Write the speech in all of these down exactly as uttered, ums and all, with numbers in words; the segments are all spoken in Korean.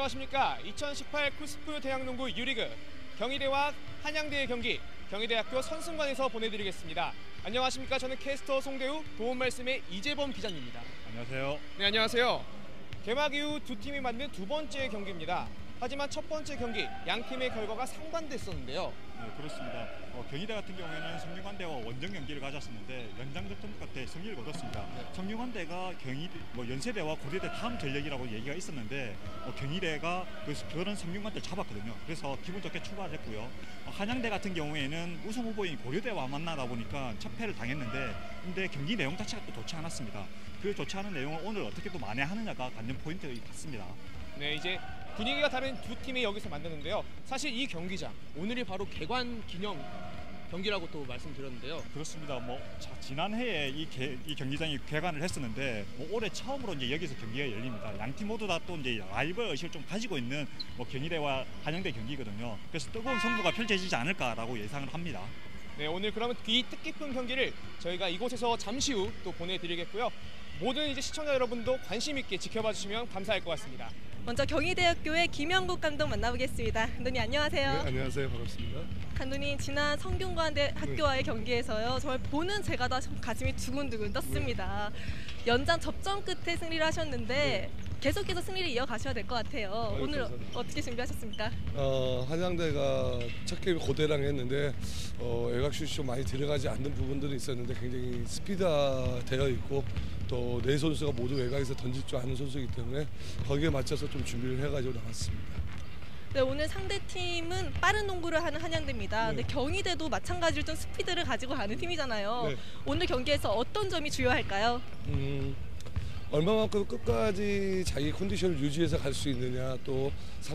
안녕하십니까. 이천십팔 쿠스프 대학농구 유리그 경희대와 한양대의 경기 경희대학교 선승관에서 보내드리겠습니다. 안녕하십니까. 저는 캐스터 송대우, 도움 말씀의 이재범 기자입니다. 안녕하세요. 네, 안녕하세요. 개막 이후 두 팀이 만든 두 번째 경기입니다. 하지만 첫 번째 경기 양 팀의 결과가 상반됐었는데요. 네, 그렇습니다. 어, 경희대 같은 경우에는 성균관대와 원정 경기를 가졌었는데 연장전투 끝에 승리를 거뒀습니다. 네. 성균관대가 경희 뭐 연세대와 고려대 다음 전력이라고 얘기가 있었는데 어, 경희대가 그런 성균관대를 잡았거든요. 그래서 기분 좋게 출발을 했고요. 어, 한양대 같은 경우에는 우승 후보인 고려대와 만나다 보니까 첫 패를 당했는데 근데 경기 내용 자체가 또 좋지 않았습니다. 그 좋지 않은 내용을 오늘 어떻게 또 만회하느냐가 관전 포인트 같습니다. 네, 이제 분위기가 다른 두 팀이 여기서 만났는데요. 사실 이 경기장 오늘이 바로 개관 기념 경기라고 또 말씀드렸는데요. 그렇습니다. 뭐 자, 지난해에 이, 개, 이 경기장이 개관을 했었는데 뭐 올해 처음으로 이제 여기서 경기가 열립니다. 양 팀 모두 다 또 이제 라이벌 의식을 좀 가지고 있는 뭐 경희대와 한양대 경기거든요. 그래서 뜨거운 승부가 펼쳐지지 않을까라고 예상을 합니다. 네, 오늘 그러면 이 뜻깊은 경기를 저희가 이곳에서 잠시 후 또 보내드리겠고요. 모든 이제 시청자 여러분도 관심 있게 지켜봐 주시면 감사할 것 같습니다. 먼저 경희대학교의 김영국 감독 만나보겠습니다. 감독님 안녕하세요. 네, 안녕하세요. 반갑습니다. 감독님 지난 성균관대 학교와의 네. 경기에서요. 정말 보는 제가 다 가슴이 두근두근 떴습니다. 네. 연장 접전 끝에 승리를 하셨는데 네. 계속해서 승리를 이어가셔야 될 것 같아요. 아유, 오늘 감사합니다. 어떻게 준비하셨습니까? 어, 한양대가 첫 게임 고대랑 했는데 어, 외곽슛이 좀 많이 들어가지 않는 부분들이 있었는데 굉장히 스피드가 되어 있고 또 네 선수가 모두 외곽에서 던질 줄 아는 선수이기 때문에 거기에 맞춰서 좀 준비를 해가지고 나왔습니다. 네, 오늘 상대 팀은 빠른 농구를 하는 한양대입니다. 네. 근데 경희대도 마찬가지로 좀 스피드를 가지고 가는 팀이잖아요. 네. 오늘 경기에서 어떤 점이 주요할까요? 음, 얼마만큼 끝까지 자기 컨디션을 유지해서 갈 수 있느냐, 또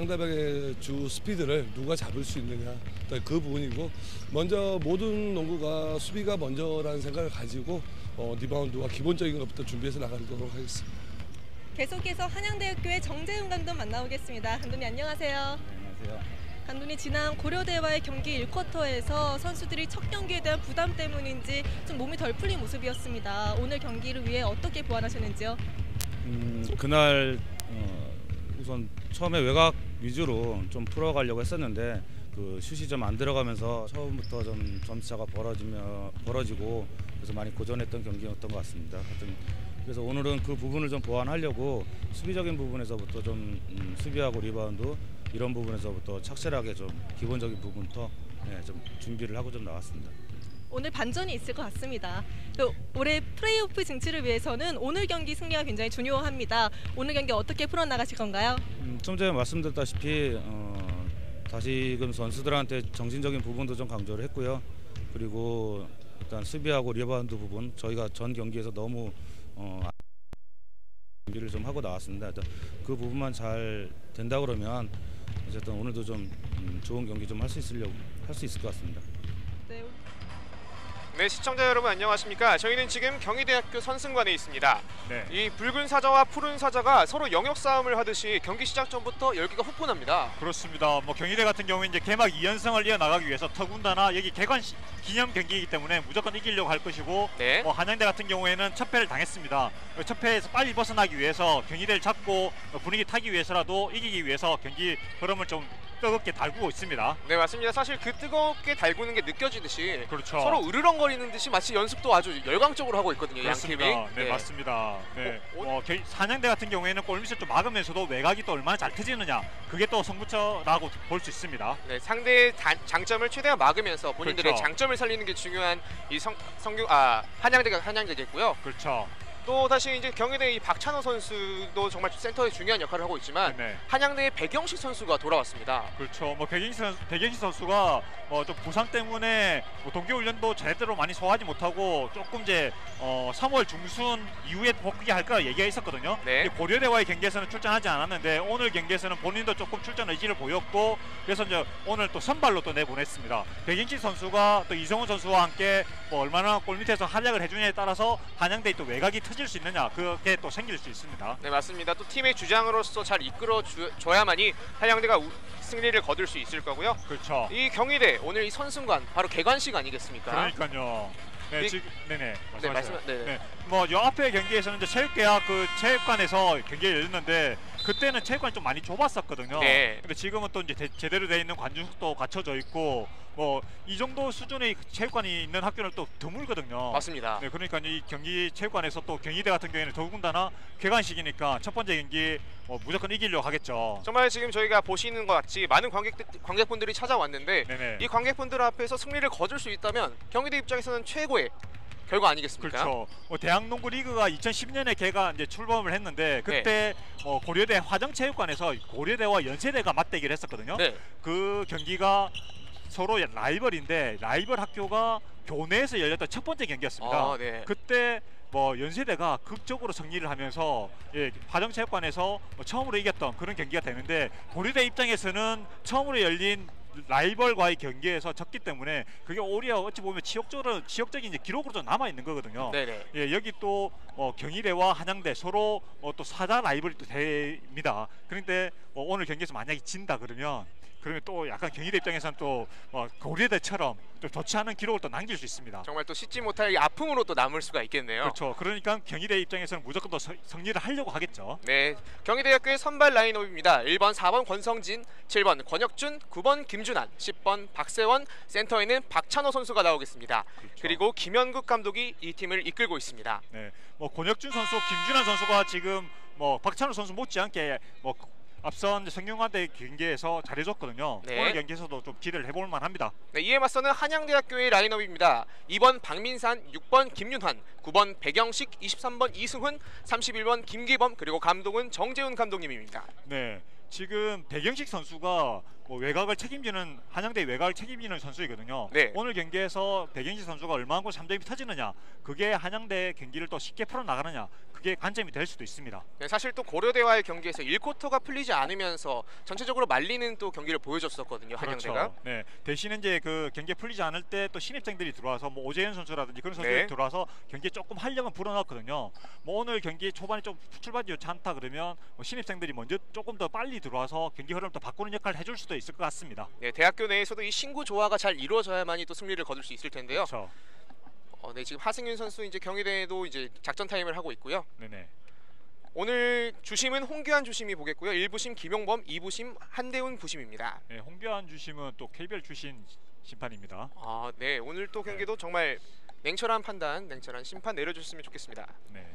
상대방의 주 스피드를 누가 잡을 수 있느냐, 그 부분이고 먼저 모든 농구가 수비가 먼저라는 생각을 가지고 어, 리바운드와 기본적인 것부터 준비해서 나가도록 하겠습니다. 계속해서 한양대학교의 정재훈 감독 만나보겠습니다. 감독님 안녕하세요. 네, 안녕하세요. 감독님 지난 고려대와의 경기 일 쿼터에서 선수들이 첫 경기에 대한 부담 때문인지 좀 몸이 덜 풀린 모습이었습니다. 오늘 경기를 위해 어떻게 보완하셨는지요? 음, 그날 어, 우선 처음에 외곽 위주로 좀 풀어가려고 했었는데 그 슛이 좀 안 들어가면서 처음부터 좀 점차가 벌어지며 벌어지고 그래서 많이 고전했던 경기였던 것 같습니다. 하여튼 그래서 오늘은 그 부분을 좀 보완하려고 수비적인 부분에서부터 좀 음, 수비하고 리바운드 이런 부분에서부터 착실하게 좀 기본적인 부분부터 네, 좀 준비를 하고 좀 나왔습니다. 오늘 반전이 있을 것 같습니다. 올해 플레이오프 진출을 위해서는 오늘 경기 승리가 굉장히 중요합니다. 오늘 경기 어떻게 풀어나가실 건가요? 음, 좀 전에 말씀드렸다시피 어, 다시금 선수들한테 정신적인 부분도 좀 강조를 했고요. 그리고 일단 수비하고 리바운드 부분 저희가 전 경기에서 너무 어, 준비를 좀 하고 나왔습니다. 그 부분만 잘 된다 그러면 어쨌든 오늘도 좀 음, 좋은 경기 좀 할 수 있으려고 할 수 있을 것 같습니다. 네. 네, 시청자 여러분 안녕하십니까. 저희는 지금 경희대학교 선승관에 있습니다. 네. 이 붉은 사자와 푸른 사자가 서로 영역 싸움을 하듯이 경기 시작 전부터 열기가 후끈합니다. 그렇습니다. 뭐 경희대 같은 경우에 이제 개막 이 연승을 이어나가기 위해서 더군다나 여기 개관 시, 기념 경기이기 때문에 무조건 이기려고 할 것이고 네. 뭐 한양대 같은 경우에는 첫 패를 당했습니다. 첫 패에서 빨리 벗어나기 위해서 경희대를 잡고 분위기 타기 위해서라도 이기기 위해서 경기 흐름을 좀 뜨겁게 달구고 있습니다. 네, 맞습니다. 사실 그 뜨겁게 달구는 게 느껴지듯이 그렇죠. 서로 으르렁거리는 듯이 마치 연습도 아주 열광적으로 하고 있거든요. 그렇습니다. 양 팀이. 네, 네. 맞습니다. 네. 어, 어, 한양대 같은 경우에는 골밑을 좀 막으면서도 외곽이 또 얼마나 잘 터지느냐 그게 또 승부처라고 볼 수 있습니다. 네, 상대의 단, 장점을 최대한 막으면서 본인들의 그렇죠. 장점을 살리는 게 중요한 이 성, 성균 아 한양대가 한양대겠고요. 그렇죠. 또 다시 이제 경희대 이 박찬호 선수도 정말 센터에 중요한 역할을 하고 있지만 네. 한양대의 백영식 선수가 돌아왔습니다. 그렇죠. 뭐 백영식 선수, 백영식 선수가 뭐 좀 부상 때문에 뭐 동계훈련도 제대로 많이 소화하지 못하고 조금 이제 어 삼월 중순 이후에 복귀할 거라 얘기가 있었거든요. 네. 고려대와의 경기에서는 출전하지 않았는데 오늘 경기에서는 본인도 조금 출전 의지를 보였고 그래서 이제 오늘 또 선발로 또 내보냈습니다. 백영식 선수가 또 이성훈 선수와 함께 뭐 얼마나 골밑에서 활약을 해주냐에 따라서 한양대의 또 외곽이 터질 수 있느냐 그게 또 생길 수 있습니다. 네, 맞습니다. 또 팀의 주장으로서 잘 이끌어 주, 줘야만이 한양대가 우, 승리를 거둘 수 있을 거고요. 그렇죠. 이 경희대 오늘 이 선승관 바로 개관식 아니겠습니까? 그러니까요. 네, 이- 지금 네네. 네, 말씀하세요. 말씀. 네. 네, 뭐 요 앞에 경기에서는 이제 체육계약 그 체육관에서 경기가 열렸는데 그때는 체육관이 좀 많이 좁았었거든요. 네. 근데 지금은 또 이제 대, 제대로 돼 있는 관중석도 갖춰져 있고 뭐 이 정도 수준의 체육관이 있는 학교는 또 드물거든요. 맞습니다. 네, 그러니까 이 경기 체육관에서 또 경희대 같은 경우에는 더군다나 개관식이니까 첫 번째 경기 어, 무조건 이기려고 하겠죠. 정말 지금 저희가 보시는 것 같이 많은 관객 관객분들이 찾아왔는데 네네. 이 관객분들 앞에서 승리를 거둘 수 있다면 경희대 입장에서는 최고의 결과 아니겠습니까? 그렇죠. 뭐 대학농구 리그가 이천십 년에 걔가 이제 출범을 했는데 그때 뭐 고려대 화정체육관에서 고려대와 연세대가 맞대결을 했었거든요. 네. 그 경기가 서로 라이벌인데 라이벌 학교가 교내에서 열렸던 첫 번째 경기였습니다. 아, 네. 그때 뭐 연세대가 극적으로 승리를 하면서 예, 화정체육관에서 뭐 처음으로 이겼던 그런 경기가 되는데 고려대 입장에서는 처음으로 열린 라이벌과의 경기에서 졌기 때문에 그게 오히려 어찌 보면 지역적으로 지역적인 이제 기록으로 좀 남아 있는 거거든요. 네네. 예, 여기 또 어, 경희대와 한양대 서로 어, 또 사자 라이벌이 또 됩니다. 그런데 어, 오늘 경기에서 만약에 진다 그러면 그러면 또 약간 경희대 입장에서는 또 어, 고려대처럼 또 좋지 않은 기록을 또 남길 수 있습니다. 정말 또 씻지 못할 이 아픔으로 또 남을 수가 있겠네요. 그렇죠. 그러니까 경희대 입장에서는 무조건 또 서, 승리를 하려고 하겠죠. 네, 경희대학교의 선발 라인업입니다. 일 번, 사 번 권성진, 칠 번 권혁준, 구 번 김준환, 십 번 박세원, 센터에는 박찬호 선수가 나오겠습니다. 그렇죠. 그리고 김현국 감독이 이 팀을 이끌고 있습니다. 네, 뭐 권혁준 선수, 김준환 선수가 지금 뭐 박찬호 선수 못지않게 뭐 앞선 성균관대 경기에서 잘해줬거든요. 네. 오늘 경기에서도 좀 기대를 해볼 만합니다. 네, 이에 맞서는 한양대학교의 라인업입니다. 이 번 박민산, 육 번 김윤환, 구 번 백영식, 이십삼 번 이승훈, 삼십일 번 김기범, 그리고 감독은 정재훈 감독님입니다. 네, 지금 백영식 선수가 뭐 외곽을 책임지는 한양대 외곽을 책임지는 선수이거든요. 네. 오늘 경기에서 백영식 선수가 얼마만큼 삼 점이 터지느냐, 그게 한양대 경기를 또 쉽게 풀어 나가느냐, 그게 관점이 될 수도 있습니다. 네, 사실 또 고려대와의 경기에서 일 쿼터가 풀리지 않으면서 전체적으로 말리는 또 경기를 보여줬었거든요. 한양대가. 그렇죠. 네, 대신 이제 그 경기 풀리지 않을 때 또 신입생들이 들어와서 뭐 오재현 선수라든지 그런 선수들이 네. 들어와서 경기에 조금 활력은 불어넣었거든요. 뭐 오늘 경기 초반에 좀 출발이 좋지 않다 그러면 뭐 신입생들이 먼저 조금 더 빨리 들어와서 경기 흐름을 또 바꾸는 역할을 해줄 수도 있을 것 같습니다. 네, 대학교 내에서도 이 신구 조화가 잘 이루어져야만이 또 승리를 거둘 수 있을 텐데요. 그렇죠. 어, 네, 지금 하승윤 선수 이제 경희대에도 이제 작전 타임을 하고 있고요. 네네. 오늘 주심은 홍규환 주심이 보겠고요. 일 부심 김용범, 이 부심 한대훈 부심입니다. 네, 홍규환 주심은 또 케이비엘 출신 심판입니다. 아, 네, 오늘 또 경기도 정말 냉철한 판단, 냉철한 심판 내려줬으면 좋겠습니다. 네,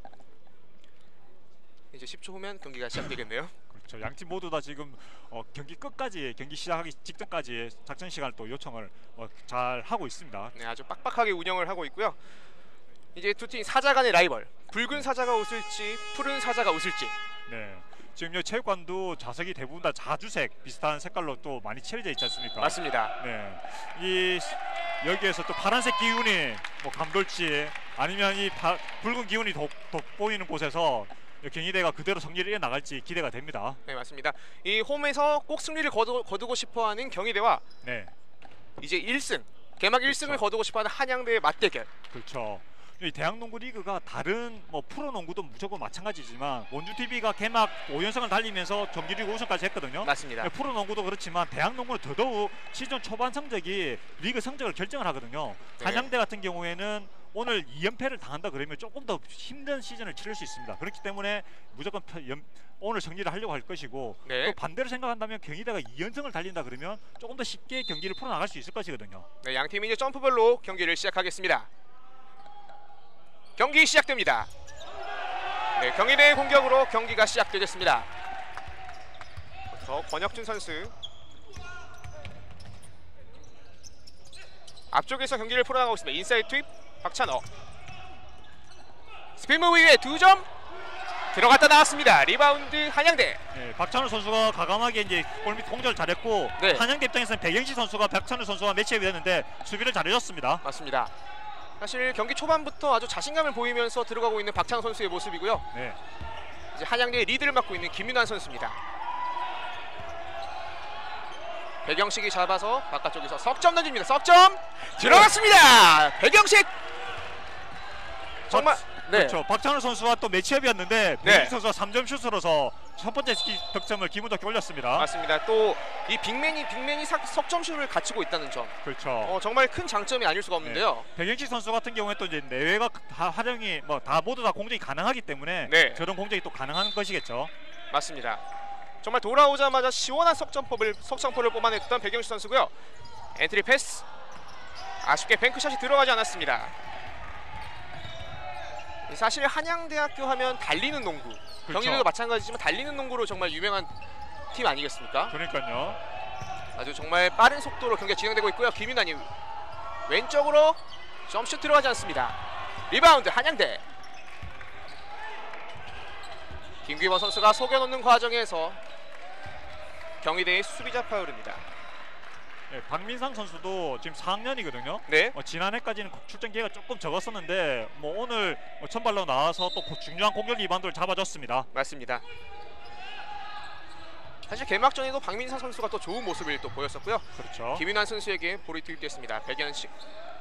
이제 십 초 후면 경기가 시작되겠네요. 그렇죠. 양팀 모두 다 지금 어, 경기 끝까지 경기 시작하기 직전까지 작전 시간을 또 요청을 어, 잘 하고 있습니다. 네, 아주 빡빡하게 운영을 하고 있고요. 이제 두 팀 사자 간의 라이벌. 붉은 사자가 웃을지 푸른 사자가 웃을지. 네. 지금 요 체육관도 좌석이 대부분 다 자주색 비슷한 색깔로 또 많이 칠해져 있지 않습니까? 맞습니다. 네. 이 여기에서 또 파란색 기운이 뭐 감돌지 아니면 이 파, 붉은 기운이 돋, 돋보이는 곳에서 경희대가 그대로 승리를 이어 나갈지 기대가 됩니다. 네, 맞습니다. 이 홈에서 꼭 승리를 거두, 거두고 싶어하는 경희대와 네. 이제 일 승 개막 일 승을 거두고 싶어하는 한양대의 맞대결. 그렇죠. 이 대학농구 리그가 다른 뭐 프로농구도 무조건 마찬가지지만 원주티비가 개막 오 연승을 달리면서 정규리그 우승까지 했거든요. 맞습니다. 네, 프로농구도 그렇지만 대학농구는 더더욱 시즌 초반 성적이 리그 성적을 결정을 하거든요. 네. 한양대 같은 경우에는 오늘 이 연패를 당한다 그러면 조금 더 힘든 시즌을 치를 수 있습니다. 그렇기 때문에 무조건 연, 오늘 승리를 하려고 할 것이고 네. 또 반대로 생각한다면 경희대가 이 연승을 달린다 그러면 조금 더 쉽게 경기를 풀어나갈 수 있을 것이거든요. 네, 양 팀이 이제 점프별로 경기를 시작하겠습니다. 경기 시작됩니다. 네, 경희대의 공격으로 경기가 시작되겠습니다. 저 권혁준 선수 앞쪽에서 경기를 풀어나가고 있습니다. 인사이드 투입 박찬호. 스피드 위에 두 점 들어갔다 나왔습니다. 리바운드 한양대. 네, 박찬호 선수가 과감하게 이제 골밑 공격을 잘했고 네. 한양대 입장에서는 백영식 선수가 박찬호 선수와 매치업이 됐는데 수비를 잘해줬습니다. 맞습니다. 사실 경기 초반부터 아주 자신감을 보이면서 들어가고 있는 박찬호 선수의 모습이고요. 네, 이제 한양대의 리드를 맡고 있는 김윤환 선수입니다. 백영식이 잡아서 바깥쪽에서 석점 던집니다. 석점 들어갔습니다. 백영식 정말 네. 그렇죠. 박찬호 선수와 또 매치업이었는데 백영식 선수가 삼 점 슛으로서 첫 번째 득점을 기분 좋게 올렸습니다. 맞습니다. 또 이 빅맨이 빅맨이 삭- 석점슛을 갖추고 있다는 점. 그렇죠. 어, 정말 큰 장점이 아닐 수가 없는데요. 백영식 선수 같은 경우에 또 이제 내외가 다 활용이 뭐 다 모두 다 공격이 가능하기 때문에 네. 저런 공격이 또 가능한 것이겠죠. 맞습니다. 정말 돌아오자마자 시원한 석점포를 석점포를 뽑아냈던 백영식 선수고요. 엔트리 패스 아쉽게 뱅크샷이 들어가지 않았습니다. 사실 한양대학교 하면 달리는 농구, 그렇죠. 경희대도 마찬가지지만 달리는 농구로 정말 유명한 팀 아니겠습니까? 그러니까요. 아주 정말 빠른 속도로 경기가 진행되고 있고요. 김윤환이 왼쪽으로 점슛 들어가지 않습니다. 리바운드 한양대. 김규범 선수가 속여놓는 과정에서 경희대의 수비자 파울입니다. 네, 박민상 선수도 지금 사 학년이거든요. 네, 어, 지난해까지는 출전 기회가 조금 적었었는데 뭐 오늘 뭐 선발로 나와서 또 고- 중요한 공격 리바운드를 잡아줬습니다. 맞습니다. 사실 개막전에도 박민상 선수가 또 좋은 모습을 또 보였었고요. 그렇죠. 김윤환 선수에게 볼이 투입됐습니다. 백연식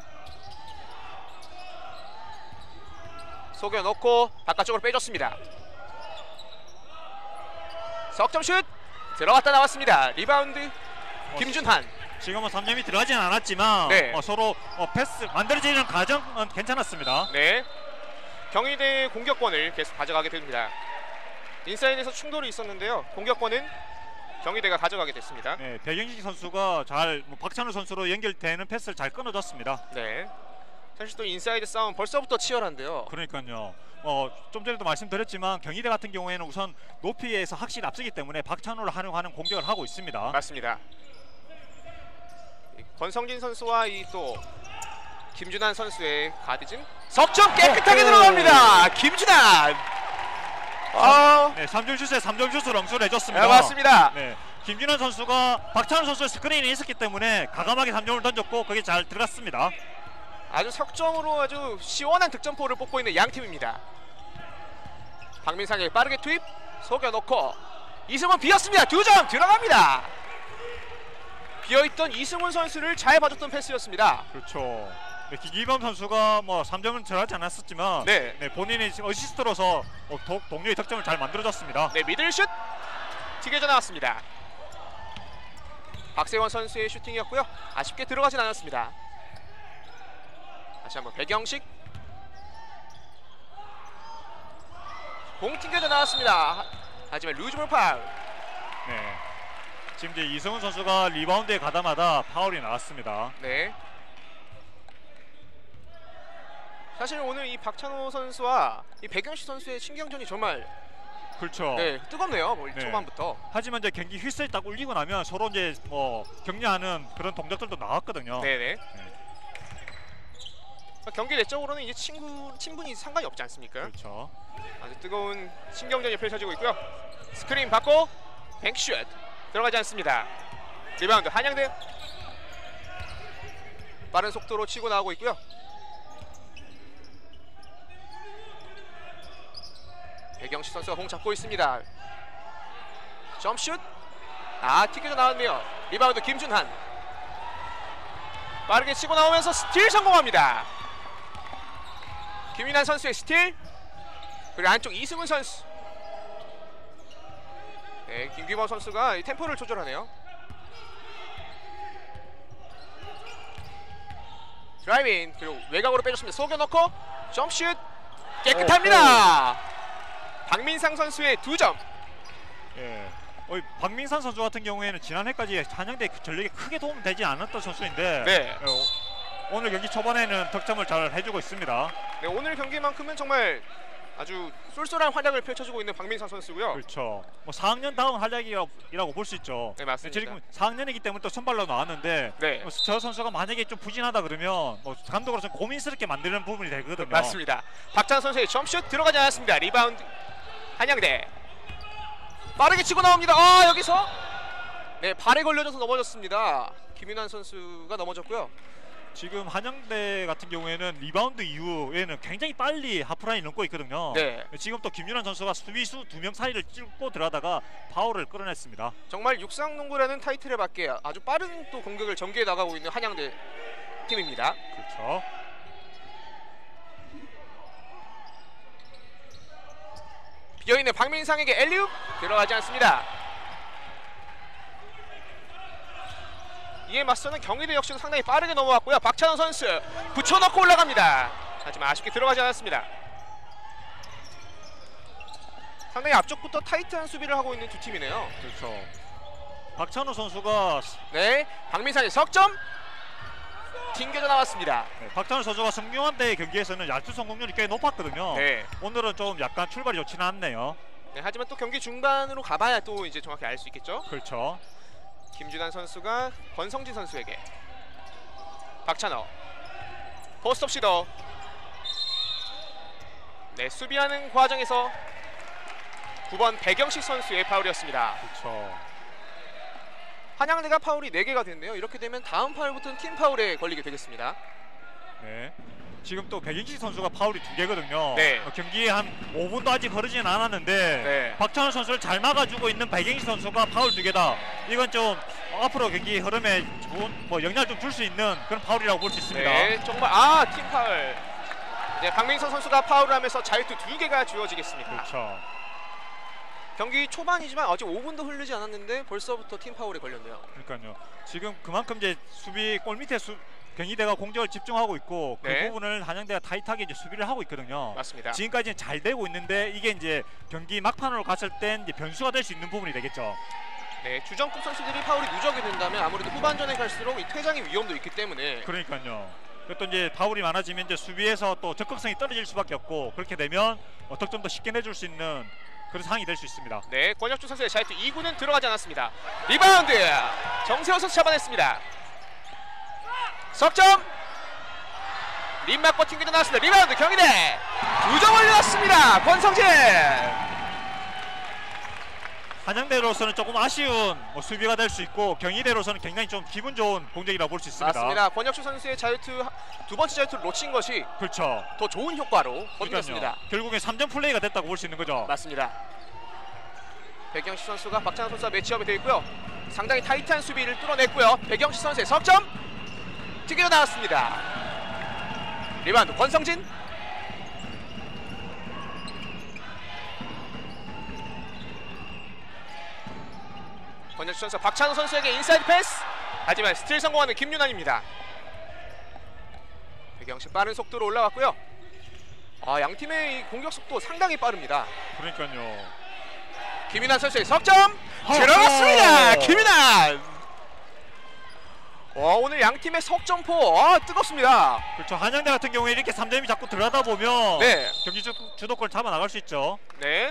속여놓고 바깥쪽으로 빼줬습니다. 석점슛 들어갔다 나왔습니다. 리바운드 김준환. 지금은 삼 점이 들어가진 않았지만 네. 어, 서로 어, 패스 만들어지는 과정은 괜찮았습니다. 네, 경희대의 공격권을 계속 가져가게 됩니다. 인사이드에서 충돌이 있었는데요. 공격권은 경희대가 가져가게 됐습니다. 네, 백영식 선수가 잘 뭐, 박찬호 선수로 연결되는 패스를 잘 끊어줬습니다. 네, 사실 또 인사이드 싸움 벌써부터 치열한데요. 그러니까요. 어, 좀 전에도 말씀드렸지만 경희대 같은 경우에는 우선 높이에서 확실히 앞서기 때문에 박찬호를 활용하는 공격을 하고 있습니다. 맞습니다. 권성진 선수와 이 또 김준환 선수의 가드진 석점 깨끗하게 오. 들어갑니다. 김준환. 아, 네, 삼 점 슛에 삼 점 슛을 엄수를 해줬습니다. 네, 맞습니다. 네, 김준환 선수가 박찬호 선수의 스크린이 있었기 때문에 과감하게 삼 점을 던졌고 그게 잘 들어갔습니다. 아주 석점으로 아주 시원한 득점포를 뽑고 있는 양 팀입니다. 박민상의 빠르게 투입 속여놓고 이승훈 비었습니다. 두 점 들어갑니다. 비어있던 이승훈 선수를 잘 봐줬던 패스였습니다. 그렇죠. 네, 김기범 선수가 뭐 삼 점은 들어가지 않았었지만 네, 네, 본인이 어시스트로서 어, 도, 동료의 득점을 잘 만들어줬습니다. 네, 미들슛 튀겨져 나왔습니다. 박세원 선수의 슈팅이었고요. 아쉽게 들어가진 않았습니다. 다시 한번 백영식 공 튕겨져 나왔습니다. 하지만 루즈볼 파울. 네. 지금 이제 이승훈 선수가 리바운드에 가다마다 파울이 나왔습니다. 네. 사실 오늘 이 박찬호 선수와 이 백영식 선수의 신경전이 정말 그렇죠. 네, 뜨겁네요. 뭐 네. 초반부터. 하지만 이제 경기 휘슬이 딱 울리고 나면 서로 이제 뭐 격려하는 그런 동작들도 나왔거든요. 네네. 네. 경기 내적으로는 이제 친구 친분이 상관이 없지 않습니까? 그렇죠. 아주 뜨거운 신경전이 펼쳐지고 있고요. 스크린 받고 뱅크슛 들어가지 않습니다. 리바운드 한양대 빠른 속도로 치고 나오고 있고요. 백영식 선수가 공 잡고 있습니다. 점슛 아 튀겨져 나왔네요. 리바운드 김준환 빠르게 치고 나오면서 스틸 성공합니다. 김윤환 선수의 스틸 그리고 안쪽 이승훈 선수. 네, 김규범 선수가 이 템포를 조절하네요. 드라이빙 그리고 외곽으로 빼줬습니다. 속여놓고 점슛 깨끗합니다. 박민상 선수의 두 점. 예. 어, 박민산 선수 같은 경우에는 지난해까지 한양대 전력에 크게 도움되지 않았던 선수인데 네. 어, 오늘 경기 초반에는 득점을 잘 해주고 있습니다. 네, 오늘 경기만큼은 정말 아주 쏠쏠한 활약을 펼쳐주고 있는 박민상 선수고요. 그렇죠. 뭐 사 학년 다운 활약이라고 볼 수 있죠. 네, 맞습니다. 지금 사 학년이기 때문에 또 선발로 나왔는데 네, 뭐 저 선수가 만약에 좀 부진하다 그러면 뭐 감독으로서 고민스럽게 만드는 부분이 되거든요. 맞습니다. 박찬 선수의 점슛 들어가지 않았습니다. 리바운드 한양대 빠르게 치고 나옵니다. 아 여기서 네 발에 걸려져서 넘어졌습니다. 김윤환 선수가 넘어졌고요. 지금 한양대 같은 경우에는 리바운드 이후에는 굉장히 빨리 하프라인 넘고 있거든요. 네, 지금 또 김윤환 선수가 수비수 두 명 사이를 찔고 들어가다가 파울을 끌어냈습니다. 정말 육상농구라는 타이틀에 맞게 아주 빠른 또 공격을 전개해 나가고 있는 한양대 팀입니다. 그렇죠. 비어있는 박민상에게 엘리웁 들어가지 않습니다. 이에 맞서는 경희대 역시도 상당히 빠르게 넘어왔고요. 박찬호 선수 붙여넣고 올라갑니다. 하지만 아쉽게 들어가지 않았습니다. 상당히 앞쪽부터 타이트한 수비를 하고 있는 두 팀이네요. 그렇죠. 박찬호 선수가 네, 박민상의 석점 튕겨져 나왔습니다. 네, 박찬호 선수가 성균관대 경기에서는 야투 성공률이 꽤 높았거든요. 네. 오늘은 좀 약간 출발이 좋지는 않네요. 네, 하지만 또 경기 중반으로 가봐야 또 이제 정확히 알 수 있겠죠. 그렇죠. 김준환 선수가 권성진 선수에게 박찬호 포스트업 시도. 네, 수비하는 과정에서 구 번 백영식 선수의 파울이었습니다. 그렇죠. 한양대가 파울이 네 개가 됐네요. 이렇게 되면 다음 파울부터는 팀 파울에 걸리게 되겠습니다. 네. 지금 또 백인식 선수가 파울이 두 개거든요. 네. 어, 경기에 한 오 분도 아직 흐르지는 않았는데 네. 박찬호 선수를 잘 막아주고 있는 백인식 선수가 파울 두 개다. 이건 좀 앞으로 경기 흐름에 좋은 뭐 영향을 좀 줄 수 있는 그런 파울이라고 볼 수 있습니다. 네, 정말 아, 팀 파울. 이제 박민선 선수가 파울을 하면서 자유투 두 개가 주어지겠습니다. 그렇죠. 경기 초반이지만 아직 오 분도 흐르지 않았는데 벌써부터 팀 파울에 걸렸네요. 그러니까요. 지금 그만큼 이제 수비 골 밑에 수, 경희대가 공격을 집중하고 있고 그 네. 부분을 한양대가 타이트하게 이제 수비를 하고 있거든요. 맞습니다. 지금까지는 잘 되고 있는데 이게 이제 경기 막판으로 갔을 땐 이제 변수가 될 수 있는 부분이 되겠죠. 네, 주전급 선수들이 파울이 누적이 된다면 아무래도 후반전에 갈수록 이 퇴장의 위험도 있기 때문에 그러니까요. 또 이제 파울이 많아지면 이제 수비에서 또 적극성이 떨어질 수밖에 없고 그렇게 되면 어, 득점도 쉽게 내줄 수 있는 그런 상황이 될 수 있습니다. 네, 권혁주 선수의 자유투 이 구는 들어가지 않았습니다. 리바운드 정세호 선수 잡아냈습니다. 석점 림 맞고 튕겨져 나왔습니다. 리바운드 경희대 두 점 올려놨습니다. 권성진. 한양대로서는 조금 아쉬운 뭐 수비가 될 수 있고 경희대로서는 굉장히 좀 기분 좋은 공격이라고 볼 수 있습니다. 맞습니다. 권혁주 선수의 자유투 두 번째 자유투를 놓친 것이 그렇죠. 더 좋은 효과로 거듭났습니다. 그러니까요. 결국에 삼 점 플레이가 됐다고 볼 수 있는 거죠. 맞습니다. 백영식 선수가 박찬호 선수와 매치업이 되어 있고요. 상당히 타이트한 수비를 뚫어냈고요. 백영식 선수의 석점 튀겨 나왔습니다. 리바운드 권성진. 권혁주 선수 박찬호 선수에게 인사이드 패스. 하지만 스틸 성공하는 김윤환입니다. 백영식 빠른 속도로 올라왔고요. 아, 양 팀의 이 공격 속도 상당히 빠릅니다. 그러니까요. 김윤환 선수의 석점 들어갔습니다. 김윤환. 와, 오늘 양 팀의 석점포 아, 뜨겁습니다. 그렇죠. 한양대 같은 경우에 이렇게 삼 점이 자꾸 들어가다 보면 네. 경기 주, 주도권을 잡아 나갈 수 있죠. 네.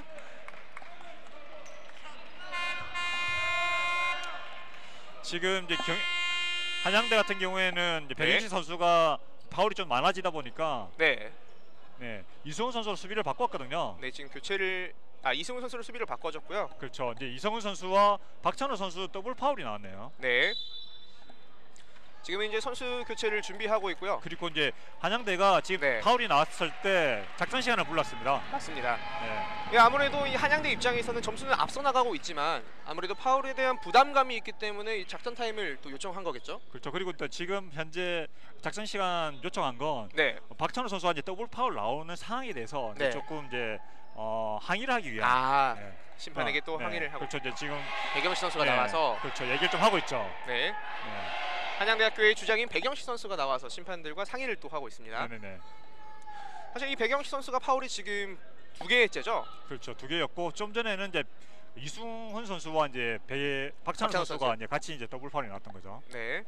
지금 이제 경, 한양대 같은 경우에는 이제 네. 백인식 선수가 파울이 좀 많아지다 보니까 네. 네, 이승훈 선수로 수비를 바꿨거든요. 네, 지금 교체를 아, 이승훈 선수로 수비를 바꿔줬고요. 그렇죠. 이제 이성훈 선수와 박찬호 선수 더블 파울이 나왔네요. 네. 지금은 이제 선수 교체를 준비하고 있고요. 그리고 이제 한양대가 지금 네. 파울이 나왔을 때 작전 시간을 불렀습니다. 맞습니다. 네. 예, 아무래도 이 한양대 입장에서는 점수는 앞서 나가고 있지만 아무래도 파울에 대한 부담감이 있기 때문에 이 작전 타임을 또 요청한 거겠죠. 그렇죠. 그리고 또 지금 현재 작전 시간 요청한 건 네. 박찬호 선수가 이제 더블 파울 나오는 상황에 대해서 이제 네. 조금 이제 어, 항의를 하기 위한 아, 네. 심판에게 어, 또 네. 항의를 하고 그렇죠. 이제 지금 백영식 선수가 네. 나와서 그렇죠. 얘기를 좀 하고 있죠. 네. 네. 한양대학교의 주장인 백영식 선수가 나와서 심판들과 상의를 또 하고 있습니다. 네네네. 사실 이 백영식 선수가 파울이 지금 두 개째죠. 그렇죠. 두 개였고 좀 전에는 이제 이승훈 선수와 이제 배 박찬호 박찬호 선수가 선수. 이제 같이 이제 더블 파울이 나왔던 거죠. 네.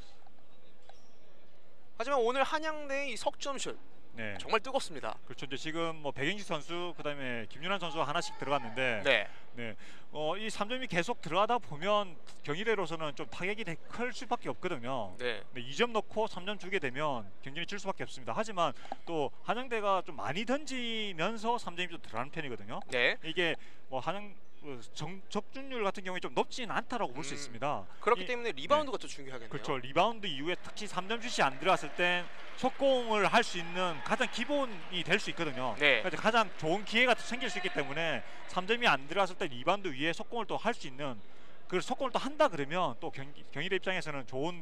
하지만 오늘 한양대의 이 석점슛 네. 정말 뜨겁습니다. 그렇죠. 이제 지금 뭐 백인식 선수 그다음에 김윤환 선수가 하나씩 들어갔는데 네. 네. 어, 이 삼 점이 계속 들어가다 보면 경희대로서는 좀 타격이 되- 클 수밖에 없거든요. 네. 네, 이 점 넣고 삼 점 주게 되면 경기는 질 수밖에 없습니다. 하지만 또 한양대가 좀 많이 던지면서 삼 점이 좀 들어가는 편이거든요. 네. 이게 뭐 한양 어, 정, 적중률 같은 경우에 좀 높지는 않다라고 볼 수 음, 있습니다. 그렇기 이- 때문에 리바운드가 더 중요하겠네요. 그렇죠. 리바운드 이후에 특히 삼 점 슛이 안 들어갔을 땐 속공을 할 수 있는 가장 기본이 될 수 있거든요. 네. 그래서 가장 좋은 기회가 생길 수 있기 때문에 삼 점이 안 들어갔을 때 리바운드 위에 속공을 또 할 수 있는 그 속공을 또 한다 그러면 또 경기, 경희대 입장에서는 좋은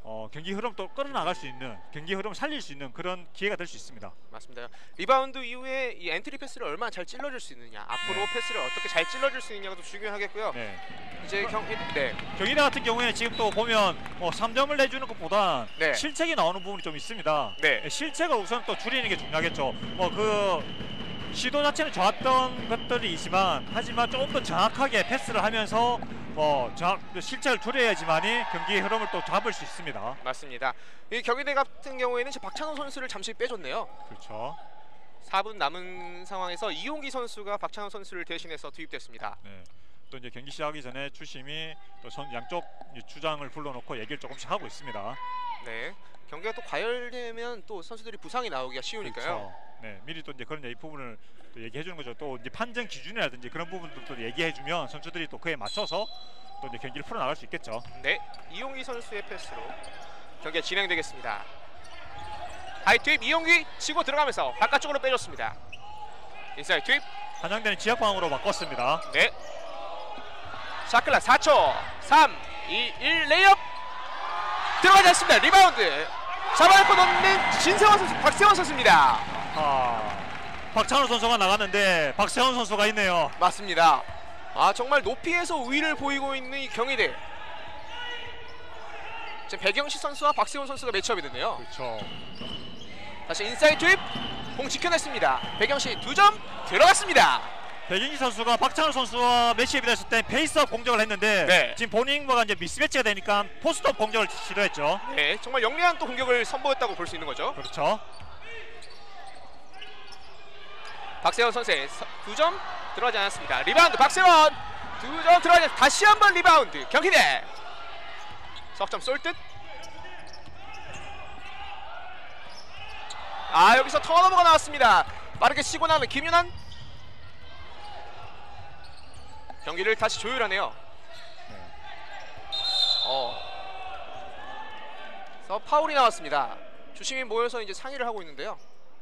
어, 경기 흐름 또 끌어나갈 수 있는, 경기 흐름 살릴 수 있는 그런 기회가 될 수 있습니다. 맞습니다. 리바운드 이후에 이 엔트리 패스를 얼마나 잘 찔러줄 수 있느냐, 앞으로 네. 패스를 어떻게 잘 찔러줄 수 있냐가 또 중요하겠고요. 네. 이제 경, 네. 경희대 같은 경우에는 지금 또 보면 뭐 삼 점을 내주는 것보다 네. 실책이 나오는 부분이 좀 있습니다. 네. 실책을 우선 또 줄이는 게 중요하겠죠. 뭐 그 시도 자체는 좋았던 것들이 있지만 하지만 조금 더 정확하게 패스를 하면서 뭐 정확, 실책을 줄여야지만이 경기의 흐름을 또 잡을 수 있습니다. 맞습니다. 이 경희대 같은 경우에는 지금 박찬호 선수를 잠시 빼줬네요. 그렇죠. 사 분 남은 상황에서 이용기 선수가 박찬호 선수를 대신해서 투입됐습니다. 네. 또 이제 경기 시작하기 전에 주심이 또 선, 양쪽 주장을 불러놓고 얘기를 조금씩 하고 있습니다. 네. 경기가 또 과열되면 또 선수들이 부상이 나오기가 쉬우니까요. 그렇죠. 네, 미리 또 이제 그런 이 부분을 또 얘기해 주는 거죠. 또 이제 판정 기준이라든지 그런 부분들도 얘기해 주면 선수들이 또 그에 맞춰서 또 이제 경기를 풀어 나갈 수 있겠죠. 네, 이용기 선수의 패스로 경기가 진행되겠습니다. 하이 투입 이용기 치고 들어가면서 바깥쪽으로 빼줬습니다. 인사이드 투입. 한양대는 지하방으로 바꿨습니다. 네. 샤클라 사 초. 삼, 이, 일 레이업 들어가지 않습니다. 리바운드 잡아내고 넣는 진세원 선수, 박세원 선수입니다. 아, 박찬호 선수가 나갔는데 박세원 선수가 있네요. 맞습니다. 아, 정말 높이에서 우위를 보이고 있는 이 경희대. 지금 백영식 선수와 박세원 선수가 매치업이 됐네요. 그렇죠. 다시 인사이드 투입. 공 지켜냈습니다. 백영식 두 점 들어갔습니다. 백인기 선수가 박찬호 선수와 매치업이 됐을 때 페이스업 공격을 했는데 네. 지금 본인과 이제 미스매치가 되니까 포스트업 공격을 시도했죠. 네, 정말 영리한 또 공격을 선보였다고 볼 수 있는 거죠. 그렇죠. 박세원 선수의 두 점 들어가지 않았습니다. 리바운드 박세원 두 점 들어가지 않았습니다. 다시 한번 리바운드 경희대. 석점 쏠 듯. 아, 여기서 턴오버가 나왔습니다. 빠르게 치고 나오는 김윤환. 경기를 다시 조율하네요. 어. 그래서 파울이 나왔습니다. 주심이 모여서 이제 상의를 하고 있는데요.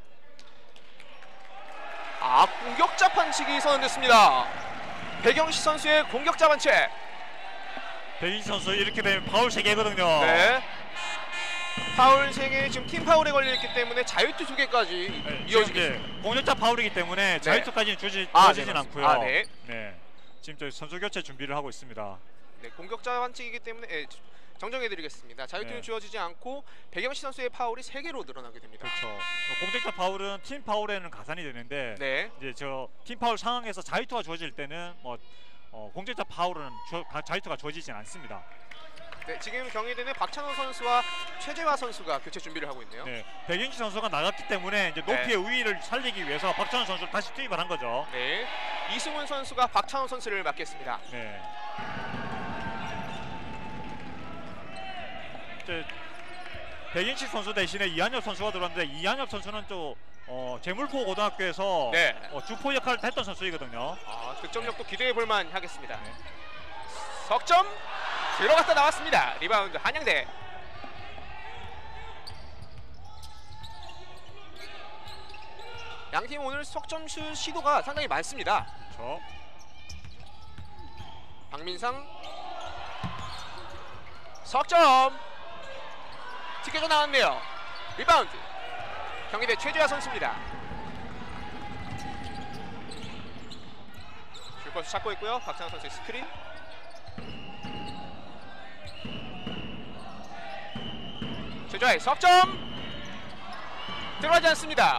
아, 공격자 반칙이 선언됐습니다. 백영시 선수의 공격자 반칙. 백인기 선수 이렇게 되면 파울 세 개거든요. 네. 파울 세 개, 지금 팀 파울에 걸려있기 때문에 자유투 두 개까지 네, 이어지겠습니다. 지금 이제 공격자 파울이기 때문에 자유투까지는 주지, 아, 주어지진 네, 않고요. 아, 네. 네. 지금 저희 선수 교체 준비를 하고 있습니다. 네, 공격자 반칙이기 때문에 예, 정정해드리겠습니다. 자유투는 네. 주어지지 않고 백영시 선수의 파울이 세 개로 늘어나게 됩니다. 그렇죠. 뭐 공격자 파울은 팀 파울에는 가산이 되는데 네. 이제 저 팀 파울 상황에서 자유투가 주어질 때는 뭐 어, 공격자 파울은 주, 자유투가 주어지진 않습니다. 네, 지금 경희대는 박찬호 선수와 최재화 선수가 교체 준비를 하고 있네요. 네, 백인기 선수가 나갔기 때문에 이제 높이의 네. 우위를 살리기 위해서 박찬호 선수를 다시 투입을 한 거죠. 네, 이승훈 선수가 박찬호 선수를 맡겠습니다. 네. 이제 백인식 선수 대신에 이한엽 선수가 들어왔는데 이한엽 선수는 또 어, 제물포 고등학교에서 네. 어, 주포 역할을 했던 선수이거든요. 아, 득점력도 기대해 볼 만 하겠습니다. 네. 석점 들어갔다 나왔습니다. 리바운드 한양대. 양팀 오늘 석점슛 시도가 상당히 많습니다. 그렇죠. 박민상 석점 튀겨져 나왔네요. 리바운드 경희대 최재화 선수입니다. 슈퍼스 찾고 있고요. 박찬호 선수의 스크린. 최재화의 석점 들어가지 않습니다.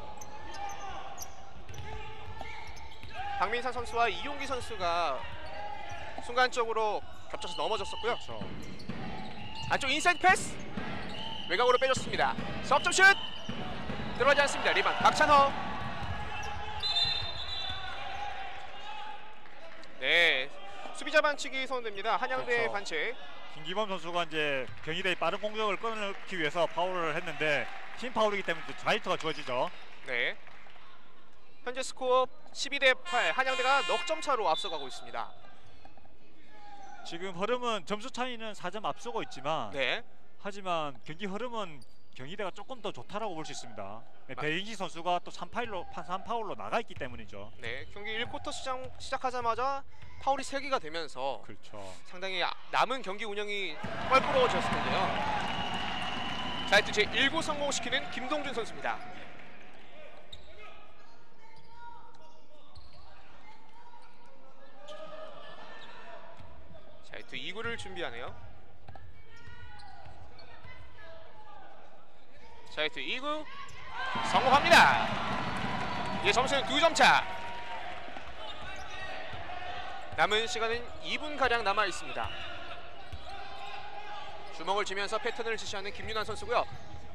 박민상 선수와 이용기 선수가 순간적으로 겹쳐서 넘어졌었고요. 그렇죠. 안쪽 인사이드 패스 외곽으로 빼줬습니다. 석점슛 들어가지 않습니다. 리바운드 박찬호. 네, 수비자 반칙이 선언됩니다. 한양대 그렇죠. 반칙. 김기범 선수가 이제 경희대의 빠른 공격을 끊기 위해서 파울을 했는데 팀 파울이기 때문에 자유투가 주어지죠. 네, 현재 스코어 십이 대 팔 한양대가 넉 점 차로 앞서가고 있습니다. 지금 흐름은 점수 차이는 사 점 앞서고 있지만 네, 하지만 경기 흐름은 경희대가 조금 더 좋다라고 볼 수 있습니다. 네, 배인기 선수가 또 삼 파울로 삼 파울로 나가 있기 때문이죠. 네, 경기 일 쿼터 시작, 시작하자마자 파울이 세 개가 되면서 그렇죠. 상당히 남은 경기 운영이 껄끄러워졌을 텐데요. 자이투 제일 구 성공시키는 김동준 선수입니다. 자이투 이 구를 준비하네요. 자이투 이 구 성공합니다. 이제 점수는 두 점 차. 남은 시간은 이 분가량 남아있습니다. 주먹을 쥐면서 패턴을 지시하는 김윤환 선수고요.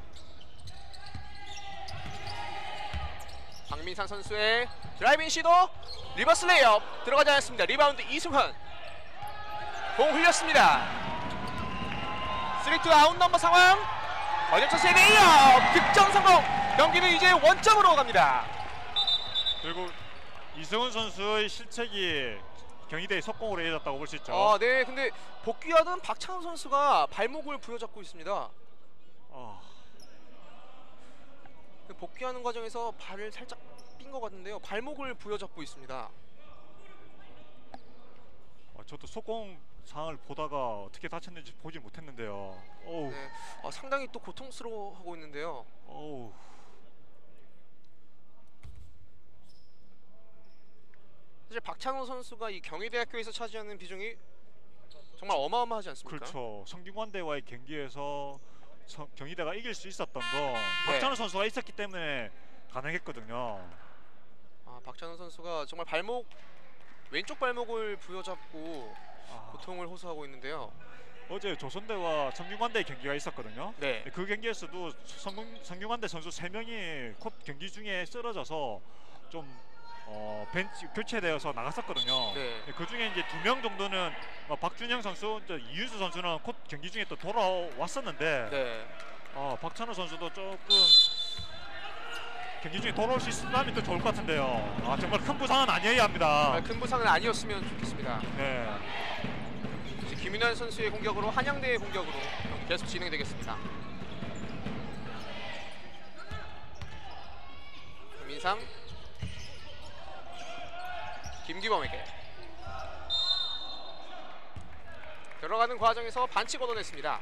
박민산 선수의 드라이빙 시도, 리버스 레이업 들어가지 않았습니다. 리바운드 이승환. 공 흘렸습니다. 쓰리 투 아웃 넘버 상황. 어점차스의 레이업 득점 성공. 경기는 이제 원점으로 갑니다. 그리고 이승훈 선수의 실책이 경희대의 속공으로 이어졌다고 볼 수 있죠. 아, 네. 근데 복귀하던 박찬호 선수가 발목을 부여잡고 있습니다. 어, 복귀하는 과정에서 발을 살짝 삔 것 같은데요. 발목을 부여잡고 있습니다. 어, 저도 속공 상황을 보다가 어떻게 다쳤는지 보지 못했는데요. 어우, 네. 아, 상당히 또 고통스러워하고 있는데요. 어우. 사실 박찬호 선수가 이 경희대학교에서 차지하는 비중이 정말 어마어마하지 않습니까? 그렇죠. 성균관대와의 경기에서 성, 경희대가 이길 수 있었던 건 박찬호 선수가 있었기 때문에 가능했거든요. 아, 박찬호 선수가 정말 발목 왼쪽 발목을 부여잡고 아, 고통을 호소하고 있는데요. 어제 조선대와 성균관대의 경기가 있었거든요. 네. 그 경기에서도 성, 성균관대 선수 세 명이 컵 경기 중에 쓰러져서 좀 어, 벤치 교체되어서 나갔었거든요. 네. 그 중에 이제 두 명 정도는 어, 박준영 선수, 또 이윤수 선수는 곧 경기 중에 또 돌아왔었는데, 네. 어, 박찬호 선수도 조금 경기 중에 돌아올 수 있다면 또 좋을 것 같은데요. 아, 정말 큰 부상은 아니어야 합니다. 정말 큰 부상은 아니었으면 좋겠습니다. 네. 이제 김윤환 선수의 공격으로 한양대의 공격으로 경기 계속 진행되겠습니다. 민상 김기범에게 들어가는 과정에서 반칙 얻어냈습니다.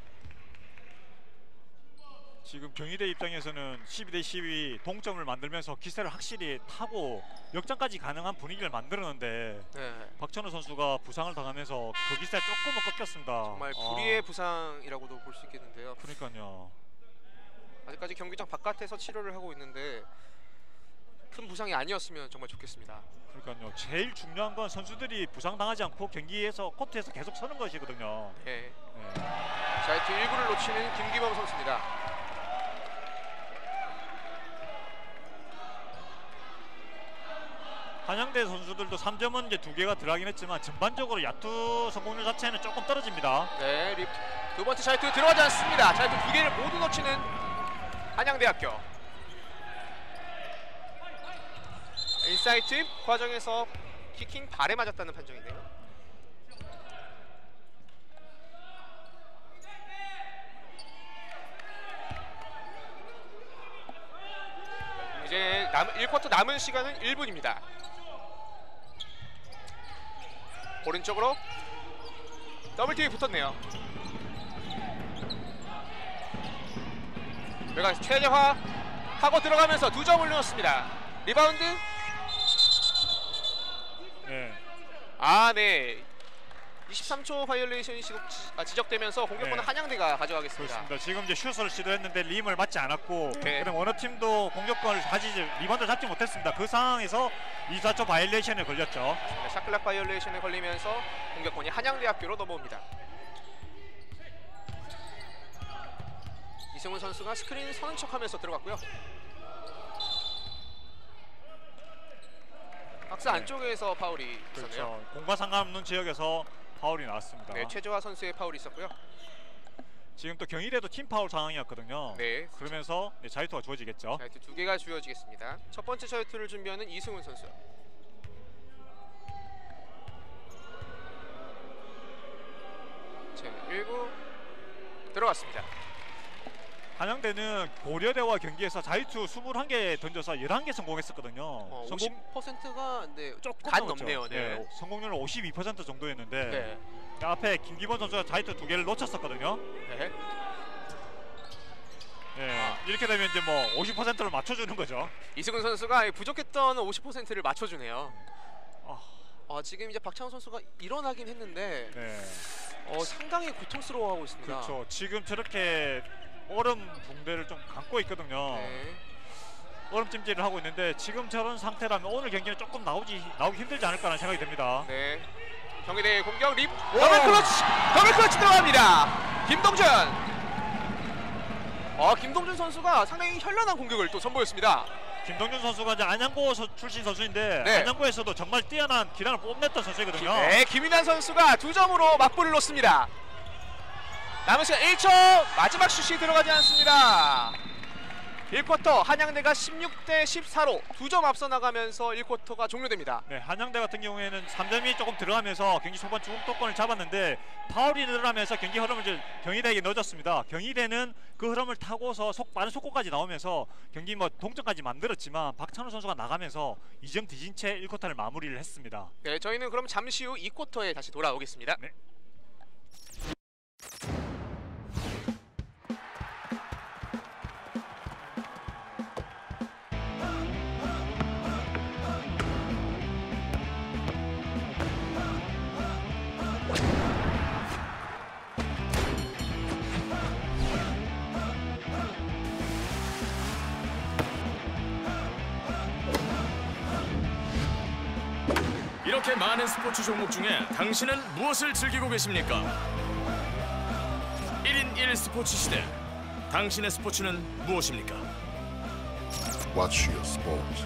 지금 경희대 입장에서는 십이 대 십이 동점을 만들면서 기세를 확실히 타고 역전까지 가능한 분위기를 만들었는데, 네. 박찬호 선수가 부상을 당하면서 그 기세 조금은 꺾였습니다. 정말 아, 불의의 부상이라고도 볼 수 있겠는데요. 그러니까요. 아직까지 경기장 바깥에서 치료를 하고 있는데 큰 부상이 아니었으면 정말 좋겠습니다. 그러니까요. 제일 중요한 건 선수들이 부상당하지 않고 경기에서 코트에서 계속 서는 것이거든요. 네. 네. 자이투 일 구를 놓치는 김기범 선수입니다. 한양대 선수들도 삼 점은 이제 두 개가 들어가긴 했지만 전반적으로 야투 성공률 자체는 조금 떨어집니다. 네, 립. 두 번째 자이투 들어가지 않습니다. 자이투 두 개를 모두 놓치는 한양대학교. 인사이트 과정에서 키킹 발에 맞았다는 판정이네요. 이제 남, 일 쿼터 남은 시간은 일 분입니다. 오른쪽으로 더블팀이 붙었네요. 외곽 최재화 하고 들어가면서 두 점 올려놓습니다. 리바운드. 네. 아, 네. 이십삼 초 바이올레이션이 지적, 아, 지적되면서 공격권은 네. 한양대가 가져가겠습니다. 그렇습니다. 지금 이제 슛을 시도했는데 림을 맞지 않았고, 네. 그다음 어느 팀도 공격권을 가지지 리바운드를 잡지 못했습니다. 그 상황에서 이십사 초 바이올레이션에 걸렸죠. 네, 샤클락 바이올레이션에 걸리면서 공격권이 한양대학교로 넘어옵니다. 이승훈 선수가 스크린 서는 척하면서 들어갔고요. 박스 안쪽에서 파울이 있었네요. 그렇죠. 공과 상관없는 지역에서 파울이 나왔습니다. 네, 최재화 선수의 파울이 있었고요. 지금 또 경희대도 팀 파울 상황이었거든요. 네, 그러면서 네, 자유투가 주어지겠죠. 자유투 두 개가 주어지겠습니다. 첫 번째 자유투를 준비하는 이승훈 선수. 자, 일 구 들어갔습니다. 한양대는 고려대와 경기에서 자유투 이십일 개 던져서 열한 개 성공했었거든요. 어, 성공 오십 퍼센트가 네, 조금 간 넘었죠. 넘네요. 네. 네, 성공률은 오십이 퍼센트 정도였는데, 네. 앞에 김기범 선수가 자유투 두 개를 놓쳤었거든요. 네. 예, 이렇게 되면 이제 뭐 오십 퍼센트를 맞춰주는 거죠. 이승훈 선수가 부족했던 오십 퍼센트를 맞춰주네요. 아, 어, 지금 이제 박찬호 선수가 일어나긴 했는데 네, 어, 상당히 고통스러워하고 있습니다. 그렇죠. 지금 저렇게 얼음 붕대를 좀 감고 있거든요. 네. 얼음 찜질을 하고 있는데 지금 저런 상태라면 오늘 경기는 조금 나오지 나오기 힘들지 않을까라는 생각이 듭니다. 네. 경희대 공격 립 더블 클러치 더블 클러치 들어갑니다. 김동준. 어 김동준 선수가 상당히 현란한 공격을 또 선보였습니다. 김동준 선수가 이제 안양고 서- 출신 선수인데 네. 안양고에서도 정말 뛰어난 기량을 뽐냈던 선수이거든요. 네, 김인환 선수가 두 점으로 맞불을 놓습니다. 남은 시간 일 초. 마지막 슛이 들어가지 않습니다. 일 쿼터 한양대가 십육 대 십사로 두 점 앞서 나가면서 일 쿼터가 종료됩니다. 네, 한양대 같은 경우에는 삼 점이 조금 들어가면서 경기 초반 주도권을 잡았는데 파울이 늘어나면서 경기 흐름을 이제 경희대에게 넣어줬습니다. 경희대는 그 흐름을 타고서 속 빠른 속공까지 나오면서 경기 뭐 동점까지 만들었지만 박찬호 선수가 나가면서 이 점 뒤진 채 일 쿼터를 마무리를 했습니다. 네, 저희는 그럼 잠시 후 이 쿼터에 다시 돌아오겠습니다. 네. 이렇게 많은 스포츠 종목 중에 당신은 무엇을 즐기고 계십니까? 일 인 일 스포츠 시대. 당신의 스포츠는 무엇입니까? Watch your sport.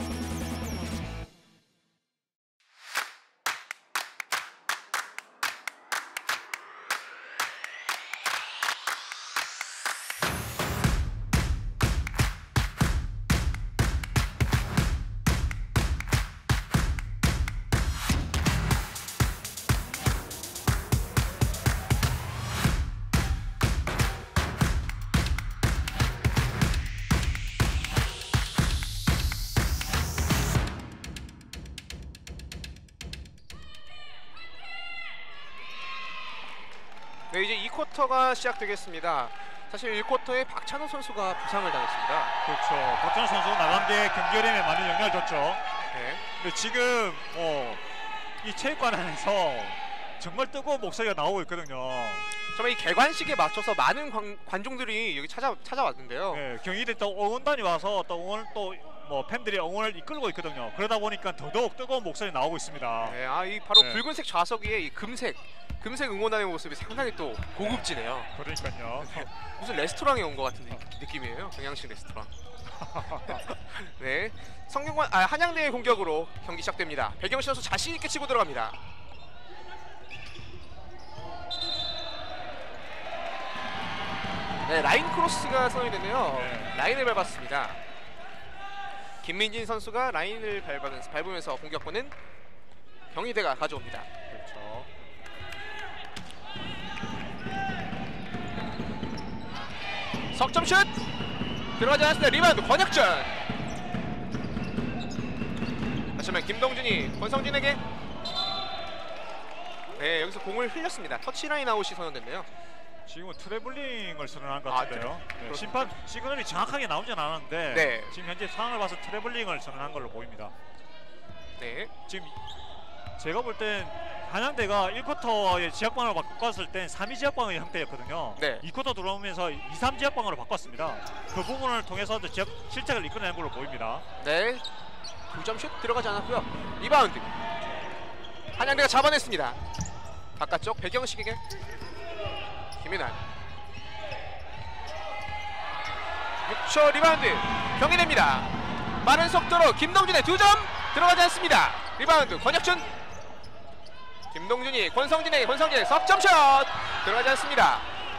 네, 이제 이 쿼터가 시작되겠습니다. 사실 일 쿼터에 박찬호 선수가 부상을 당했습니다. 그렇죠. 박찬호 선수 나간 게 경기 흐름에 많은 영향을 줬죠. 네. 근데 지금 어, 이 체육관 안에서 정말 뜨거운 목소리가 나오고 있거든요. 정말 이 개관식에 맞춰서 많은 관, 관중들이 여기 찾아 찾아왔는데요. 네, 경희대 또 응원단이 와서 또 응원 또 뭐 팬들이 응원을 이끌고 있거든요. 그러다 보니까 더더욱 뜨거운 목소리 나오고 있습니다. 네, 아, 이 바로 네. 붉은색 좌석 위에 이 금색 금색 응원단의 모습이 상당히 또 고급지네요. 그러니까요. 무슨 레스토랑에 온 것 같은 느- 느낌이에요. 경양식 레스토랑. 네, 성균관 아, 한양대의 공격으로 경기 시작됩니다. 백영시 선수 자신 있게 치고 들어갑니다. 네, 라인 크로스가 선언이 됐네요. 네. 라인을 밟았습니다. 김민진 선수가 라인을 밟으면서, 밟으면서 공격권은 경희대가 가져옵니다. 그렇죠. 석점슛 들어가지 않았습니다. 리바운드 권혁준. 하지만 김동준이 권성진에게 네, 여기서 공을 흘렸습니다. 터치라인 아웃이 선언됐네요. 지금은 트래블링을 선언한 것 아, 같은데요. 네. 네, 심판 시그널이 정확하게 나오진 않았는데 네. 지금 현재 상황을 봐서 트래블링을 선언한 걸로 보입니다. 네, 지금 제가 볼 땐 한양대가 일 쿼터의 지역방을 바꿨을 땐 삼 위 지역방의 형태였거든요. 네. 이 쿼터 들어오면서 이, 삼 지역방으로 바꿨습니다. 그 부분을 통해서 지역 실책을 이끌어낸 걸로 보입니다. 네, 두 점슛 들어가지 않았고요. 리바운드 한양대가 잡아냈습니다. 바깥쪽 백영식에게 김윤환. 육 초 리바운드 경희대입니다. 빠른 속도로 김동준의 두 점 들어가지 않습니다. 리바운드 권혁준. 김동준이 권성진에게 권성진의 석점슛 들어가지 않습니다.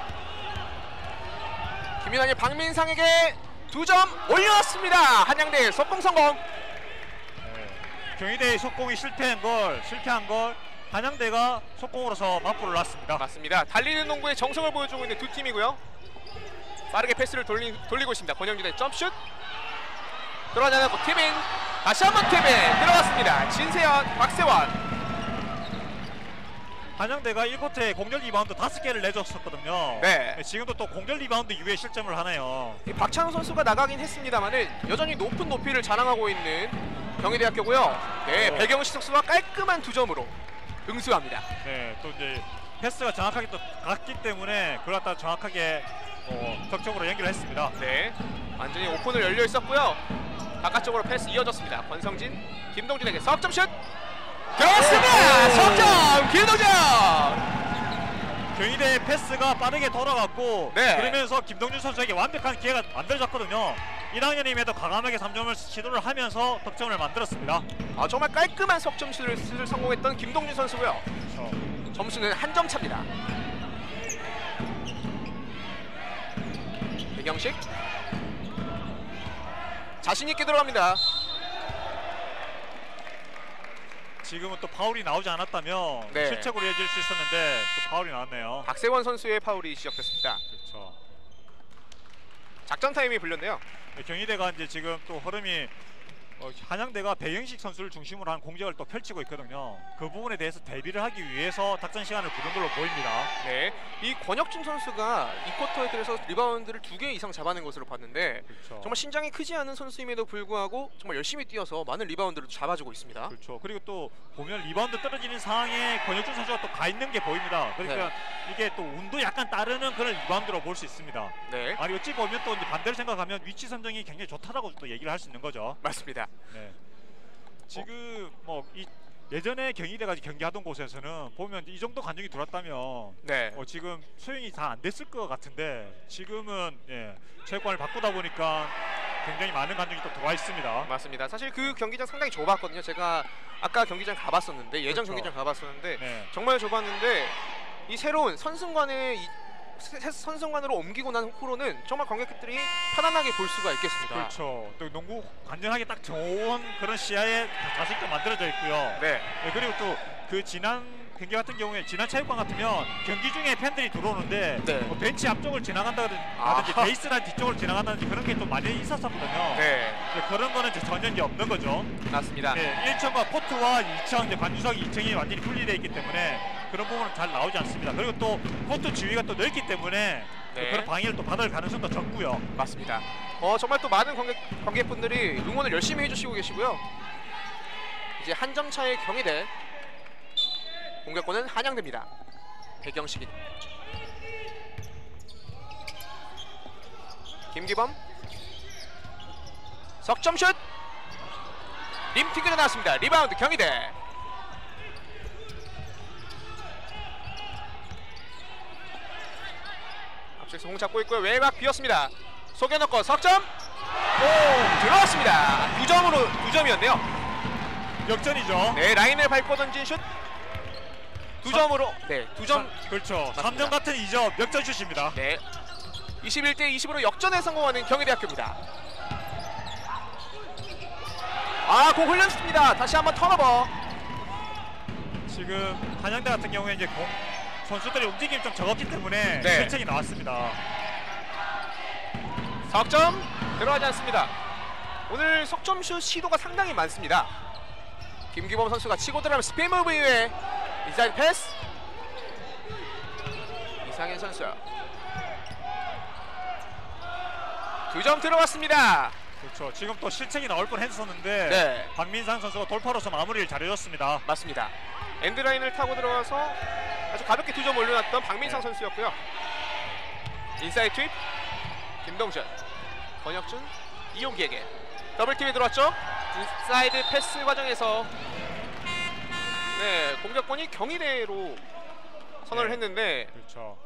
김윤환이 박민상에게 두 점 올려놨습니다. 한양대 속공 성공. 네. 경희대의 속공이 실패한 걸 실패한 걸 한양대가 속공으로서 맞불을 놨습니다. 맞습니다. 달리는 농구의 정성을 보여주고 있는 두 팀이고요. 빠르게 패스를 돌리, 돌리고 있습니다. 권영준의 점슛 들어가지 않았고 티빈 다시 한번 티빈 들어갔습니다. 진세현, 박세원. 한양대가 일 쿼터에 공격 리바운드 다섯 개를 내줬었거든요. 네. 지금도 또 공격 리바운드 이후에 실점을 하네요. 이 박찬호 선수가 나가긴 했습니다만은 여전히 높은 높이를 자랑하고 있는 경희대학교고요. 네, 어. 배경식 선수가 깔끔한 두 점으로 응수합니다. 네, 또 이제 패스가 정확하게 또 갔기 때문에 그걸 갖다 정확하게 어, 득점으로 연결했습니다. 네, 완전히 오픈을 열려 있었고요. 바깥쪽으로 패스 이어졌습니다. 권성진, 김동준에게 석점슛 들어갔습니다. 석점 김동준. 경희대의 패스가 빠르게 돌아갔고 네. 그러면서 김동준 선수에게 완벽한 기회가 만들어졌거든요. 일 학년임에도 과감하게 삼 점을 시도를 하면서 득점을 만들었습니다. 아, 정말 깔끔한 석점슛을 성공했던 김동준 선수고요. 그렇죠. 점수는 한 점 차입니다. 배경식 자신 있게 들어갑니다. 지금은 또 파울이 나오지 않았다면 네. 실책으로 이어질 수 있었는데 또 파울이 나왔네요. 박세원 선수의 파울이 시작됐습니다. 그렇죠. 작전 타임이 불렸네요. 네, 경희대가 이제 지금 또 흐름이 어, 한양대가 배경식 선수를 중심으로 한 공격을 또 펼치고 있거든요. 그 부분에 대해서 대비를 하기 위해서 작전 시간을 부른 걸로 보입니다. 네, 이 권혁준 선수가 이 쿼터에 들어서 리바운드를 두 개 이상 잡아낸 것으로 봤는데 그렇죠. 정말 신장이 크지 않은 선수임에도 불구하고 정말 열심히 뛰어서 많은 리바운드를 잡아주고 있습니다. 그렇죠. 그리고 또 보면 리바운드 떨어지는 상황에 권혁준 선수가 또 가 있는 게 보입니다. 그러니까 네. 이게 또 운도 약간 따르는 그런 리바운드로 볼 수 있습니다. 네, 아니 어찌 보면 또 이제 반대로 생각하면 위치 선정이 굉장히 좋다라고 또 얘기를 할 수 있는 거죠. 맞습니다. 네. 지금 뭐 이 예전에 경희대가 경기하던 곳에서는 보면 이 정도 관중이 들어왔다면 네, 어 지금 소용이 다 안 됐을 것 같은데 지금은 예, 체육관을 바꾸다 보니까 굉장히 많은 관중이 또 들어와 있습니다. 맞습니다. 사실 그 경기장 상당히 좁았거든요. 제가 아까 경기장 가봤었는데 예전 그렇죠. 경기장 가봤었는데 네. 정말 좁았는데 이 새로운 선승관의 이 새- 새- 선승관으로 옮기고 난 후로는 정말 관객들이 편안하게 볼 수가 있겠습니다. 그렇죠. 또 농구 관전하기 딱 좋은 그런 시야에 자세히도 만들어져 있고요. 네, 네, 그리고 또 그 지난 경기 같은 경우에 지난 체육관 같으면 경기 중에 팬들이 들어오는데 네. 뭐 벤치 앞쪽을 지나간다든지 아. 베이스라인 뒤쪽을 지나간다든지 그런 게 좀 많이 있었었거든요. 네, 네, 그런 거는 이제 전혀 이제 없는 거죠. 맞습니다. 네, 일 층과 코트와 이 층 이제 관중석이 이 층이 완전히 분리되어 있기 때문에 그런 부분은 잘 나오지 않습니다. 그리고 또 코트 주위가 또 넓기 때문에 네. 그런 방해를 또 받을 가능성도 적고요. 맞습니다. 어, 정말 또 많은 관객, 관객분들이 응원을 열심히 해주시고 계시고요. 이제 한 점 차의 경희대, 공격권은 한양대입니다. 배경식인, 김기범, 석점슛, 림 튕겨 나왔습니다. 리바운드 경희대. 앞쪽에서 공 잡고 있고요. 외곽 비었습니다. 속에 넣고 석점. 오, 들어왔습니다. 두 점으로 두 점이었네요. 역전이죠. 네, 라인을 밟고 던진 슛. 두 삼- 점으로. 네, 두 점. 그렇죠. 삼 점 같은 이 점 역전 슛입니다. 네. 이십일 대 이십으로 역전에 성공하는 경희대학교입니다. 아, 공 흘렸습니다. 다시 한번 턴오버. 지금 한양대 같은 경우에 이제 공, 선수들의 움직임이 좀 적었기 때문에 네. 실책이 나왔습니다. 석점 들어가지 않습니다. 오늘 석점슛 시도가 상당히 많습니다. 김기범 선수가 치고 들어가면 스피드 무브 이후에 인사이드 패스. 이상현 선수 두 점 들어갔습니다. 그렇죠. 지금 또 실책이 나올 뻔했었는데 네, 박민상 선수가 돌파로서 마무리를 잘해줬습니다. 맞습니다. 엔드라인을 타고 들어가서 아주 가볍게 두 점 올려놨던 박민상 네. 선수였고요. 인사이드 투입 김동준, 권혁준, 이용기에게 더블팀이 들어왔죠. 인사이드 패스 과정에서 네, 공격권이 경희대로 선언을 네. 했는데 그렇죠.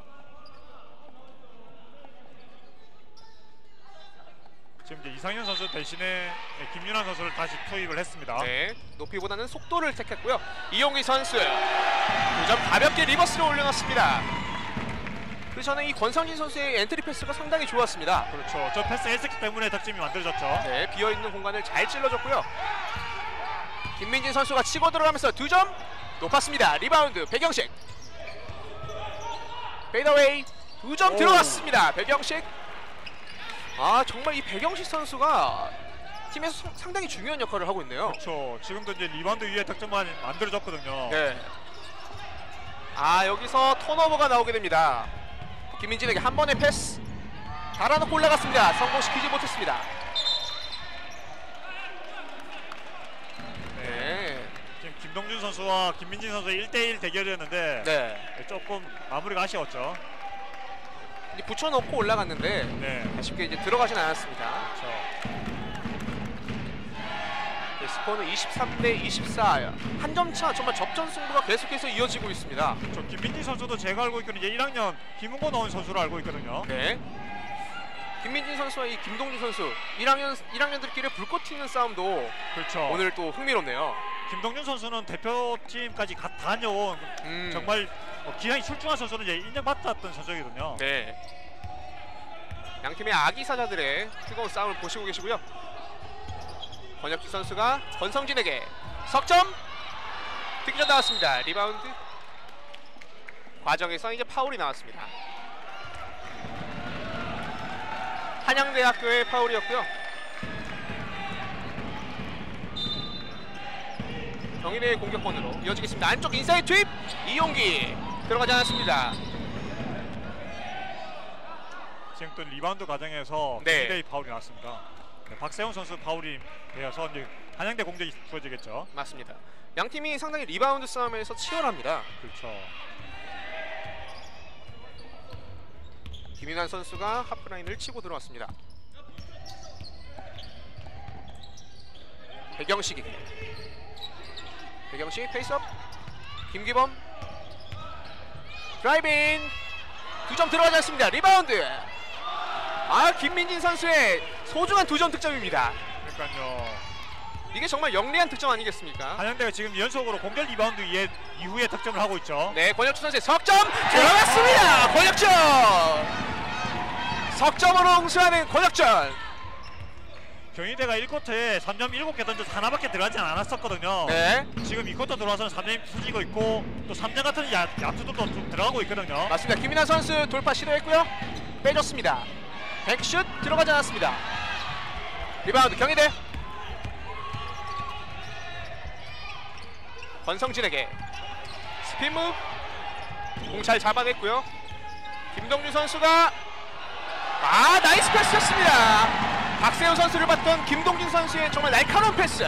지금 이제 이상현 선수 대신에 김윤환 선수를 다시 투입을 했습니다. 네, 높이보다는 속도를 택했고요. 이용기 선수 두 점 가볍게 리버스로 올려놨습니다. 그 전에 이 권성진 선수의 엔트리 패스가 상당히 좋았습니다. 그렇죠. 저 패스 했었기 때문에 득점이 만들어졌죠. 네, 비어있는 공간을 잘 찔러줬고요. 김민진 선수가 치고 들어가면서 두 점 높았습니다. 리바운드 배경식, 페이더웨이 두 점 들어갔습니다. 배경식. 아, 정말 이 배경식 선수가 팀에서 성- 상당히 중요한 역할을 하고 있네요. 그렇죠. 지금도 이제 리바운드 위에 득점만 만들어졌거든요. 네, 아 여기서 턴오버가 나오게 됩니다. 김민진에게 한 번의 패스 달아놓고 올라갔습니다. 성공시키지 못했습니다. 네. 지금 김동준 선수와 김민진 선수의 일 대 일 대결이었는데 네. 조금 마무리가 아쉬웠죠. 이제 붙여놓고 올라갔는데 네. 쉽게 이제 들어가진 않았습니다. 그렇죠. 네, 스코어는 이십삼 대 이십사. 한 점 차 정말 접전 승부가 계속해서 이어지고 있습니다. 저 김민진 선수도 제가 알고 있기로는 이제 일 학년 김은고 나온 선수로 알고 있거든요. 네. 김민진 선수와 이 김동준 선수 일 학년 일 학년들끼리 불꽃 튀는 싸움도 그렇죠. 오늘 또 흥미롭네요. 김동준 선수는 대표팀까지 가, 다녀온 음. 정말 뭐 기량이 출중한 선수는 이제 인정받았던 선수이거든요. 네. 양 팀의 아기 사자들의 뜨거운 싸움을 보시고 계시고요. 권혁주 선수가 권성진에게 석점 득점 나왔습니다. 리바운드 과정에서 이제 파울이 나왔습니다. 한양대학교의 파울이었고요. 경희대의 공격권으로 이어지겠습니다. 안쪽 인사이드 투입 이용기 들어가지 않았습니다. 지금 또 리바운드 과정에서 네. 경희대의 파울이 나왔습니다. 네, 박세훈 선수 파울이 되어서 이제 한양대 공격이 주어지겠죠. 맞습니다. 양 팀이 상당히 리바운드 싸움에서 치열합니다. 그렇죠. 김윤환 선수가 하프라인을 치고 들어왔습니다. 배경식에게 배경식 페이스업 김기범 드라이빙 두 점 들어가지 않습니다. 리바운드 아 김민진 선수의 소중한 두 점 득점입니다. 그러니까요. 이게 정말 영리한 득점 아니겠습니까? 한양대가 지금 연속으로 공격 리바운드 이에, 이후에 득점을 하고 있죠. 네, 권혁준 선수의 석점 들어갔습니다. 권혁준 석점으로 응수하는 권혁준. 경희대가 일 쿼터에 삼 점 일곱 개 던져서 하나밖에 들어가지 않았었거든요. 네, 지금 이 쿼터 들어와서는 삼 점 터지고 있고 또 삼 점 같은 야, 야투도 또 좀 들어가고 있거든요. 맞습니다. 김민환 선수 돌파 시도했고요. 빼줬습니다. 백슛 들어가지 않았습니다. 리바운드 경희대. 권성진에게 스핀 무브 공 잘 잡아냈고요. 김동준 선수가 아 나이스 패스였습니다. 박세훈 선수를 봤던 김동준 선수의 정말 날카로운 패스.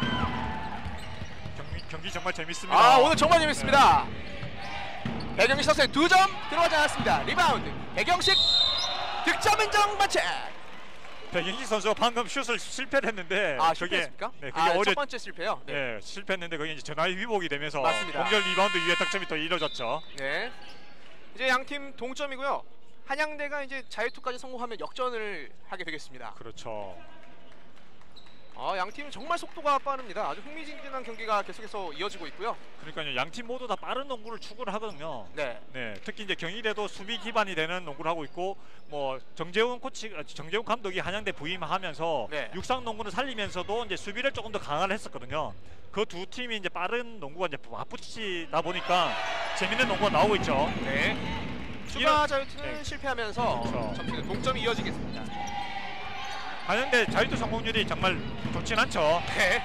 경기, 경기 정말 재밌습니다. 아 오늘 정말 재밌습니다. 네. 배경식 선수의 두 점 들어가지 않았습니다. 리바운드 배경식 득점 인정 반칙. 백영식 선수가 방금 슛을 실패를 했는데 아 그게 실패했습니까? 네, 그게 아, 오히려 첫 번째 실패요. 네. 네, 실패했는데 그게 이제 전화의 위복이 되면서 맞습니다. 공격 리바운드 이후에 득점이 또 이뤄졌죠. 네. 이제 양 팀 동점이고요. 한양대가 이제 자유투까지 성공하면 역전을 하게 되겠습니다. 그렇죠. 아, 양 팀은 정말 속도가 빠릅니다. 아주 흥미진진한 경기가 계속해서 이어지고 있고요. 그러니까요, 양 팀 모두 다 빠른 농구를 추구를 하거든요. 네. 네, 특히 이제 경희대도 수비 기반이 되는 농구를 하고 있고, 뭐 정재훈 코치, 정재훈 감독이 한양대 부임하면서 네. 육상 농구를 살리면서도 이제 수비를 조금 더 강화를 했었거든요. 그 두 팀이 이제 빠른 농구가 이제 맞붙이다 보니까 재밌는 농구가 나오고 있죠. 네. 추가 이런- 자유투는 네. 실패하면서 그렇죠. 점수는 동점이 이어지겠습니다. 한양대 자유투 성공률이 정말 좋진 않죠. 네.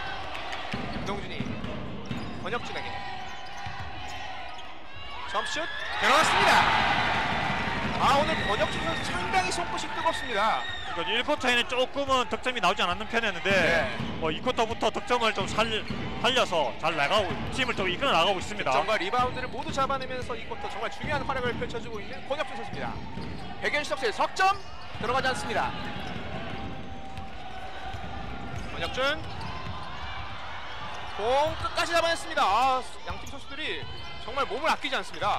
김동준이 권혁준에게 점슛 들어갔습니다. 아 오늘 권혁준 선수 상당히 손끝이 뜨겁습니다. 그러니까 일 쿼터에는 조금은 득점이 나오지 않았는 편이었는데 네. 뭐 이 쿼터부터 득점을 좀 살, 살려서 잘 나가고 팀을 좀 이끌어 나가고 있습니다. 득점과 리바운드를 모두 잡아내면서 이 쿼터 정말 중요한 활약을 펼쳐주고 있는 권혁준 선수입니다. 백현식 선수의 석점 들어가지 않습니다. 권혁준 공 끝까지 잡아냈습니다. 아, 양팀 선수들이 정말 몸을 아끼지 않습니다.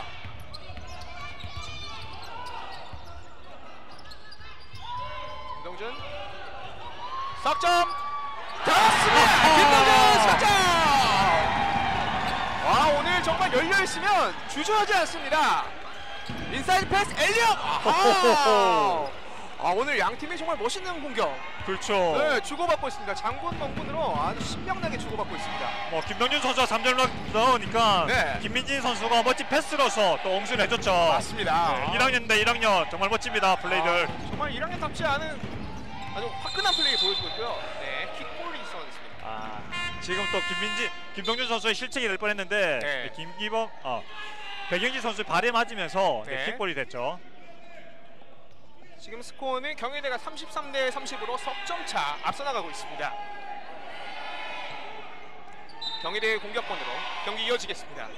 김동준 석점 들어갔습니다. 김동준 석점. 와 오늘 정말 열려있으면 주저하지 않습니다. 인사이드 패스 엘리엇. 아하. 아 오늘 양팀이 정말 멋있는 공격 그렇죠. 네, 주고받고 있습니다. 장군 멍군으로 아주 신명나게 주고받고 있습니다. 뭐 김동준 선수가 삼 점 넣으니까 네. 김민진 선수가 멋진 패스로서 또 옹수를 해줬죠. 맞습니다. 네, 일 학년 대 일 학년 정말 멋집니다. 플레이들. 아, 정말 일 학년답지 않은 아주 화끈한 플레이 보여주고 있고요. 네, 킥볼이 있었습니다. 아, 지금 또 김민진, 김동준 선수의 실책이 될 뻔했는데 네. 김기범, 어, 백영지 선수 발에 맞으면서 네. 킥볼이 됐죠. 지금 스코어는 경희대가 삼십삼 대 삼십으로 석점 차 앞서 나가고 있습니다. 경희대의 공격권으로 경기 이어지겠습니다.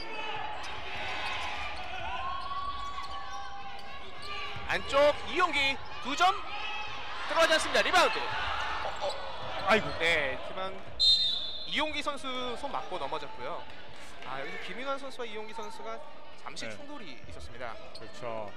안쪽 이용기 두 점 들어가지 않습니다. 리바운드. 어, 어. 아이고. 네, 하지만 이용기 선수 손 맞고 넘어졌고요. 아, 여기서 김윤환 선수와 이용기 선수가 잠시 네. 충돌이 있었습니다. 그렇죠.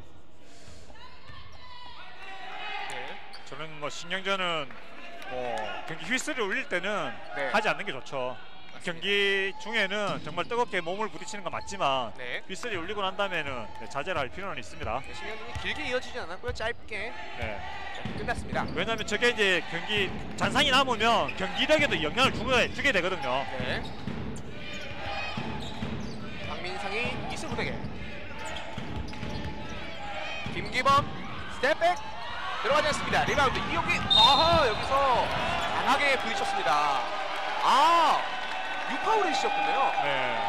네. 저는 뭐 신경전은 뭐 경기 휘슬을 울릴 때는 네. 하지 않는 게 좋죠. 경기 중에는 정말 뜨겁게 몸을 부딪히는 건 맞지만 네. 휘슬이 울리고 난 다음에는 네, 자제를 할 필요는 있습니다. 네, 신경전이 길게 이어지지 않았고요. 짧게 네. 끝났습니다. 왜냐하면 저게 이제 경기 잔상이 남으면 경기력에도 영향을 주게, 주게 되거든요. 네. 박민상이 이승훈에게 김기범 스텝백 들어가지 않습니다. 리바운드 이용기. 아하, 여기서 강하게 부딪혔습니다. 아, 유파울을 시켰군요. 네.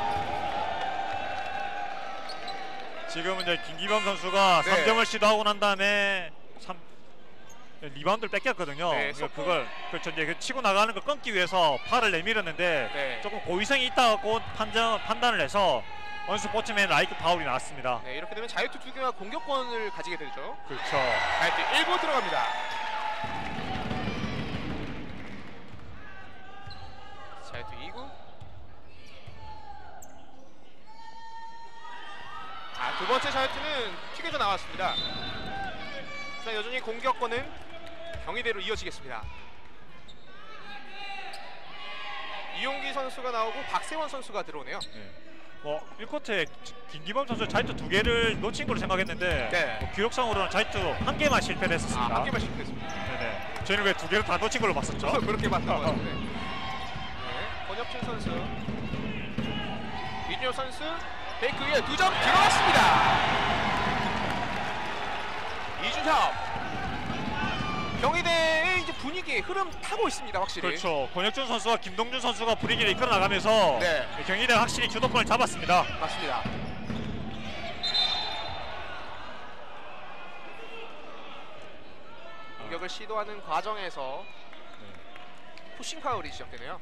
지금은 이제 김기범 선수가 네. 삼 점을 시도하고 난 다음에 삼 리바운드를 뺏겼거든요. 네, 그러니까 속공. 그걸 그렇죠. 이제 그 치고 나가는 걸 끊기 위해서 팔을 내밀었는데 네. 조금 고의성이 있다고 판정 판단을 해서 원스포츠맨 라이크 파울이 나왔습니다. 네, 이렇게 되면 자유투 두 개와 공격권을 가지게 되죠. 그렇죠. 자유투 일 구 들어갑니다. 자유투 이 구. 아, 두 번째 자유투는 튀겨져 나왔습니다. 자, 여전히 공격권은 경희대로 이어지겠습니다. 이용기 선수가 나오고 박세원 선수가 들어오네요. 네. 뭐 일 쿼터에 김기범 선수 자이트 두 개를 놓친 걸로 생각했는데 네. 뭐 기록상으로는 자이트 한 개만 실패를 아, 했었습니다. 한 개만 실패했습니다. 네네. 저희는 왜 두 개를 다 놓친 걸로 봤었죠? 저도 그렇게 봤던 것 같은데. 네, 권혁준 선수, 이준혁 선수, 페이크 위에 두 점 들어갔습니다. 이준혁. 경희대의 이제 분위기 흐름 타고 있습니다, 확실히. 그렇죠. 권혁준 선수와 김동준 선수가 분위기를 이끌어 나가면서 네. 경희대가 확실히 주도권을 잡았습니다. 맞습니다. 공격을 시도하는 과정에서 푸싱 파울이 시작되네요.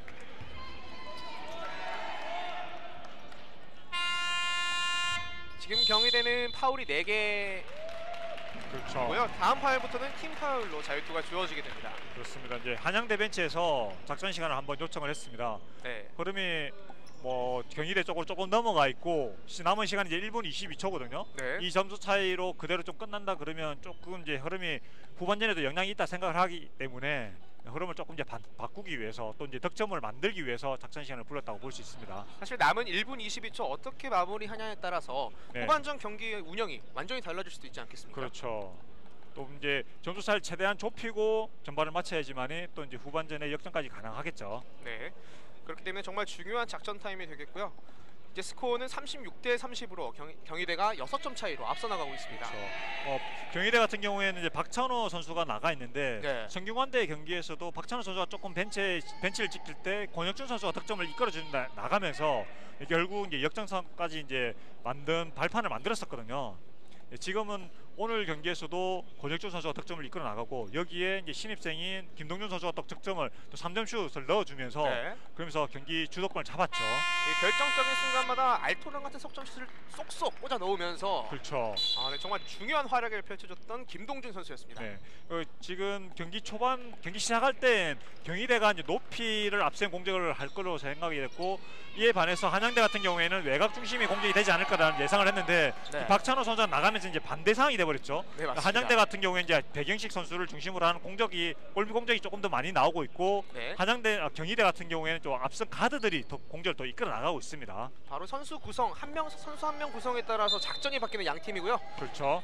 지금 경희대는 파울이 네 개고요. 그렇죠. 다음 파울부터는 팀 파울로 자유투가 주어지게 됩니다. 그렇습니다. 이제 한양대 벤치에서 작전 시간을 한번 요청을 했습니다. 네. 흐름이 뭐 경희대 쪽으로 조금 넘어가 있고 남은 시간이 이제 일 분 이십이 초거든요. 네. 이 점수 차이로 그대로 좀 끝난다 그러면 조금 이제 흐름이 후반전에도 영향이 있다 생각을 하기 때문에 흐름을 조금 이제 바, 바꾸기 위해서 또 이제 득점을 만들기 위해서 작전 시간을 불렀다고 볼 수 있습니다. 사실 남은 일 분 이십이 초 어떻게 마무리하냐에 따라서 네. 후반전 경기의 운영이 완전히 달라질 수도 있지 않겠습니까? 그렇죠. 또 이제 점수 차를 최대한 좁히고 전반을 마쳐야지만이 또 이제 후반전에 역전까지 가능하겠죠. 네. 그렇기 때문에 정말 중요한 작전 타임이 되겠고요. 이제 스코어는 삼십육 대 삼십으로 경희, 경희대가 여섯 점 차이로 앞서 나가고 있습니다. 그렇죠. 어, 경희대 같은 경우에는 이제 박찬호 선수가 나가 있는데 네. 성균관대 경기에서도 박찬호 선수가 조금 벤치에 벤치를 지킬 때 권혁준 선수가 득점을 이끌어준다 나가면서 결국 이제 역전선까지 이제 만든 발판을 만들었었거든요. 지금은 오늘 경기에서도 권혁준 선수가 득점을 이끌어 나가고 여기에 이제 신입생인 김동준 선수가 또 득점을 또 삼 점 슛을 넣어주면서 네. 그러면서 경기 주도권을 잡았죠. 이 결정적인 순간마다 알토란 같은 석점슛을 쏙쏙 꽂아 넣으면서 그렇죠. 아, 네, 정말 중요한 활약을 펼쳐줬던 김동준 선수였습니다. 네. 어, 지금 경기 초반 경기 시작할 땐 경희대가 이제 높이를 앞선 공격을 할 걸로 생각이 됐고 이에 반해서 한양대 같은 경우에는 외곽 중심이 공격이 되지 않을까라는 예상을 했는데 네. 박찬호 선수가 나가면서 이제 반대 상황이 돼버렸죠. 네, 맞습니다. 한양대 같은 경우에 이제 백영식 선수를 중심으로 하는 공격이 골밑 공격이 조금 더 많이 나오고 있고 네. 한양대 아, 경희대 같은 경우에는 좀 앞선 가드들이 더 공격을 더 이끌어 나가고 있습니다. 바로 선수 구성 한 명 선수 한 명 구성에 따라서 작전이 바뀌는 양 팀이고요. 그렇죠.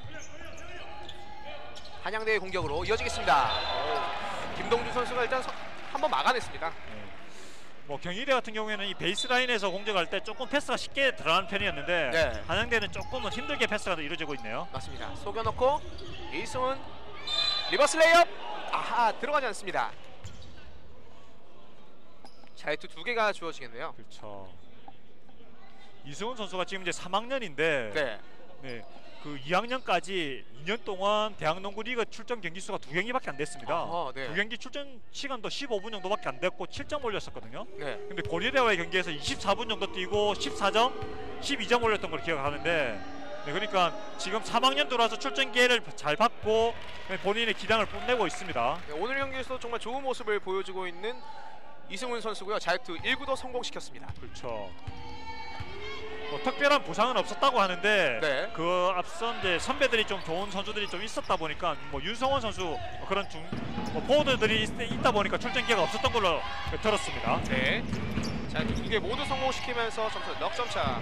한양대의 공격으로 이어지겠습니다. 오, 김동준 선수가 일단 한번 막아냈습니다. 뭐 경희대 같은 경우에는 이 베이스라인에서 공격할 때 조금 패스가 쉽게 들어가는 편이었는데 네. 한양대는 조금은 힘들게 패스가 이루어지고 있네요. 맞습니다. 속여놓고 이승훈 리버스 레이업. 아하, 들어가지 않습니다. 자유투 두 개가 주어지겠네요. 그렇죠. 이승훈 선수가 지금 이제 삼 학년인데 네. 네. 그 이 학년까지 이 년 동안 대학농구 리그 출전 경기 수가 두 경기밖에 안 됐습니다. 아하, 네. 두 경기 출전 시간도 십오 분 정도밖에 안 됐고 칠 점 올렸었거든요. 네. 근데 고려대와의 경기에서 이십사 분 정도 뛰고 십사 점, 십이 점 올렸던 걸 기억하는데 네, 그러니까 지금 삼 학년 들어와서 출전 기회를 잘 받고 본인의 기량을 뽐내고 있습니다. 네, 오늘 경기에서도 정말 좋은 모습을 보여주고 있는 이승훈 선수고요. 자유투 일 구도 성공시켰습니다. 그렇죠. 뭐 특별한 부상은 없었다고 하는데 네. 그 앞선 이제 선배들이 좀 좋은 선수들이 좀 있었다 보니까 뭐 윤성원 선수 그런 중 뭐 포워드들이 있, 있다 보니까 출전 기회가 없었던 걸로 들었습니다. 네. 자, 두 개 모두 성공시키면서 점수 넉 점 차.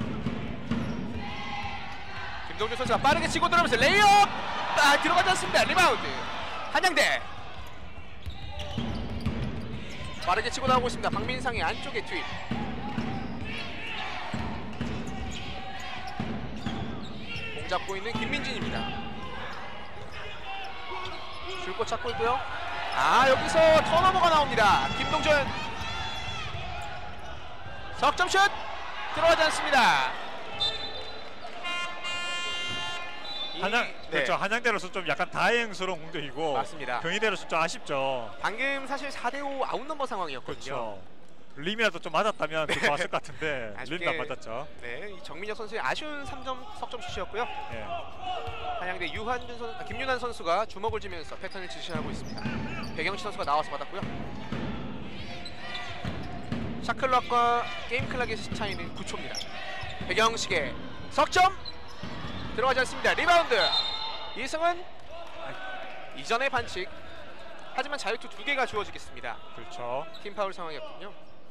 김동준 선수가 빠르게 치고 들어오면서 레이업! 아, 들어가지 않습니다. 리바운드. 한양대. 빠르게 치고 나오고 있습니다. 박민상이 안쪽에 투입. 공 잡고 있는 김민진입니다. 줄곧 찾고 있고요. 아, 여기서 턴오버가 나옵니다. 김동준. 석점슛 들어가지 않습니다. 한양 네. 그렇죠. 한양대로서 좀 약간 다행스러운 공격이고 맞습니다. 경희대로서 좀 아쉽죠. 방금 사실 사 대 오 아웃 넘버 상황이었거든요. 그렇죠. 림이라도 좀 맞았다면 더 좋았을 것 같은데 아쉽게- 림도 안 맞았죠. 네, 이 정민혁 선수의 아쉬운 삼 점 석점슛이었고요. 예. 한양대 유한준 선, 아, 김윤환 선수가 주먹을 쥐면서 패턴을 지시하고 있습니다. 백영치 선수가 나와서 받았고요. 샤클락과 게임 클락의 차이는 구 초입니다. 백영식의 석점 들어가지 않습니다. 리바운드 이승은 이전의 반칙. 하지만 자유투 두 개가 주어지겠습니다. 그렇죠. 팀 파울 상황이었군요.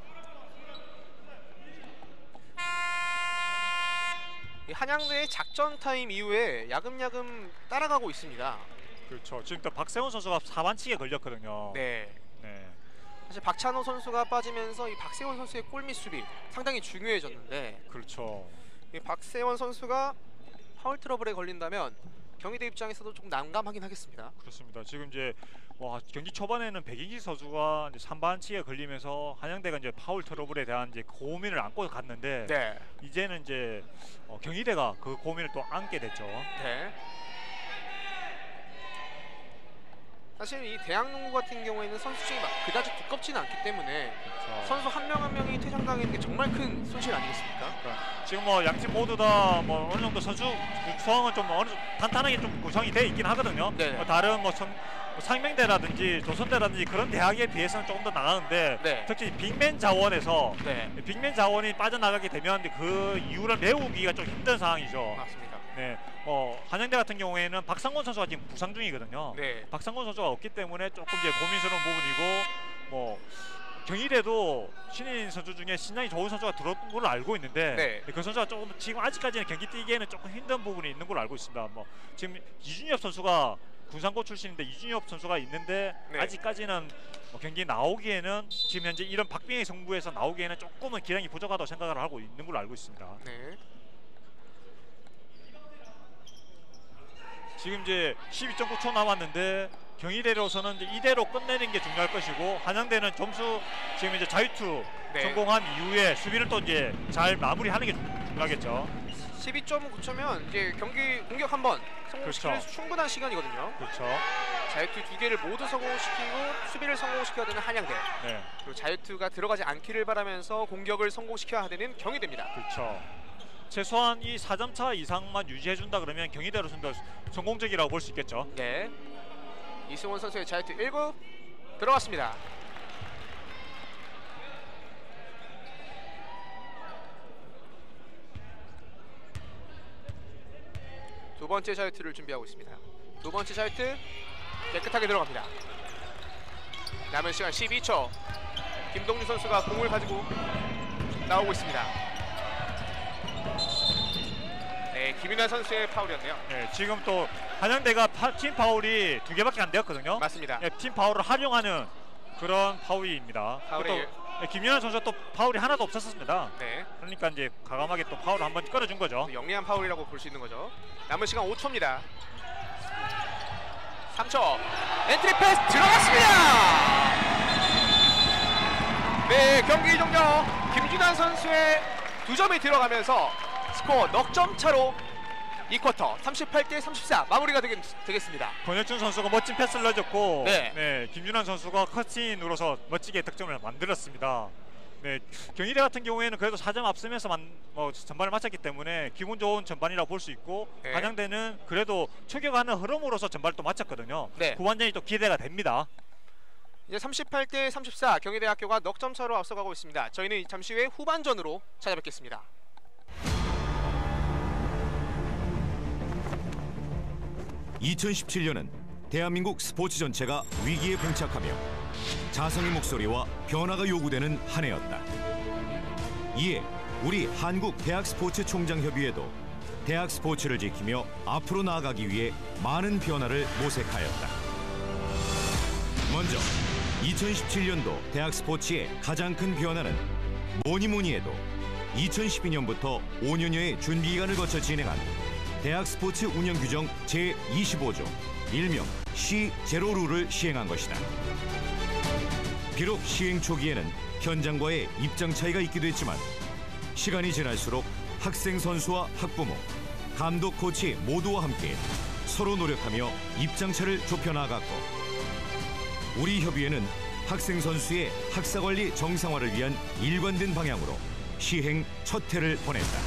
이 한양대의 작전 타임 이후에 야금야금 따라가고 있습니다. 그렇죠. 지금 또 박세훈 선수가 사반칙에 걸렸거든요. 네. 네. 사실 박찬호 선수가 빠지면서 이 박세원 선수의 골밑 수비 상당히 중요해졌는데 그렇죠. 이 박세원 선수가 파울 트러블에 걸린다면 경희대 입장에서도 좀 난감하긴 하겠습니다. 그렇습니다. 지금 이제 와, 경기 초반에는 백인기 선수가 이제 삼반칙에 걸리면서 한양대가 이제 파울 트러블에 대한 이제 고민을 안고 갔는데 네. 이제는 이제 어, 경희대가 그 고민을 또 안게 됐죠. 네. 사실 이 대학농구 같은 경우에는 선수층이 막 그다지 두껍지는 않기 때문에 그렇죠. 선수 한 명 한 명이 퇴장당하는 게 정말 큰 손실 아니겠습니까? 그러니까 지금 뭐 양팀 모두 다 뭐 어느 정도 선수 구성은 좀 어느 정도 탄탄하게 좀 구성이 돼 있긴 하거든요. 네. 뭐 다른 뭐 성, 뭐 상명대라든지 조선대라든지 그런 대학에 비해서는 조금 더 나가는데 네. 특히 빅맨 자원에서 네. 빅맨 자원이 빠져나가게 되면 그 이유를 메우기가 좀 힘든 상황이죠. 맞습니다. 네, 어 한양대 같은 경우에는 박상권 선수가 지금 부상 중이거든요. 네. 박상권 선수가 없기 때문에 조금 이제 고민스러운 부분이고 뭐 경희대도 신인 선수 중에 신장이 좋은 선수가 들어온 걸로 알고 있는데 네. 그 선수가 조금 지금 아직까지는 경기 뛰기에는 조금 힘든 부분이 있는 걸로 알고 있습니다. 뭐 지금 이준엽 선수가 군산고 출신인데 이준엽 선수가 있는데 네. 아직까지는 뭐 경기 나오기에는 지금 현재 이런 박빙의 승부에서 나오기에는 조금은 기량이 부족하다고 생각을 하고 있는 걸로 알고 있습니다. 네. 지금 이제 십이 점 구 초 남았는데 경희대로서는 이제 이대로 끝내는 게 중요할 것이고 한양대는 점수 지금 이제 자유투 네. 성공한 이후에 수비를 또 이제 잘 마무리하는 게 중요하겠죠. 십이 점 구 초면 이제 경기 공격 한 번 성공시킬 그렇죠. 충분한 시간이거든요. 그렇죠. 자유투 두 개를 모두 성공시키고 수비를 성공시켜야 되는 한양대. 네, 그리고 자유투가 들어가지 않기를 바라면서 공격을 성공시켜야 되는 경희대입니다. 그렇죠. 최소한 이 사 점 차 이상만 유지해준다 그러면 경희대로서는 더 성공적이라고 볼 수 있겠죠. 네. 이승원 선수의 자유투 일 구 들어갔습니다. 두 번째 자유투를 준비하고 있습니다. 두 번째 자유투 깨끗하게 들어갑니다. 남은 시간 십이 초. 김동준 선수가 공을 가지고 나오고 있습니다. 네, 김윤환 선수의 파울이었네요. 네, 지금 또 한양대가 파, 팀 파울이 두 개밖에 안 되었거든요. 맞습니다. 네, 팀 파울을 활용하는 그런 파울입니다. 파울이- 또 네, 김윤환 선수 또 파울이 하나도 없었습니다. 네. 그러니까 이제 과감하게 또 파울을 한번 끌어준 거죠. 영리한 파울이라고 볼 수 있는 거죠. 남은 시간 오 초입니다. 삼 초. 엔트리 패스 들어갔습니다. 네, 경기 종료. 김준환 선수의 두 점이 들어가면서 스코어 넉 점 차로 이 쿼터 삼십팔 대 삼십사 마무리가 되겠, 되겠습니다. 권혁준 선수가 멋진 패스를 넣어줬고 네. 네, 김준환 선수가 커팅으로서 멋지게 득점을 만들었습니다. 네, 경희대 같은 경우에는 그래도 사 점 앞서면서 만, 뭐 전반을 마쳤기 때문에 기분 좋은 전반이라고 볼 수 있고 네. 한양대는 그래도 초격하는 흐름으로서 전반을 또 마쳤거든요. 네. 후반전이 또 기대가 됩니다. 이제 삼십팔 대 삼십사 경희대학교가 넉 점 차로 앞서가고 있습니다. 저희는 잠시 후에 후반전으로 찾아뵙겠습니다. 이천십칠 년은 대한민국 스포츠 전체가 위기에 봉착하며 자성의 목소리와 변화가 요구되는 한 해였다. 이에 우리 한국대학스포츠총장협의회도 대학 스포츠를 지키며 앞으로 나아가기 위해 많은 변화를 모색하였다. 먼저 이천십칠 년도 대학 스포츠의 가장 큰 변화는 뭐니뭐니 해도 이천십이 년부터 오 년여의 준비기간을 거쳐 진행한 대학 스포츠 운영 규정 제이십오 조 일명 시 제로 룰을 시행한 것이다. 비록 시행 초기에는 현장과의 입장 차이가 있기도 했지만 시간이 지날수록 학생 선수와 학부모, 감독 코치 모두와 함께 서로 노력하며 입장차를 좁혀 나갔고 우리 협의회는 학생 선수의 학사 관리 정상화를 위한 일관된 방향으로 시행 첫 해를 보냈다.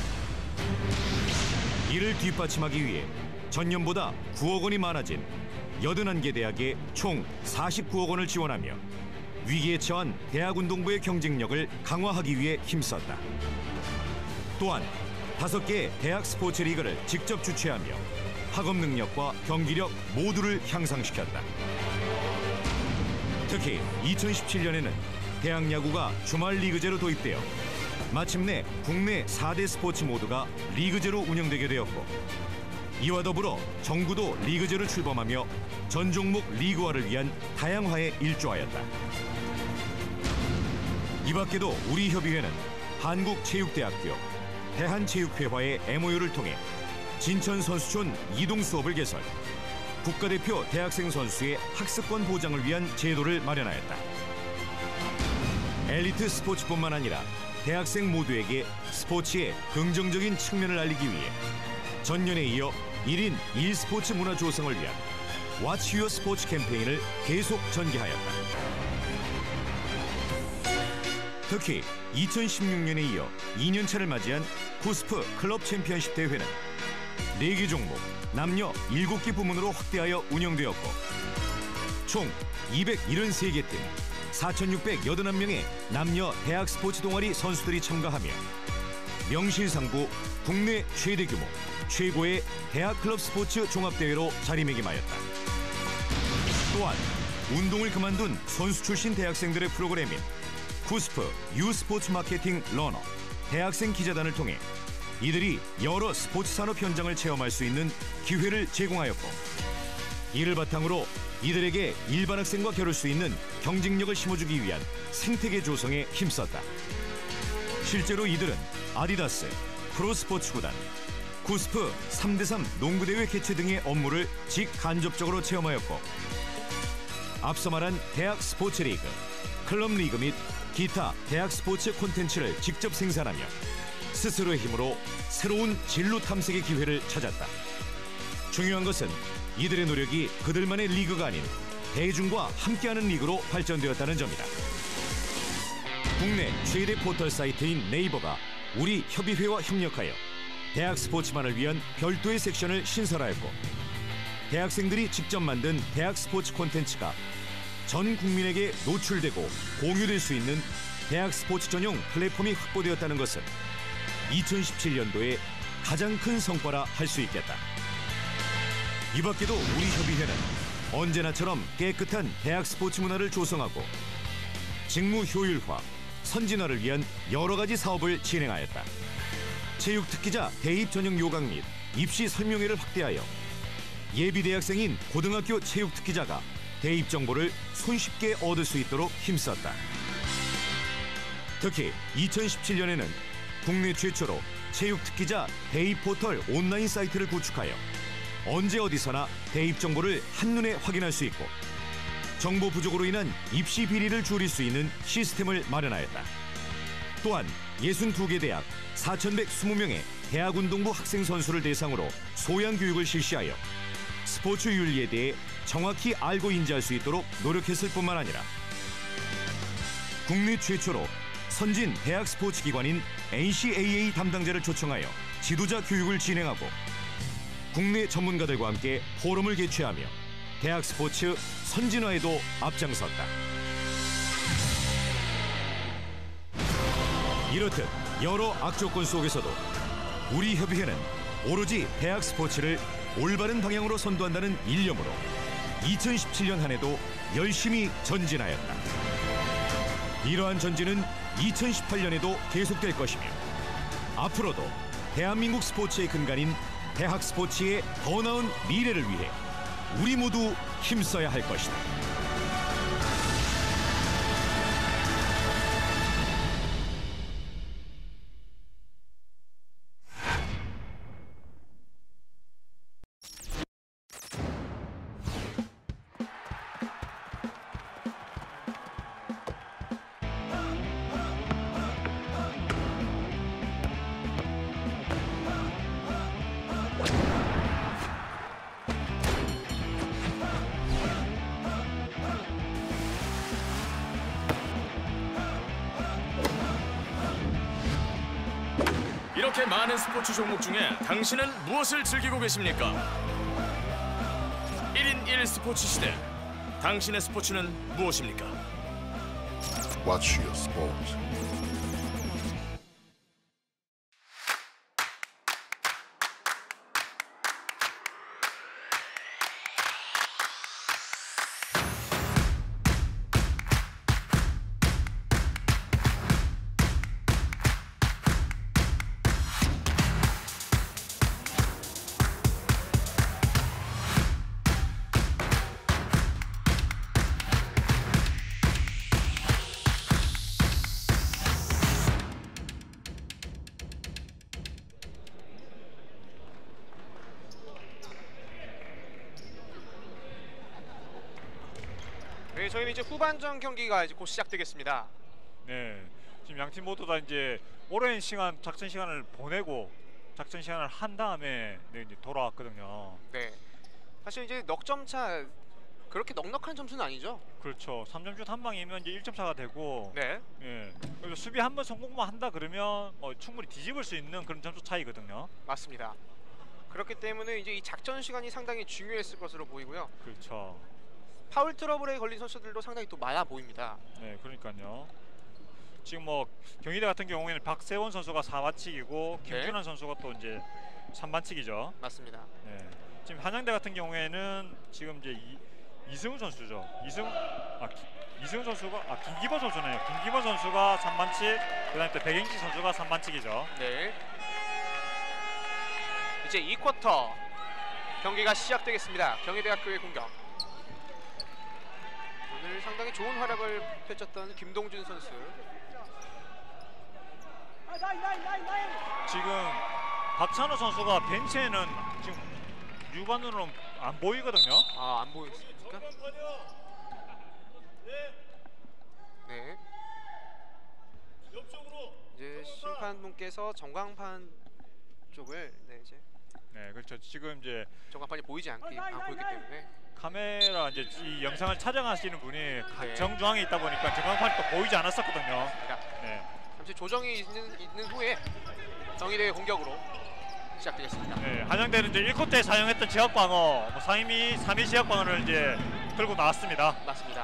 이를 뒷받침하기 위해 전년보다 구억 원이 많아진 여든한 개 대학에 총 사십구억 원을 지원하며 위기에 처한 대학운동부의 경쟁력을 강화하기 위해 힘썼다. 또한 다섯 개의 대학 스포츠 리그를 직접 주최하며 학업 능력과 경기력 모두를 향상시켰다. 특히 이천십칠 년에는 대학 야구가 주말 리그제로 도입되어 마침내 국내 사 대 스포츠 모두가 리그제로 운영되게 되었고 이와 더불어 정부도 리그제를 출범하며 전 종목 리그화를 위한 다양화에 일조하였다. 이 밖에도 우리 협의회는 한국체육대학교, 대한체육회화의 엠오유를 통해 진천 선수촌 이동 수업을 개설, 국가대표 대학생 선수의 학습권 보장을 위한 제도를 마련하였다. 엘리트 스포츠뿐만 아니라 대학생 모두에게 스포츠의 긍정적인 측면을 알리기 위해 전년에 이어 일 인 일 스포츠 문화 조성을 위한 Watch Your Sports 캠페인을 계속 전개하였다. 특히 이천십육 년에 이어 이 년 차를 맞이한 쿠스프 클럽 챔피언십 대회는 네 개 종목, 남녀 일곱 개 부문으로 확대하여 운영되었고 총 이백칠십삼 개 팀, 사천육백팔십일 명의 남녀 대학 스포츠 동아리 선수들이 참가하며 명실상부 국내 최대 규모, 최고의 대학 클럽 스포츠 종합대회로 자리매김하였다. 또한 운동을 그만둔 선수 출신 대학생들의 프로그램인 쿠스프 유 스포츠 마케팅 러너 대학생 기자단을 통해 이들이 여러 스포츠 산업 현장을 체험할 수 있는 기회를 제공하였고 이를 바탕으로 이들에게 일반 학생과 겨룰 수 있는 경쟁력을 심어주기 위한 생태계 조성에 힘썼다. 실제로 이들은 아디다스, 프로스포츠 구단, 쿠스프 삼 대 삼 농구대회 개최 등의 업무를 직간접적으로 체험하였고 앞서 말한 대학 스포츠 리그, 클럽 리그 및 기타 대학 스포츠 콘텐츠를 직접 생산하며 스스로의 힘으로 새로운 진로 탐색의 기회를 찾았다. 중요한 것은 이들의 노력이 그들만의 리그가 아닌 대중과 함께하는 리그로 발전되었다는 점이다. 국내 최대 포털 사이트인 네이버가 우리 협의회와 협력하여 대학 스포츠만을 위한 별도의 섹션을 신설하였고 대학생들이 직접 만든 대학 스포츠 콘텐츠가 전 국민에게 노출되고 공유될 수 있는 대학 스포츠 전용 플랫폼이 확보되었다는 것은 이천십칠 년도의 가장 큰 성과라 할 수 있겠다. 이 밖에도 우리 협의회는 언제나처럼 깨끗한 대학 스포츠 문화를 조성하고 직무 효율화, 선진화를 위한 여러 가지 사업을 진행하였다. 체육 특기자 대입 전형 요강 및 입시 설명회를 확대하여 예비 대학생인 고등학교 체육 특기자가 대입 정보를 손쉽게 얻을 수 있도록 힘썼다. 특히 이천십칠 년에는 국내 최초로 체육 특기자 대입 포털 온라인 사이트를 구축하여 언제 어디서나 대입 정보를 한눈에 확인할 수 있고 정보 부족으로 인한 입시 비리를 줄일 수 있는 시스템을 마련하였다. 또한 육십이 개 대학 사천백이십 명의 대학운동부 학생 선수를 대상으로 소양 교육을 실시하여 스포츠 윤리에 대해 정확히 알고 인지할 수 있도록 노력했을 뿐만 아니라 국내 최초로 선진 대학 스포츠 기관인 엔씨에이에이 담당자를 초청하여 지도자 교육을 진행하고 국내 전문가들과 함께 포럼을 개최하며 대학 스포츠 선진화에도 앞장섰다. 이렇듯 여러 악조건 속에서도 우리 협의회는 오로지 대학 스포츠를 올바른 방향으로 선도한다는 일념으로 이천십칠 년 한 해도 열심히 전진하였다. 이러한 전진은 이천십팔 년에도 계속될 것이며 앞으로도 대한민국 스포츠의 근간인 대학 스포츠의 더 나은 미래를 위해 우리 모두 힘써야 할 것이다. 이렇게 많은 스포츠 종목 중에 당신은 무엇을 즐기고 계십니까? 일 인 일 스포츠 시대. 당신의 스포츠는 무엇입니까? Watch your sport. 네, 저희는 이제 후반전 경기가 이제 곧 시작되겠습니다. 네, 지금 양 팀 모두 다 이제 오랜 시간 작전 시간을 보내고 작전 시간을 한 다음에 네, 이제 돌아왔거든요. 네, 사실 이제 넉 점 차 그렇게 넉넉한 점수는 아니죠. 그렇죠. 삼 점 슛 한 방이면 이제 일 점 차가 되고, 네, 예, 그래서 수비 한 번 성공만 한다 그러면 어, 충분히 뒤집을 수 있는 그런 점수 차이거든요. 맞습니다. 그렇기 때문에 이제 이 작전 시간이 상당히 중요했을 것으로 보이고요. 그렇죠. 파울 트러블에 걸린 선수들도 상당히 또 많아 보입니다. 네, 그러니까요. 지금 뭐 경희대 같은 경우에는 박세원 선수가 사 반칙이고 김준환 네. 선수가 또 이제 삼 반칙이죠. 맞습니다. 네. 지금 한양대 같은 경우에는 지금 이제 이, 이승우 선수죠. 이승 아 기, 이승우 선수가 아 김기범 선수네요. 김기범 선수가 삼 반칙, 그다음에 또 백행지 선수가 삼 반칙이죠. 네. 이제 이 쿼터 경기가 시작되겠습니다. 경희대학교의 공격. 오늘 상당히 좋은 활약을 펼쳤던 김동준 선수. 지금 박찬호 선수가 벤치에는 지금 육안으로는 안 보이거든요. 아, 안 보였습니까? 네. 이제 심판분께서 전광판 쪽을 네 이제 네, 그렇죠. 지금 이제 전광판이 보이지 않기 않고 있기 때문에 카메라 이제 이 영상을 촬영하시는 분이 네. 정중앙에 있다 보니까 전광판이 또 보이지 않았었거든요. 네. 잠시 조정이 있는, 있는 후에 경희대의 공격으로 시작되겠습니다. 네, 한양대는 이제 일 쿼터에 사용했던 지역방어, 뭐 상임이, 삼 위 지역방어를 이제 들고 나왔습니다. 맞습니다.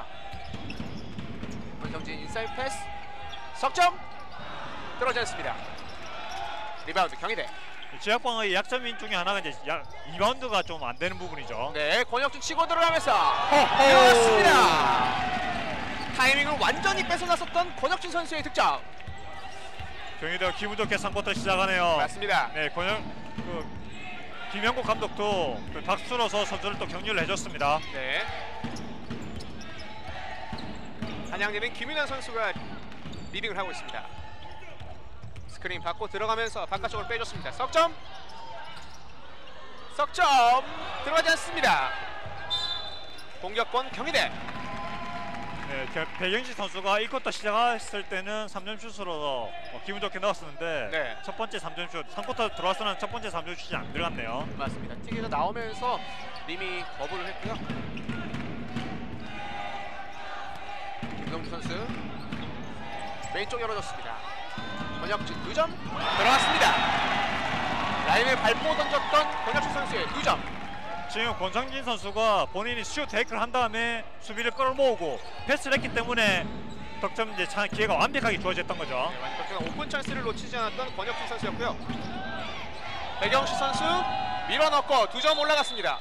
권경진 인사이드 패스, 석점 떨어지 않습니다. 리바운드 경희대. 지역방어의 약점인 중에 하나가 이제 야, 리바운드가 좀 안 되는 부분이죠. 네, 권혁준 치고 들어가면서 들어갔습니다. 타이밍을 완전히 뺏어났었던 권혁준 선수의 득점. 경희대가 기분 좋게 삼 쿼터 시작하네요. 맞습니다. 네, 권혁 그 김영국 감독도 그 박수로서 선수를 또 격려를 해줬습니다. 네. 한양대는 김윤환 선수가 리딩을 하고 있습니다. 스크린 받고 들어가면서 바깥쪽으로 빼줬습니다. 석점! 석점! 들어가지 않습니다. 공격권 경희대. 네, 겨- 백영식 선수가 일 쿼터 시작했을 때는 삼 점 슛으로 어, 기분 좋게 넣었었는데 네. 첫 번째 삼 점 슛, 삼 쿼터 들어와서는 첫 번째 삼 점 슛이 안 들어갔네요. 맞습니다. 튀기가 나오면서 림이 거부를 했고요. 김동주 선수 왼쪽 열어줬습니다. 권혁준 두 점 들어갔습니다. 라인을 밟고 던졌던 권혁준 선수의 두 점. 지금 권상진 선수가 본인이 슛 테이크를 한 다음에 수비를 끌어모으고 패스를 했기 때문에 득점 이제 찬 기회가 완벽하게 주어졌던 거죠. 네, 완벽한 오픈 찬스를 놓치지 않았던 권혁준 선수였고요. 백영식 선수 밀어넣고 두 점 올라갔습니다.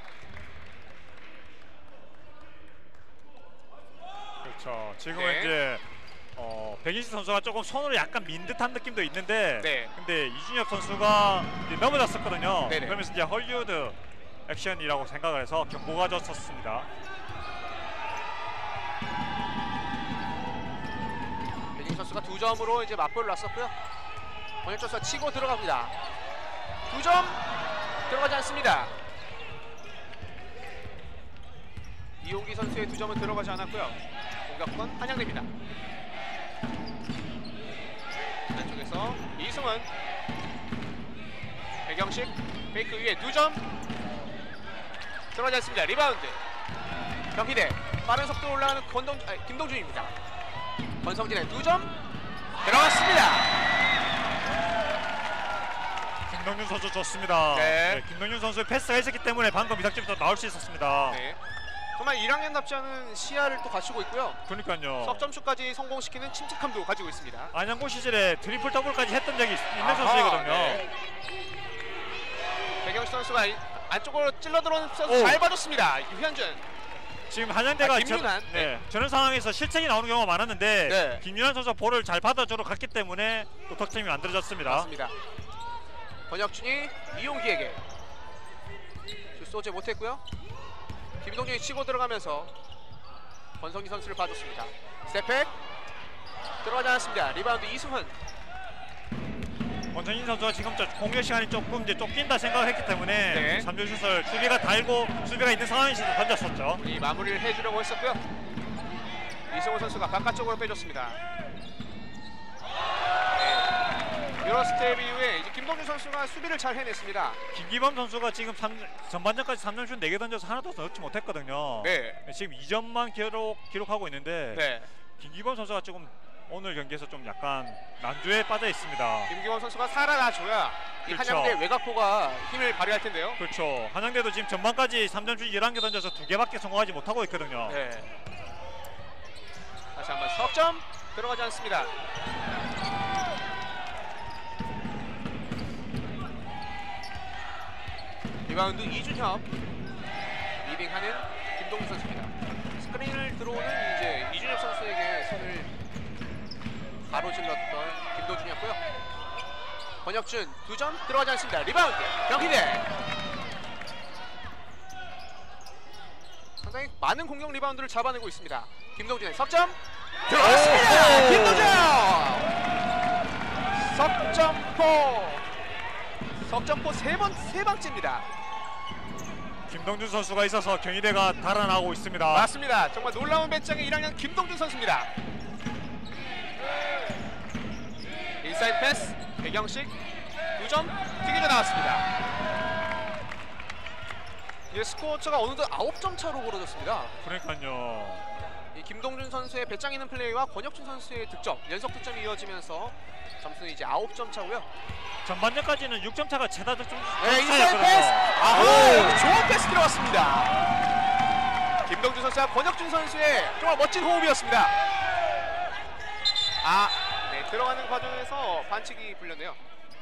그렇죠. 지금은 네. 이제 어, 백인식 선수가 조금 손으로 약간 민 듯한 느낌도 있는데, 네. 근데 이준엽 선수가 이제 넘어졌었거든요. 네네. 그러면서 이제 헐리우드 액션이라고 생각을 해서 경고가 줬었습니다. 백영식 선수가 두 점으로 이제 맞불을 놨었고요. 권혁준 선수가 치고 들어갑니다. 두 점 들어가지 않습니다. 이용기 선수의 두 점은 들어가지 않았고요. 공격권 한양대입니다. 안쪽에서 이승훈, 백영식 페이크 위에 두 점 들어가지 않습니다. 리바운드 경희대 빠른 속도로 올라가는 권동, 아니, 김동준입니다. 권성진의 두 점 들어갔습니다. 김동준 선수 좋습니다. 네. 네, 김동준 선수의 패스가 있었기 때문에 방금 이삭집부터 나올 수 있었습니다. 네. 정말 일 학년답지 않은 시야를 또 갖추고 있고요. 그러니까요. 석점슛까지 성공시키는 침착함도 가지고 있습니다. 안양고 시절에 트리플 더블까지 했던 적이 있는 아하, 선수이거든요. 네. 백영식 선수가 이- 안쪽으로 찔러 들어오는 선수 오. 잘 봐줬습니다. 유현준. 지금 한양대가 아, 김윤환. 저, 네, 저런 상황에서 실책이 나오는 경우가 많았는데 네. 김윤환 선수가 볼을 잘 받아주러 갔기 때문에 또 득점이 만들어졌습니다. 맞습니다. 권혁준이 이용기에게 슛 쏘지 못했고요. 김동준이 치고 들어가면서 권성기 선수를 봐줬습니다. 스텝백 들어가지 않았습니다. 리바운드 이승훈. 권창진 선수가 지금 저 공격 시간이 조금 이제 쫓긴다 생각을 했기 때문에 네. 삼 점 슛을 수비가 달고 수비가 있는 상황에서 던졌었죠. 이 마무리를 해주려고 했었고요. 이승훈 선수가 바깥쪽으로 빼줬습니다. 네. 유로 스텝 이후에 이제 김동준 선수가 수비를 잘 해냈습니다. 김기범 선수가 지금 삼, 전반전까지 삼 점 슛 네 개 던져서 하나도 넣지 못했거든요. 네. 지금 이 점만 기록, 기록하고 있는데 네. 김기범 선수가 조금 오늘 경기에서 좀 약간 난조에 빠져 있습니다. 김기범 선수가 살아나줘야 이 그렇죠. 한양대 외곽포가 힘을 발휘할 텐데요. 그렇죠. 한양대도 지금 전반까지 삼 점 슛 열한 개 던져서 두 개밖에 성공하지 못하고 있거든요. 네. 다시 한번 석점 들어가지 않습니다. 리바운드 이준협, 리딩하는 김동준 선수입니다. 스크린을 들어오는 이제 이준협 선수에게 손을 가로질렀던 김동준이었고요. 권혁준 두 점 들어가지 않습니다. 리바운드 경희대. 상당히 많은 공격 리바운드를 잡아내고 있습니다. 김동준의 석점 들어갔습니다. 김동준 석점포 석점포 세번 세 방째입니다. 김동준 선수가 있어서 경희대가 달아나고 있습니다. 맞습니다. 정말 놀라운 배짱의 일 학년 김동준 선수입니다. 인사이드 패스 백영식 두 점 튀기져 나왔습니다. 이제 스코어차가 어느덧 아홉 점 차로 벌어졌습니다. 그러니까요. 이 김동준 선수의 배짱 있는 플레이와 권혁준 선수의 득점, 연속 득점이 이어지면서 점수는 이제 아홉 점 차고요. 전반전까지는 육 점 차가 최다 득점 네, 인사이드 차였거든요. 패스. 아하, 여기 좋은 패스 들어갔습니다. 김동준 선수와 권혁준 선수의 정말 멋진 호흡이었습니다. 아, 네, 들어가는 과정에서 반칙이 불렸네요.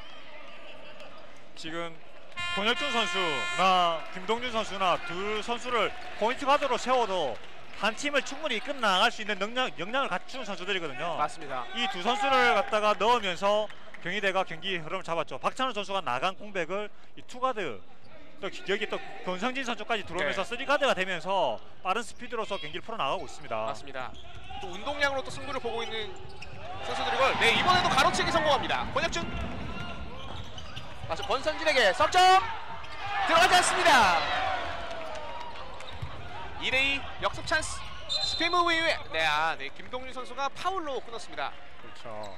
지금 권혁준 선수나 김동준 선수나 두 선수를 포인트 가드로 세워도 한 팀을 충분히 이끌어 나갈 수 있는 능력, 역량을 갖춘 선수들이거든요. 맞습니다. 이 두 선수를 갖다가 넣으면서 경희대가 경기 흐름을 잡았죠. 박찬호 선수가 나간 공백을 이 투가드 또 여기 또 권성진 선수까지 들어오면서 네. 쓰리가드가 되면서 빠른 스피드로서 경기를 풀어나가고 있습니다. 맞습니다. 또 운동량으로 또 승부를 보고 있는 선수들이고, 네, 이번에도 가로채기 성공합니다. 권혁준 다시 권선진에게 석점 들어가지 않습니다. 이 대 이 역습 찬스. 스피드 무브 이후에 네, 아, 네, 김동준 선수가 파울로 끊었습니다. 그렇죠.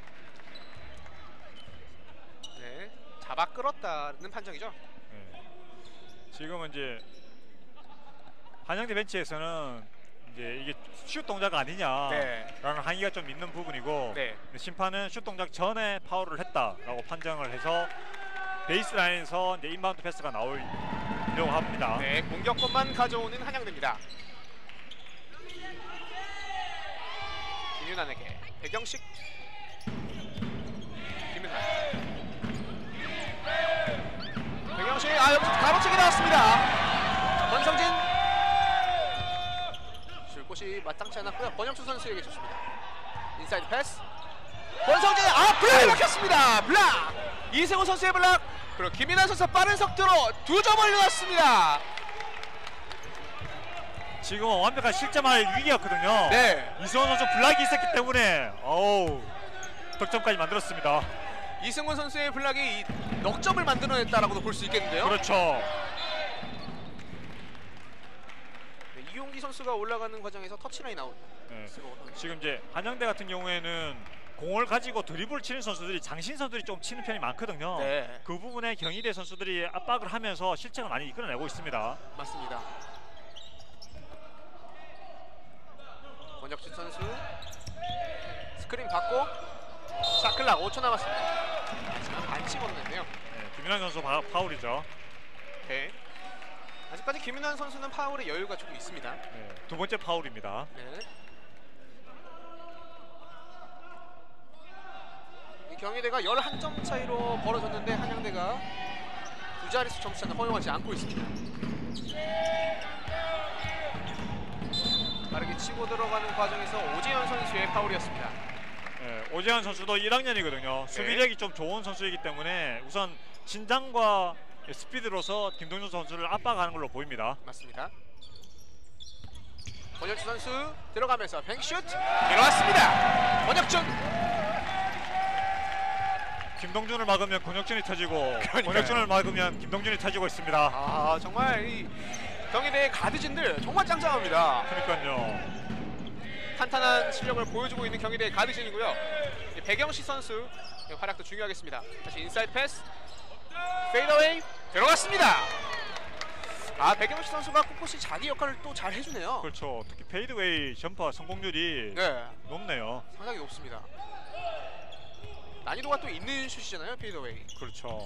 네, 잡아 끌었다는 판정이죠. 네. 지금은 이제 한양대 벤치에서는 이제 이게 슛 동작 아니냐라는 네. 항의가 좀 있는 부분이고 네. 심판은 슛 동작 전에 파울을 했다라고 판정을 해서 베이스라인에서 이제 인바운드 패스가 나오려고 합니다. 네, 공격권만 가져오는 한양대입니다. 김윤환에게 배경식, 김윤환, 배경식, 아 여기서 가로채기 나왔습니다. 권성진, 줄 곳이 마땅치 않았고요. 권영수 선수에게 줬습니다. 인사이드 패스, 권성진, 아 블락이 막혔습니다. 블락, 이승우 선수의 블락. 그리고 김윤환 선수 빠른 속도로 두 점 올려놨습니다. 지금은 완벽한 실점할 위기였거든요. 네. 이승원 선수 블락이 있었기 때문에 어우 득점까지 만들었습니다. 이승훈 선수의 블락이 이 넉점을 만들어냈다라고도 볼 수 있겠는데요. 그렇죠. 네, 이용기 선수가 올라가는 과정에서 터치라인 아웃. 네. 지금 이제 한양대 같은 경우에는 공을 가지고 드리블 치는 선수들이 장신 선수들이 좀 치는 편이 많거든요. 네. 그 부분에 경희대 선수들이 압박을 하면서 실책을 많이 이끌어내고 있습니다. 맞습니다. 권혁준 선수 스크린 받고 샤클락 오 초 남았습니다. 하지만 반칙 없는데요. 네, 김윤환 선수 파, 파울이죠. 네. 아직까지 김윤환 선수는 파울의 여유가 조금 있습니다. 네, 두 번째 파울입니다. 네. 이 경희대가 열한 점 차이로 벌어졌는데 한양대가 두 자릿수 점수차는 허용하지 않고 있습니다. 빠르게 치고 들어가는 과정에서 오재현 선수의 파울이었습니다. 네, 오재환 선수도 일 학년이거든요. 수비력이 좀 좋은 선수이기 때문에 우선 신장과 스피드로서 김동준 선수를 압박하는 걸로 보입니다. 맞습니다. 권혁준 선수 들어가면서 뱅슛 들어왔습니다. 권혁준, 김동준을 막으면 권혁준이 터지고 그러니까요. 권혁준을 막으면 김동준이 터지고 있습니다. 아 정말 이 경희대의 가드진들 정말 짱짱합니다. 그러니까요. 탄탄한 실력을 보여주고 있는 경희대의 가드진이고요. 배경식 선수 활약도 중요하겠습니다. 다시 인사이드 패스, 페이더웨이 들어갔습니다. 아 배경식 선수가 꿋꿋이 자기 역할을 또 잘 해주네요. 그렇죠. 특히 페이드웨이 점퍼 성공률이 네, 높네요. 상당히 높습니다. 난이도가 또 있는 슛이잖아요, 페이더웨이. 그렇죠.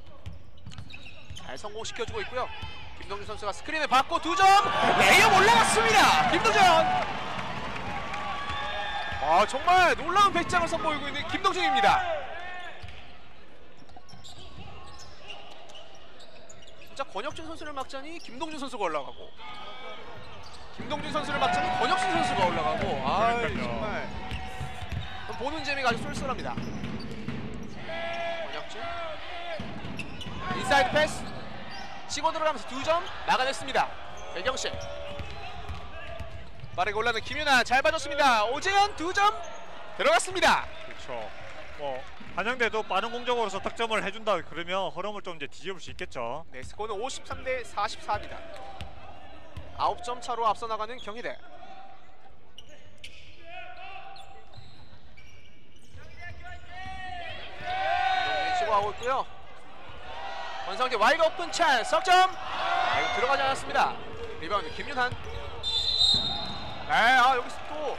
잘 성공시켜주고 있고요. 김동준 선수가 스크린을 받고 두 점, 레이업 올라갔습니다. 김동준. 아 정말 놀라운 배짱을 선보이고 있는 김동준입니다. 진짜 권혁준 선수를 막자니 김동준 선수가 올라가고, 김동준 선수를 막자니 권혁준 선수가 올라가고, 아 정말 보는 재미가 아주 쏠쏠합니다. 권혁준 인사이드 패스 치고 들어가면서 두 점 막아냈습니다. 배경식 빠르게 올라오는 김윤아 잘 봐줬습니다. 오재현 두 점 들어갔습니다. 그렇죠. 뭐 한양대도 빠른 공격으로서 득점을 해준다 그러면 흐름을 좀 이제 뒤집을 수 있겠죠. 네, 스코어는 오십삼 대 사십사입니다. 아홉 점 차로 앞서 나가는 경희대. 치고 하고 있고요. 권성재 와이드 오픈 찬스 석점. 아, 이거 들어가지 않았습니다. 리바운드 김윤환. 네, 아 여기서 또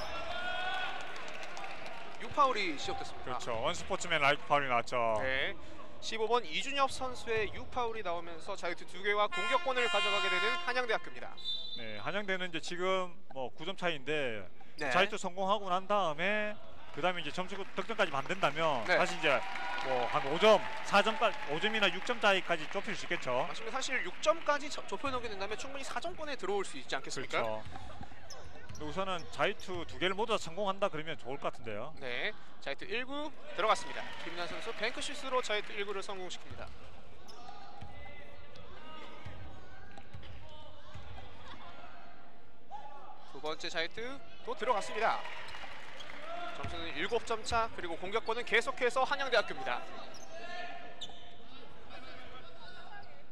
육 파울이 시작됐습니다. 그렇죠. 원스포츠맨 라이크 파울이 나왔죠. 네, 십오 번 이준엽 선수의 육 파울이 나오면서 자유투 두 개와 공격권을 가져가게 되는 한양대학교입니다. 네, 한양대는 이제 지금 뭐 구 점 차이인데 네. 자유투 성공하고 난 다음에 그 다음에 이제 점수 득점까지 만든다면 네. 다시 이제 뭐 한 오 점, 사 점까지 오 점이나 육 점 차이까지 좁힐 수 있겠죠. 맞습니다. 사실 육 점까지 좁혀놓게 된다면 충분히 사 점권에 들어올 수 있지 않겠습니까? 그렇죠. 우선은 자유투 두 개를 모두 다 성공한다 그러면 좋을 것 같은데요. 네, 자유투 일 구 들어갔습니다. 김윤환 선수 뱅크슛으로 자유투 일 구를 성공시킵니다. 두 번째 자유투 또 들어갔습니다. 점수는 일곱 점 차, 그리고 공격권은 계속해서 한양대학교입니다.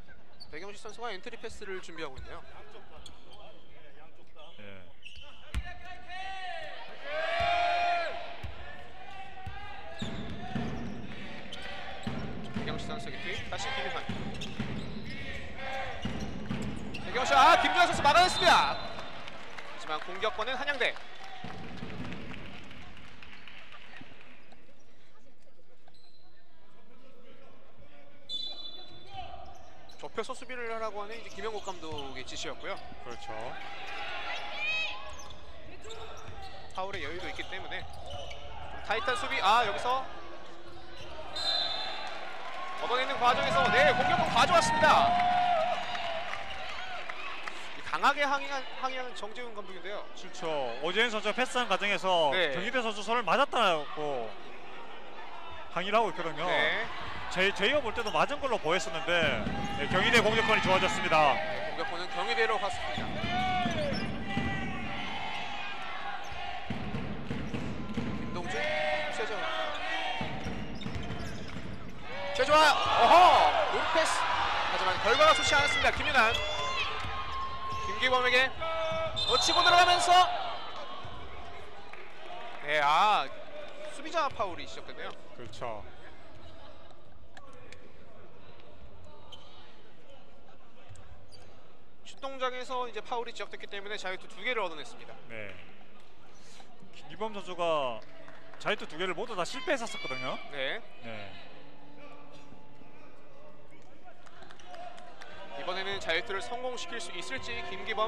배경식 선수가 엔트리 패스를 준비하고 있네요. 예. 막아냈습니다. 하지만 공격권은 한양대. 좁혀서 수비를 하라고 하는 이제 김영국 감독의 지시였고요. 그렇죠. 파울의 여유도 있기 때문에 좀 타이트한 수비. 아, 여기서 걷어내는 과정에서 네, 공격권 가져왔습니다. 강하게 항의한, 항의하는 정재훈 감독인데요. 그렇죠. 오재현 선수가 패스한 과정에서 네. 경희대 선수 손을 맞았다고 항의를 하고 있거든요. 네. 제, 저희가 볼 때도 맞은 걸로 보였었는데 네, 경희대 공격권이 좋아졌습니다. 네, 공격권은 경희대로 갔습니다. 김동준, 최정환. 최정환, 어허! 노르패스. 하지만 결과가 좋지 않았습니다. 김윤환. 김기범에게 놓치고 들어가면서 네, 아 수비자 파울이 시작됐네요. 그렇죠. 슛 동작에서 이제 파울이 지적됐기 때문에 자유투 두 개를 얻어냈습니다. 네. 김기범 선수가 자유투 두 개를 모두 다 실패했었거든요. 네. 네. 이번에는 자유투를 성공시킬 수 있을지 김기범.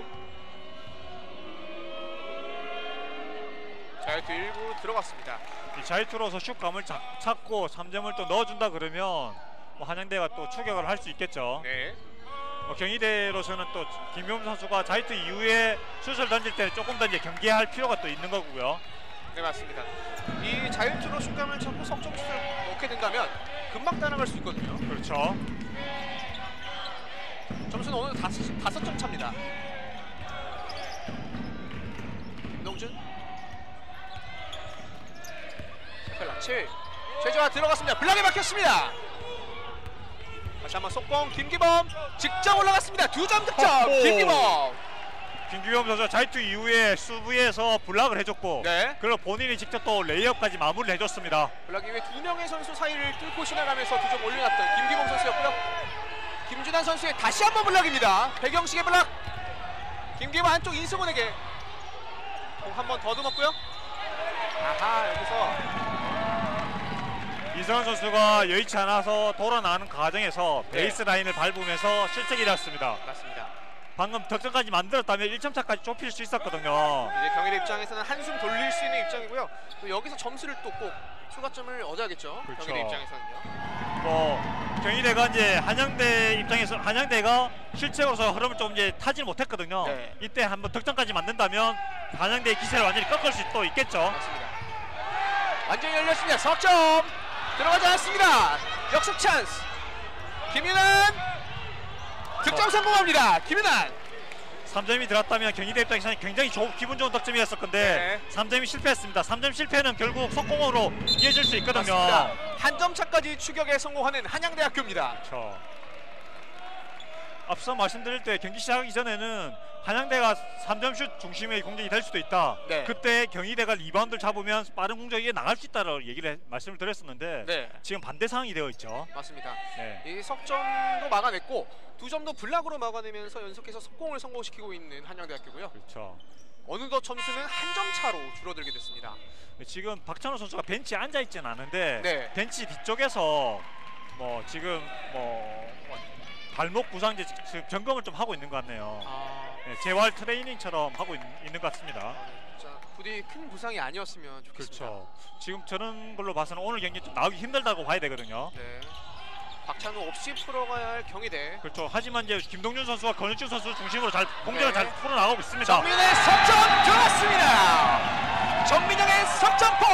자유투 일부 들어갔습니다. 이 자유투로서 슛감을 자, 찾고 삼 점을 또 넣어준다 그러면 뭐 한양대가 또 추격을 할 수 있겠죠. 네. 뭐 경희대로서는 또 김기범 선수가 자유투 이후에 슛을 던질 때는 조금 더 이제 경계할 필요가 또 있는 거고요. 네, 맞습니다. 이 자유투로 슛감을 찾고 석점슛을 넣게 된다면 금방 따라갈 수 있거든요. 그렇죠. 점수는 오늘 다섯, 다섯 점 차입니다. 김동준. 칠. 최재화 들어갔습니다. 블락에 막혔습니다. 다시 한번 속공 김기범 직접 올라갔습니다. 두 점 득점 김기범. 김기범 선수가 자유투 이후에 수비에서 블락을 해줬고 네. 그리고 본인이 직접 또 레이업까지 마무리를 해줬습니다. 블락 이후에 두 명의 선수 사이를 뚫고 지나가면서 두 점 올려놨던 김기범 선수였고요. 김준환 선수의 다시 한번 블락입니다. 백영식의 블락. 김기범 한쪽 인승훈에게 공 한 번 더듬었고요. 아하, 여기서 이성환 선수가 여의치 않아서 돌아나가는 과정에서 네. 베이스 라인을 밟으면서 실책이 났습니다. 맞습니다. 방금 득점까지 만들었다면 일 점 차까지 좁힐 수 있었거든요. 이제 경희대 입장에서는 한숨 돌릴 수 있는 입장이고요. 또 여기서 점수를 또 꼭 추가점을 얻어야겠죠. 그렇죠. 경희대 입장에서는요. 뭐 경희대가 이제 한양대 입장에서 한양대가 실책으로서 흐름을 좀 이제 타지 못했거든요. 네. 이때 한번 득점까지 만든다면 한양대의 기세를 완전히 꺾을 수 또 있겠죠. 맞습니다. 완전히 열렸습니다. 석점 들어가지 않았습니다. 역습 찬스. 김윤환 득점 성공합니다. 김윤환. 삼 점이 들어갔다면 경희대 입장에서는 굉장히 좋, 기분 좋은 득점이었을 건데 네. 삼 점이 실패했습니다. 삼 점 실패는 결국 속공으로 이어질 수 있거든요. 한 점 차까지 추격에 성공하는 한양대학교입니다. 그렇죠. 앞서 말씀드릴 때 경기 시작하기 전에는 한양대가 삼 점 슛 중심의 공격이 될 수도 있다. 네. 그때 경희대가 리바운드를 잡으면 빠른 공격이 나갈 수 있다라고 얘기를 해, 말씀을 드렸었는데 네. 지금 반대 상황이 되어 있죠. 맞습니다. 네. 이 석점도 막아냈고 두 점도 블락으로 막아내면서 연속해서 속공을 성공시키고 있는 한양대학교고요. 그렇죠. 어느덧 점수는 한 점 차로 줄어들게 됐습니다. 지금 박찬호 선수가 벤치에 앉아 있지는 않은데 네. 벤치 뒤쪽에서 뭐 지금 뭐 발목 부상제 지금 점검을 좀 하고 있는 것 같네요. 아, 네, 재활 트레이닝처럼 하고 있, 있는 것 같습니다. 자, 부디 큰 부상이 아니었으면 좋겠습니다. 그렇죠. 지금 저런 걸로 봐서는 오늘 경기 좀 나오기 힘들다고 봐야 되거든요. 네. 박찬호 없이 풀어가야 할 경희대. 그렇죠. 하지만 이제 김동준 선수와 권유중 선수 중심으로 잘 공격을 네. 잘 풀어나가고 있습니다. 정민의 석점 들어갔습니다. 정민영의 석점포.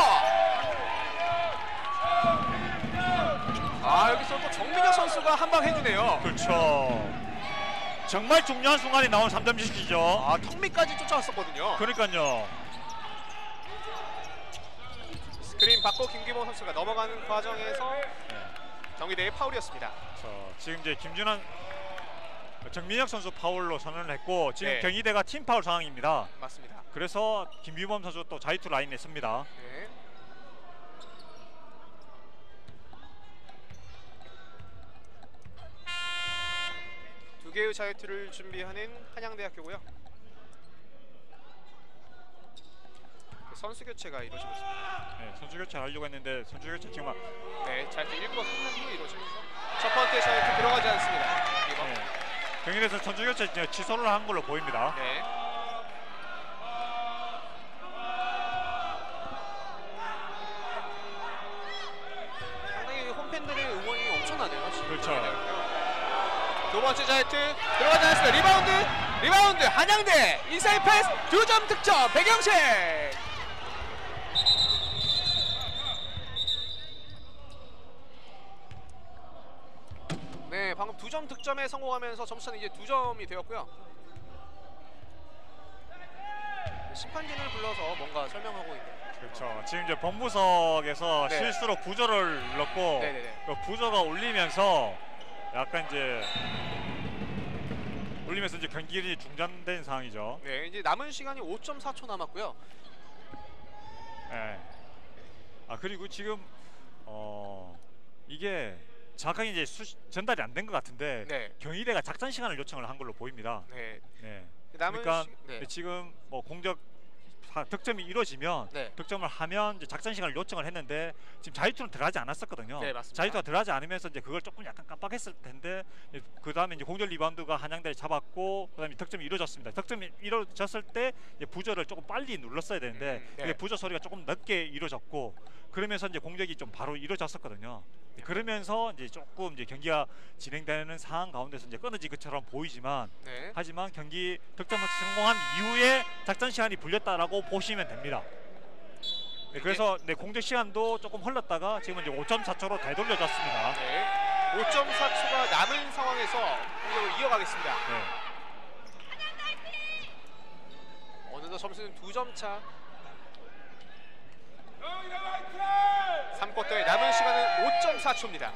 아, 여기서 또 정민영 선수가 한 방 해주네요. 그렇죠. 정말 중요한 순간에 나온 삼 점 슛이죠. 아, 턱밑까지 쫓아왔었거든요. 그러니까요. 스크린 받고 김기범 선수가 넘어가는 과정에서 경희대의 파울이었습니다. 그렇죠. 지금 이제 김준환, 정민혁 선수 파울로 선언을 했고 지금 네. 경희대가 팀 파울 상황입니다. 맞습니다. 그래서 김규범 선수 또 자유투 라인에 씁니다. 네. 두 두 개의 자유투를 준비하는 한양대학교고요. 선수 교체가 이루어지고 있습니다. 네, 선수 교체를 하려고 했는데 선수 교체 지금 막 네, 자유투 일 쿼터 끝난 후에 이루어지면서 첫 번째 자유투 들어가지 않습니다. 리번. 네, 경기에서 선수 교체 이제 취소를 한 걸로 보입니다. 네. 상당히 홈팬들의 응원이 엄청나네요. 지금. 그렇죠. 두 번째 자유투 들어가지 않습니다. 리바운드, 리바운드 한양대 인사이드 패스 두 점 득점 백영식. 네, 방금 두 점 득점에 성공하면서 점수차는 이제 두 점이 되었고요. 심판진을 불러서 뭔가 설명하고 있는. 그렇죠. 지금 이제 본부석에서 네. 실수로 부저를 눌렀고 네네네. 그 부저가 울리면서 약간 이제 울리면서 이제 경기가 중단된 상황이죠. 네, 이제 남은 시간이 오 점 사 초 남았고요. 네. 아 그리고 지금 어 이게 정확하게 이제 수, 전달이 안 된 것 같은데 네. 경희대가 작전 시간을 요청을 한 걸로 보입니다. 네. 네. 남은 그러니까 시, 네. 지금 뭐 공격 하- 득점이 이루어지면 네. 득점을 하면 이제 작전 시간을 요청을 했는데 지금 자유투는 들어가지 않았었거든요. 네, 맞습니다. 자유투가 들어가지 않으면서 이제 그걸 조금 약간 깜빡했을 텐데 그 다음에 이제 공격 리바운드가 한양대를 잡았고 그다음에 득점이 이루어졌습니다. 득점이 이루어졌을 때 이제 부저를 조금 빨리 눌렀어야 되는데 음, 네. 그게 부저 소리가 조금 늦게 이루어졌고 그러면서 이제 공격이 좀 바로 이루어졌었거든요. 그러면서 이제 조금 이제 경기가 진행되는 상황 가운데서 이제 끊어진 것처럼 보이지만 네. 하지만 경기 득점을 성공한 이후에 작전 시간이 불렸다라고 보시면 됩니다. 네, 그래서 네, 공격 시간도 조금 흘렀다가 지금 이제 오 점 사 초로 되돌려졌습니다. 네. 오 점 사 초가 남은 상황에서 공격을 이어가겠습니다. 네. 어느덧 점수는 두 점 차. 삼 쿼터의 남은 시간은 오 점 사 초입니다.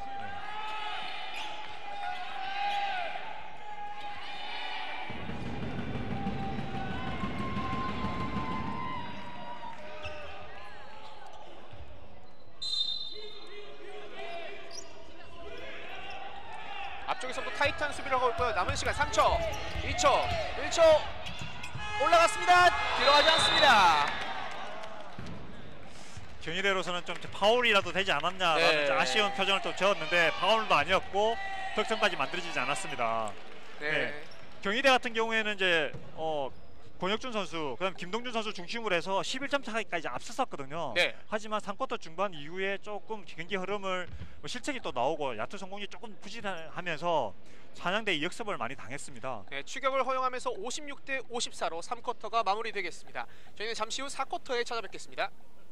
앞쪽에서도 타이트한 수비를 하고 있고요. 남은 시간 삼 초, 이 초, 일 초 올라갔습니다. 들어가지 않습니다. 경희대로서는 좀 파울이라도 되지 않았냐라는 네. 좀 아쉬운 표정을 좀 지었는데 파울도 아니었고 득점까지 만들어지지 않았습니다. 네. 네. 경희대 같은 경우에는 이제 어, 권혁준 선수, 그다음 김동준 선수 중심으로 해서 십일 점 차까지 앞섰었거든요. 네. 하지만 삼 쿼터 중반 이후에 조금 경기 흐름을 뭐 실책이 또 나오고 야투 성공이 조금 부진하면서 한양대의 역습을 많이 당했습니다. 네, 추격을 허용하면서 오십육 대 오십사로 삼 쿼터가 마무리되겠습니다. 저희는 잠시 후 사 쿼터에 찾아뵙겠습니다.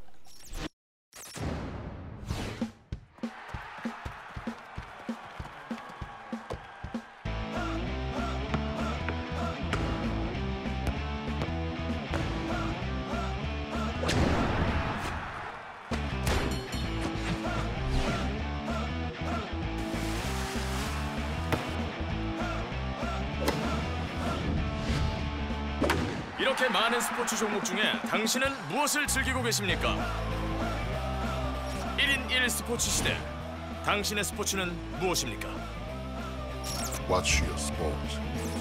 이렇게 많은 스포츠 종목 중에 당신은 무엇을 즐기고 계십니까? 일 인 일 스포츠 시대. 당신의 스포츠는 무엇입니까? Watch your sport.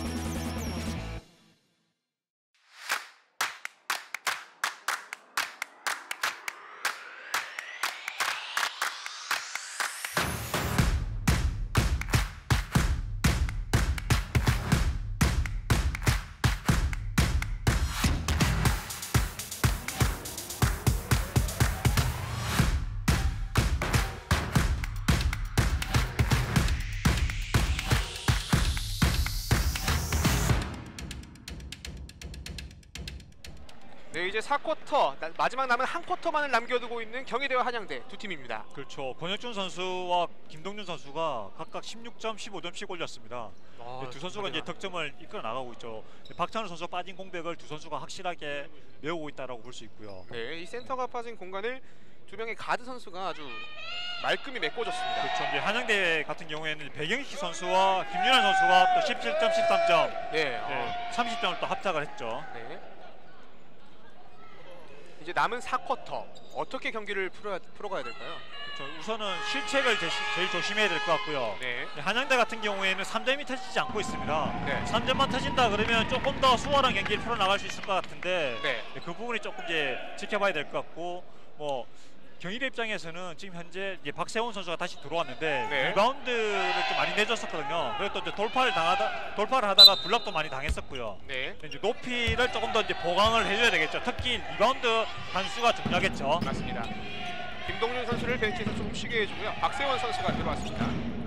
네, 이제 사 쿼터 나- 마지막 남은 한 쿼터만을 남겨두고 있는 경희대와 한양대 두 팀입니다. 그렇죠. 권혁준 선수와 김동준 선수가 각각 십육 점, 십오 점씩 올렸습니다. 아, 네, 두 선수가 이제 득점을 이끌어 나가고 있죠. 박찬호 선수가 빠진 공백을 두 선수가 확실하게 메우고 있다라고 볼 수 있고요. 네, 이 센터가 빠진 공간을 두 명의 가드 선수가 아주 말끔히 메꿔줬습니다. 그렇죠. 이제 한양대 같은 경우에는 배경식 선수와 김윤환 선수가 또 십칠 점, 십삼 점, 네, 네, 삼십 점을 또 합작을 했죠. 네. 이제 남은 사 쿼터 어떻게 경기를 풀어야, 풀어가야 될까요? 그렇죠. 우선은 실책을 제, 제일 조심해야 될 것 같고요. 네. 한양대 같은 경우에는 삼 점이 터지지 않고 있습니다. 네. 삼 점만 터진다 그러면 조금 더 수월한 경기를 풀어나갈 수 있을 것 같은데 네. 그 부분이 조금 이제 지켜봐야 될 것 같고 뭐 경희대 입장에서는 지금 현재 이제 박세훈 선수가 다시 들어왔는데 네. 리바운드를 좀 많이 내줬었거든요. 그리고 또 이제 돌파를 당하다 돌파를 하다가 블락도 많이 당했었고요. 네. 이제 높이를 조금 더 이제 보강을 해줘야 되겠죠. 특히 리바운드 단수가 중요하겠죠. 맞습니다. 김동준 선수를 벤치에서 조금 쉬게 해주고요. 박세원 선수가 들어왔습니다.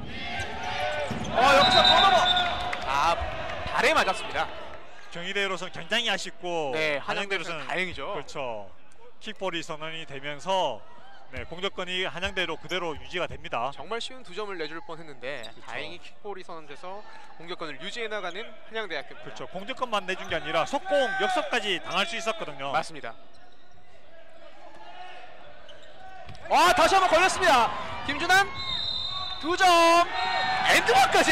어 여기서 턴오버. 아 발에 맞았습니다. 경희대로서는 굉장히 아쉽고 네, 한양대로서는 한양대로서는 다행이죠. 그렇죠. 킥볼이 선언이 되면서 네, 공격권이 한양대로 그대로 유지가 됩니다. 정말 쉬운 두 점을 내줄 뻔했는데 그렇죠. 다행히 킥볼이 선언돼서 공격권을 유지해 나가는 한양대학교. 그렇죠. 공격권만 내준 게 아니라 속공, 역습까지 당할 수 있었거든요. 맞습니다. 와 다시 한번 걸렸습니다. 김준환 두 점 엔드원까지.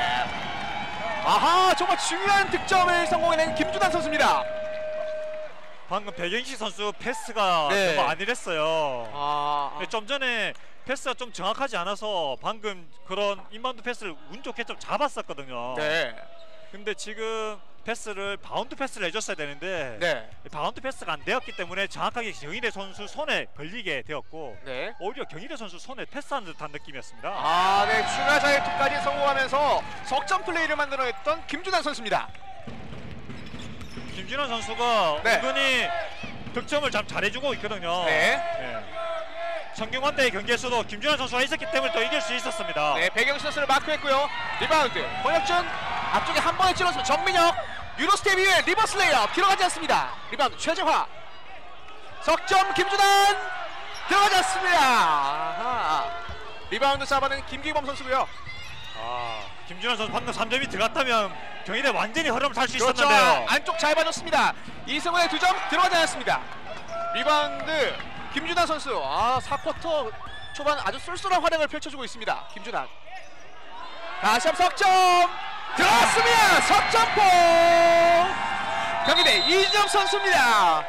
아하 정말 중요한 득점을 성공해낸 김준환 선수입니다. 방금 배경식 선수 패스가 네. 너무 안일했어요. 아, 근데 좀 전에 패스가 좀 정확하지 않아서 방금 그런 인바운드 패스를 운 좋게 좀 잡았었거든요. 네. 근데 지금 패스를 바운드 패스를 해줬어야 되는데 네. 바운드 패스가 안 되었기 때문에 정확하게 경희대 선수 손에 걸리게 되었고 네. 오히려 경희대 선수 손에 패스한 듯한 느낌이었습니다. 아, 네. 추가 자유투까지 성공하면서 석점 플레이를 만들어냈던 김준환 선수입니다. 김준환 선수가 네. 은근히 득점을 참 잘해주고 있거든요. 네. 네. 성균관대 경기에서도 김준환 선수가 있었기 때문에 또 이길 수 있었습니다. 네, 배경식 선수를 마크했고요. 리바운드. 권혁준 앞쪽에 한 번에 찔러서 정민혁 유로스텝 이후에 리버스 레이업 들어가지 않습니다. 리바운드 최재화. 석점 김준환 들어가지 않습니다. 아하. 리바운드 잡아낸 김기범 선수고요. 아, 김준환 선수 방금 삼 점이 들어갔다면 경희대 완전히 흐름을 탈 수 그렇죠. 있었는데요. 안쪽 잘 봐줬습니다. 이승훈의 두 점 들어가지 않았습니다. 리바운드 김준환 선수. 아, 사 쿼터 초반 아주 쏠쏠한 활약을 펼쳐주고 있습니다. 김준환. 다시 한번 석점 들어갔습니다. 석점포. 경희대 이준영 선수입니다.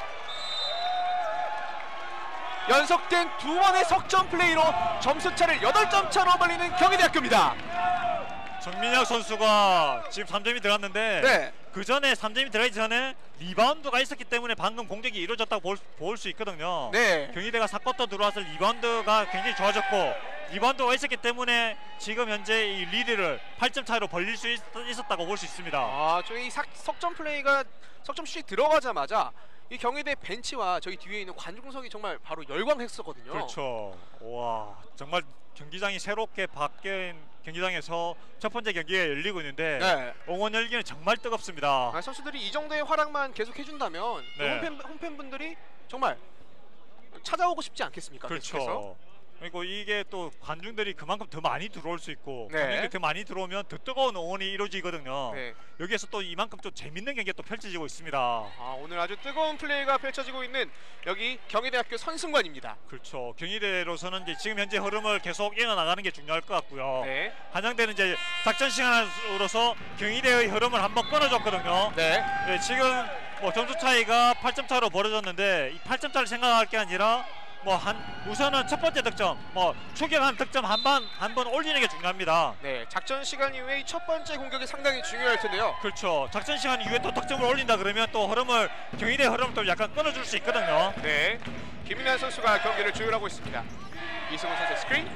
연속된 두 번의 석점 플레이로 점수차를 여덟 점 차로 벌리는 경희대학교입니다. 정민혁 선수가 지금 삼 점이 들어갔는데 네. 그 전에 삼 점이 들어가기 전에 리바운드가 있었기 때문에 방금 공격이 이루어졌다고 볼, 볼 수 있거든요. 네. 경희대가 사 쿼터 들어와서 리바운드가 굉장히 좋아졌고 리바운드가 있었기 때문에 지금 현재 이 리드를 팔 점 차이로 벌릴 수 있, 있었다고 볼 수 있습니다. 아, 저희 사, 석점 플레이가 석점 슛이 들어가자마자 이 경희대 벤치와 저희 뒤에 있는 관중석이 정말 바로 열광했었거든요. 그렇죠. 와, 정말 경기장이 새롭게 바뀐 경기장에서 첫 번째 경기가 열리고 있는데 네. 응원 열기는 정말 뜨겁습니다. 아, 선수들이 이 정도의 활약만 계속 해준다면 네. 홈팬, 홈팬분들이 정말 찾아오고 싶지 않겠습니까? 계속해서? 그렇죠. 그리고 이게 또 관중들이 그만큼 더 많이 들어올 수 있고 네. 관중들이 더 많이 들어오면 더 뜨거운 응원이 이루어지거든요. 네. 여기에서 또 이만큼 또 재밌는 경기가 또 펼쳐지고 있습니다. 아, 오늘 아주 뜨거운 플레이가 펼쳐지고 있는 여기 경희대학교 선승관입니다. 그렇죠. 경희대로서는 이제 지금 현재 흐름을 계속 이어나가는 게 중요할 것 같고요. 네. 한양대는 이제 작전 시간으로서 경희대의 흐름을 한번 끊어줬거든요. 네. 네, 지금 뭐 점수 차이가 팔 점 차로 벌어졌는데 이 팔 점 차를 생각할 게 아니라 뭐 한 우선은 첫 번째 득점, 뭐 추격한 득점 한 번 한 번 올리는 게 중요합니다. 네. 작전 시간 이후에 이 첫 번째 공격이 상당히 중요할 텐데요. 그렇죠. 작전 시간 이후에 또 득점을 올린다 그러면 또 흐름을 경희대 흐름을 또 약간 끊어줄 수 있거든요. 네. 김민환 선수가 경기를 조율하고 있습니다. 이승훈 선수 스크린.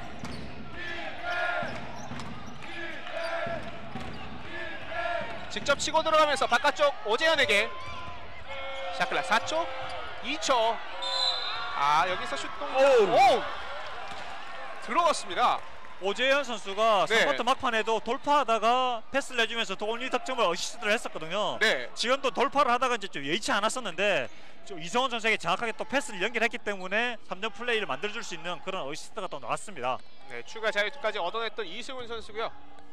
직접 치고 들어가면서 바깥쪽 오재현에게 샤클라 사 초, 이 초. 아, 여기서 슛 동작. 오! 들어갔습니다. 오재현 선수가 네. 삼 쿼터 막판에도 돌파하다가 패스를 내주면서 또 올리 득점을 어시스트를 했었거든요. 네. 지금도 돌파를 하다가 이제 좀 예의치 않았었는데 좀 이성훈 선수에게 정확하게 또 패스를 연결했기 때문에 삼 점 플레이를 만들어줄 수 있는 그런 어시스트가 또 나왔습니다. 네, 추가 자유투까지 얻어냈던 이승훈 선수고요.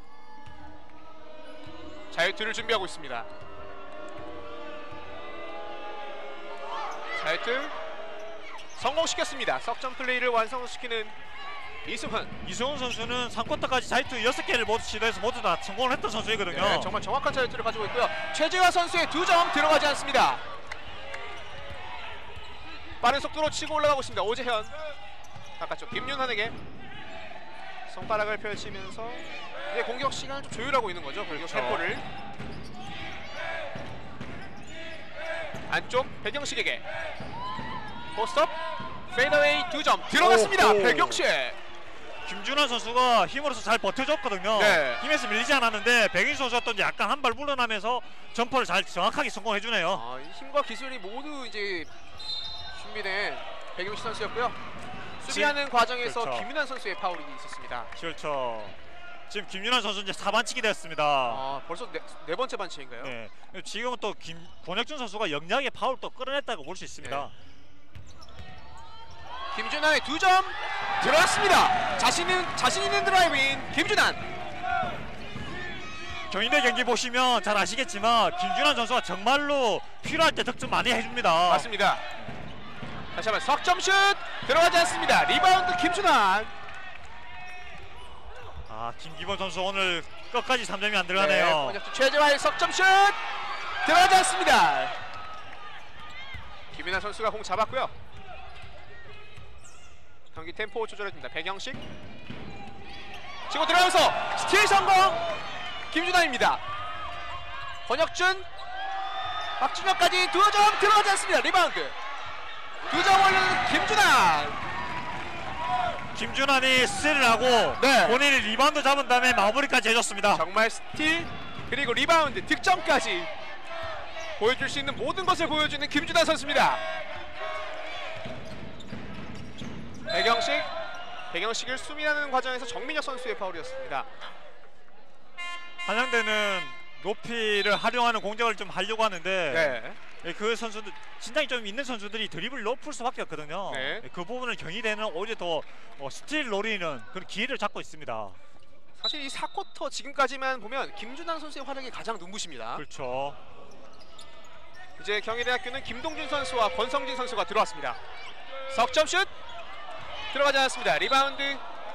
자유투를 준비하고 있습니다. 자유투 성공시켰습니다. 석점 플레이를 완성시키는 이승훈. 이승훈 선수는 삼 쿼터까지 자유투 여섯 개를 모두 시도해서 모두 다 성공을 했던 선수이거든요. 네, 정말 정확한 자유투를 가지고 있고요. 최재화 선수의 두 점 들어가지 않습니다. 빠른 속도로 치고 올라가고 있습니다. 오재현 바깥쪽 김윤환에게 손가락을 펼치면서 이제 공격 시간을 좀 조율하고 있는 거죠. 공격 템포를. 안쪽 백영식에게 포스트업 페이더웨이 두 점 들어갔습니다. 오호. 백영식. 김준환 선수가 힘으로서 잘 버텨줬거든요. 네. 힘에서 밀리지 않았는데 백인 선수가 또 이제 약간 한 발 물러나면서 점퍼를 잘 정확하게 성공해주네요. 아, 이 힘과 기술이 모두 이제 준비된 백영식 선수였고요. 수비하는 과정에서 그렇죠. 김윤환 선수의 파울이 있었습니다. 그렇죠. 지금 김윤환 선수 이제 사 반칙이 되었습니다. 아, 벌써 네, 네 번째 반칙인가요? 네. 지금은 또 김, 권혁준 선수가 영리하게 파울 또 끌어냈다고 볼 수 있습니다. 네. 김준환의 두 점 들어갔습니다. 자신 있는 자신 있는 드라이브인 김준환. 경희대 경기 보시면 잘 아시겠지만 김준환 선수가 정말로 필요할 때 득점 많이 해줍니다. 맞습니다. 다시 한번 석점슛 들어가지 않습니다. 리바운드 김준환. 아, 김기범 선수 오늘 끝까지 삼 점이 안 들어가네요. 네, 최재화의 석점슛 들어가지 않습니다. 김윤환 선수가 공 잡았고요. 경기 템포 조절해줍니다. 백영식 치고 들어가면서 스틸 성공. 김준환입니다. 권혁준 박준혁까지 두 점 들어가지 않습니다. 리바운드 두 점 올리는 김준환. 김준환이 스틸을 하고 네. 본인이 리바운드 잡은 다음에 마무리까지 해줬습니다. 정말 스틸 그리고 리바운드 득점까지 보여줄 수 있는 모든 것을 보여주는 김준환 선수입니다. 백영식 백영식을 수비하는 과정에서 정민혁 선수의 파울이었습니다. 한양대는 높이를 활용하는 공격을 좀 하려고 하는데 네. 그 선수들 진장이 좀 있는 선수들이 드리블 높을 수밖에 없거든요. 네. 그 부분을 경희대는 오히려 더 어, 스틸 노리는 그런 기회를 잡고 있습니다. 사실 이 사 쿼터 지금까지만 보면 김준환 선수의 활약이 가장 눈부십니다. 그렇죠. 이제 경희대학교는 김동준 선수와 권성진 선수가 들어왔습니다. 석점슛 들어가지 않았습니다. 리바운드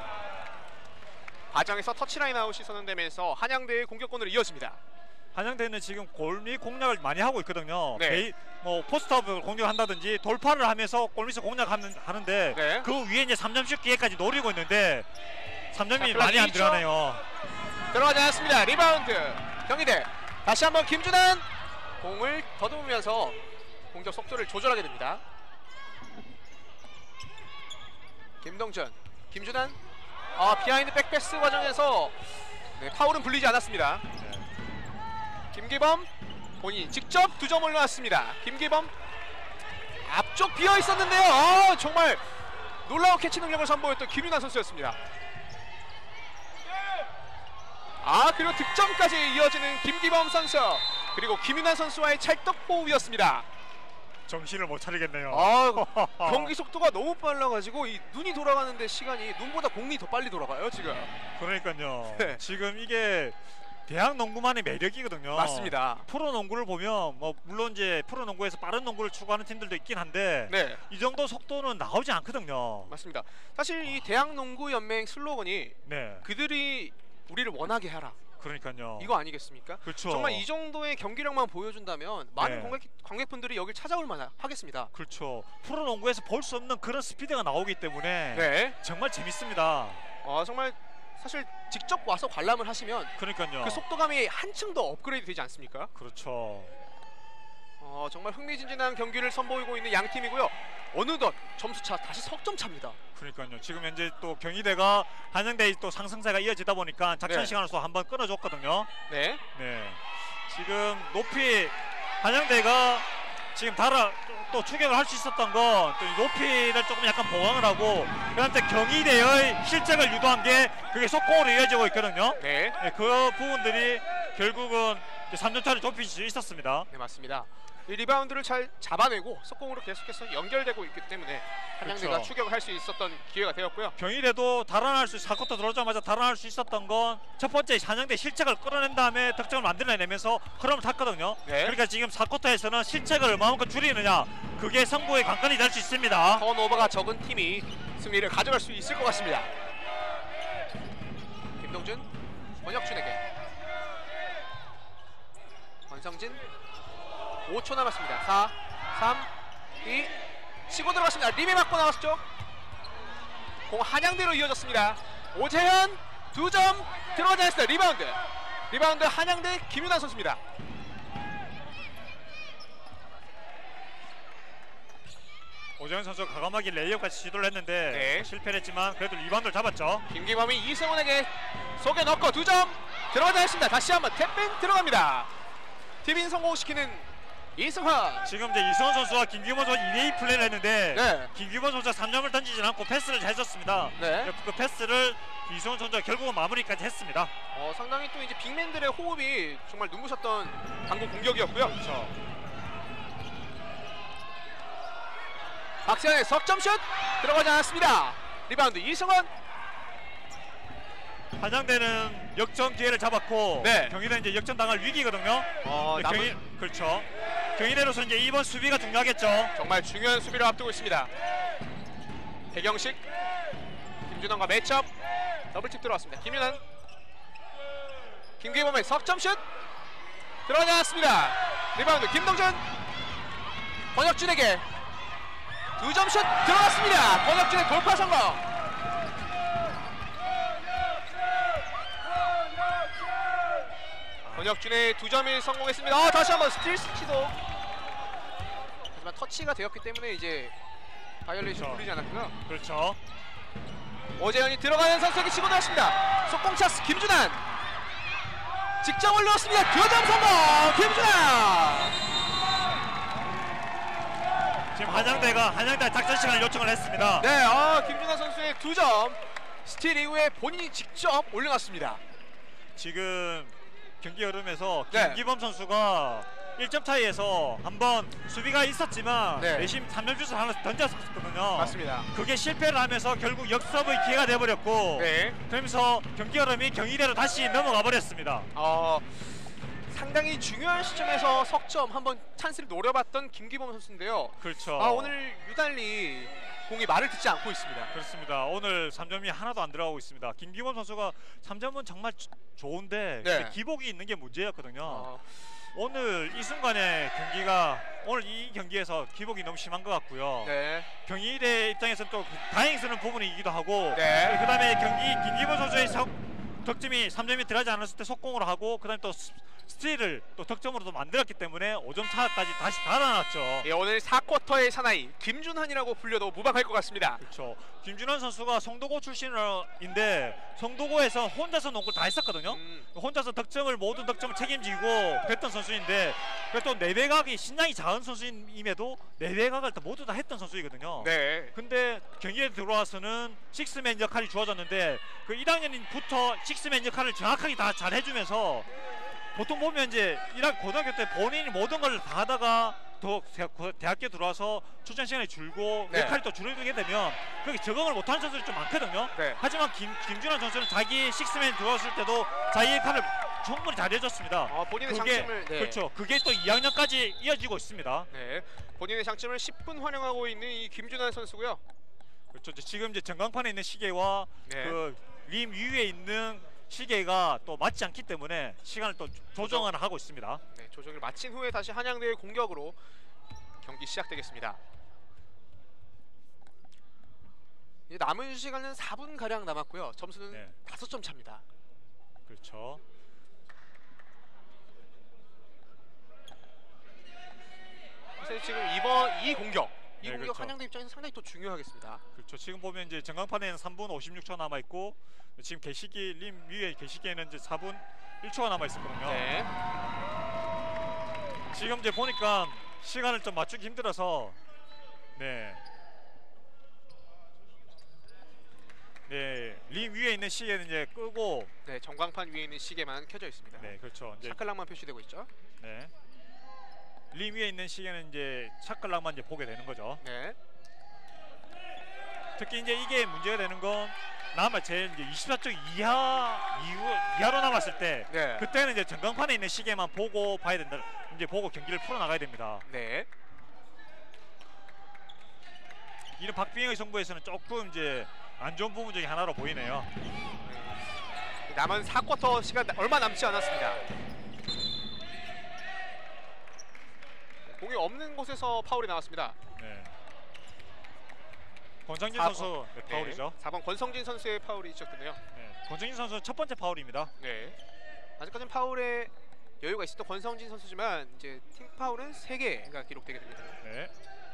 과정에서 터치라인 아웃이 선언되면서 한양대의 공격권으로 이어집니다. 한양대는 지금 골밑 공략을 많이 하고 있거든요. 네. 개인, 뭐 포스트업을 공격한다든지 돌파를 하면서 골밑을 공략하는 하는데 네. 그 위에 이제 삼 점슛 기회까지 노리고 있는데 삼 점이 자, 많이 안 있죠? 들어가네요. 들어가지 않았습니다. 리바운드 경희대 다시 한번 김준환 공을 더듬으면서 공격 속도를 조절하게 됩니다. 김동준 김준환 아 비하인드 백패스 과정에서 네, 파울은 불리지 않았습니다. 김기범 본인 직접 두 점 올려놨습니다. 김기범 앞쪽 비어 있었는데요. 아, 정말 놀라운 캐치 능력을 선보였던 김윤환 선수였습니다. 아 그리고 득점까지 이어지는 김기범 선수 그리고 김윤환 선수와의 찰떡 호흡이었습니다. 정신을 못 차리겠네요. 아 경기 속도가 너무 빨라가지고 이 눈이 돌아가는데 시간이 눈보다 공이 더 빨리 돌아가요 지금. 그러니까요. 네. 지금 이게 대학 농구만의 매력이거든요. 맞습니다. 프로 농구를 보면 뭐 물론 이제 프로 농구에서 빠른 농구를 추구하는 팀들도 있긴 한데 네 이 정도 속도는 나오지 않거든요. 맞습니다. 사실 이 대학농구연맹 슬로건이 네. 그들이 우리를 원하게 하라 그러니까요. 이거 아니겠습니까? 그렇죠. 정말 이 정도의 경기력만 보여준다면 많은 네. 관객, 관객분들이 여길 찾아올 만 하겠습니다. 그렇죠. 프로 농구에서 볼 수 없는 그런 스피드가 나오기 때문에 네. 정말 재밌습니다. 아 정말 사실 직접 와서 관람을 하시면 그러니까요. 그 속도감이 한층 더 업그레이드 되지 않습니까? 그렇죠. 어, 정말 흥미진진한 경기를 선보이고 있는 양 팀이고요. 어느덧 점수차 다시 석점 차입니다. 그러니까요. 지금 현재 또 경희대가 한양대의 또 상승세가 이어지다 보니까 작전 네. 시간을 또 한번 끊어줬거든요. 네. 네. 지금 높이 한양대가 지금 달아 또, 또 추격을 할 수 있었던 건 또 높이를 조금 약간 보강을 하고 그다음 때 경희대의 실책을 유도한 게 그게 속공으로 이어지고 있거든요. 네. 네, 그 부분들이 결국은 삼 점 차를 좁힐 수 있었습니다. 네 맞습니다. 이 리바운드를 잘 잡아내고 속공으로 계속해서 연결되고 있기 때문에 한양대가 그렇죠. 추격을 할 수 있었던 기회가 되었고요. 경희대도 달아날 수 사 쿼터 들어오자마자 달아날 수 있었던 건 첫 번째 한양대 실책을 끌어낸 다음에 득점을 만들어내면서 흐름을 탔거든요. 네. 그러니까 지금 사 쿼터에서는 실책을 얼마만큼 줄이느냐 그게 승부의 관건이 될 수 있습니다. 턴오버가 적은 팀이 승리를 가져갈 수 있을 것 같습니다. 김동준 권혁준에게 권성진 오 초 남았습니다. 사, 삼, 이, 치고 들어갔습니다. 림이 맞고 나왔죠. 공 한양대로 이어졌습니다. 오재현 두 점 들어가지 않았습니다. 리바운드. 리바운드 한양대 김윤환 선수입니다. 오재현 선수 과감하게 레이업까지 시도를 했는데 네. 실패를 했지만 그래도 리바운드를 잡았죠. 김기범이 이승원에게 속에 넣고 두 점 들어가지 않습니다. 다시 한번 탭빈 들어갑니다. 팁인 성공시키는 이승환. 지금 이제 이승원 선수와 김규범 선수 이 대이 플레이를 했는데 네. 김규범 선수가 삼 점을 던지진 않고 패스를 잘 줬습니다. 네. 그 패스를 이승원 선수가 결국은 마무리까지 했습니다. 어, 상당히 또 이제 빅맨들의 호흡이 정말 눈부셨던 방금 공격이었고요. 그렇죠. 박세현의 석점슛 들어가지 않았습니다. 리바운드 이승원. 한양대는 역전 기회를 잡았고 네. 경희대는 이제 역전 당할 위기거든요. 어, 네, 경희 그렇죠. 경희대로서 이제 이번 수비가 중요하겠죠. 정말 중요한 수비를 앞두고 있습니다. 배경식, 김준환과 매첩, 더블팁 들어왔습니다. 김윤환, 김기범의 석점슛 들어가지 않았습니다. 리바운드 김동준, 권혁준에게 두 점슛 들어갔습니다. 권혁준의 돌파 성공. 권혁준의 두 점이 성공했습니다. 아, 다시 한번 스틸 시도. 하지만 터치가 되었기 때문에 이제 바이올레이션 그렇죠. 풀리지 않았고요. 그렇죠. 오재현이 들어가는 선수에게 치고 나왔습니다. 속공 차스 김준환 직접 올려놓습니다. 두 점 성공 김준환. 지금 한양대가 한양대 작전 시간을 요청을 했습니다. 네, 아, 김준환 선수의 두 점 스틸 이후에 본인이 직접 올려놨습니다. 지금 경기 흐름에서 네. 김기범 선수가 일 점 차이에서 한번 수비가 있었지만 네. 내심 삼 점 슛을 하나 던졌었거든요. 맞습니다. 그게 실패를 하면서 결국 역습의 기회가 돼버렸고 네. 그러면서 경기 흐름이 경희대로 다시 넘어가 버렸습니다. 어, 상당히 중요한 시점에서 석점 한번 찬스를 노려봤던 김기범 선수인데요. 그렇죠. 아, 오늘 유달리 공이 말을 듣지 않고 있습니다. 그렇습니다. 오늘 삼 점이 하나도 안 들어가고 있습니다. 김기범 선수가 삼 점은 정말 조- 좋은데 네. 근데 기복이 있는 게 문제였거든요. 어, 오늘 이 순간에 경기가 오늘 이 경기에서 기복이 너무 심한 것 같고요. 네. 경희대 입장에서는 또 다행스러운 부분이기도 하고 네. 그 다음에 경기 김기범 선수의 석, 득점이 삼 점이 들어가지 않았을 때 속공으로 하고 그 다음에 또 스- 스틸을 또 득점으로도 만들었기 때문에 오 점 차까지 다시 달아났죠. 예, 오늘 사 쿼터의 사나이 김준환이라고 불려도 무방할 것 같습니다. 그렇죠. 김준환 선수가 성도고 출신인데 성도고에서 혼자서 농구를 다 했었거든요. 음, 혼자서 득점을 모든 득점을 책임지고 했던 선수인데 또 내배각이 신장이 작은 선수임에도 내배각을 또 모두 다 했던 선수이거든요. 네. 근데 경기에 들어와서는 식스맨 역할이 주어졌는데 그 일 학년부터 식스맨 역할을 정확하게 다 잘 해주면서 보통 보면 이제 일 학년 고등학교 때 본인이 모든 걸 다 하다가 더 대학교 들어와서 출전 시간이 줄고 네. 역할이 또 줄어들게 되면 그렇게 적응을 못하는 선수들이 좀 많거든요. 네. 하지만 김, 김준환 선수는 자기 식스맨 들어왔을 때도 자기 역할을 충분히 잘 해줬습니다. 어, 본인의 그게, 장점을 네. 그렇죠. 그게 또 이 학년까지 이어지고 있습니다. 네. 본인의 장점을 십 분 활용하고 있는 이 김준환 선수고요. 그렇죠. 이제 지금 이제 전광판에 있는 시계와 네. 그 림 위에 있는 시계가 또 맞지 않기 때문에 시간을 또 조정을 하고 있습니다. 네, 조정을 마친 후에 다시 한양대의 공격으로 경기 시작되겠습니다. 이제 남은 시간은 사 분 가량 남았고요. 점수는 네. 다섯 점 차입니다. 그렇죠. 그래서 지금 이번 이 공격, 이 네, 공격 그렇죠. 한양대 입장에서 상당히 또 중요하겠습니다. 그렇죠. 지금 보면 이제 전광판에는 삼 분 오십육 초 남아 있고 지금 게시기 림 위에 게시기에는 이제 사 분 일 초가 남아 있었거든요. 네. 지금 이제 보니까 시간을 좀 맞추기 힘들어서 네. 네, 림 위에 있는 시계는 이제 끄고 네, 전광판 위에 있는 시계만 켜져 있습니다. 네, 그렇죠. 이제 샤클락만 표시되고 있죠. 네. 림 위에 있는 시계는 이제 샤클락만 이제 보게 되는 거죠. 네. 특히 이제 이게 문제가 되는 건 남아 제 이제 이십사 초 이하 이후 이하로 남았을 때 네. 그때는 이제 전광판에 있는 시계만 보고 봐야 된다. 이제 보고 경기를 풀어 나가야 됩니다. 네. 이런 박빙의 승부에서는 조금 이제 안 좋은 부분 중에 하나로 보이네요. 남은 사 쿼터 시간 얼마 남지 않았습니다. 공이 없는 곳에서 파울이 나왔습니다. 네. 권성진 사 번. 선수 네, 파울이죠. 사 번 권성진 선수의 파울이 지적되네요. 네, 권성진 선수 첫 번째 파울입니다. 네. 아직까지는 파울에 여유가 있었던 권성진 선수지만 이제 팀 파울은 세 개가 기록되게 됩니다. 네.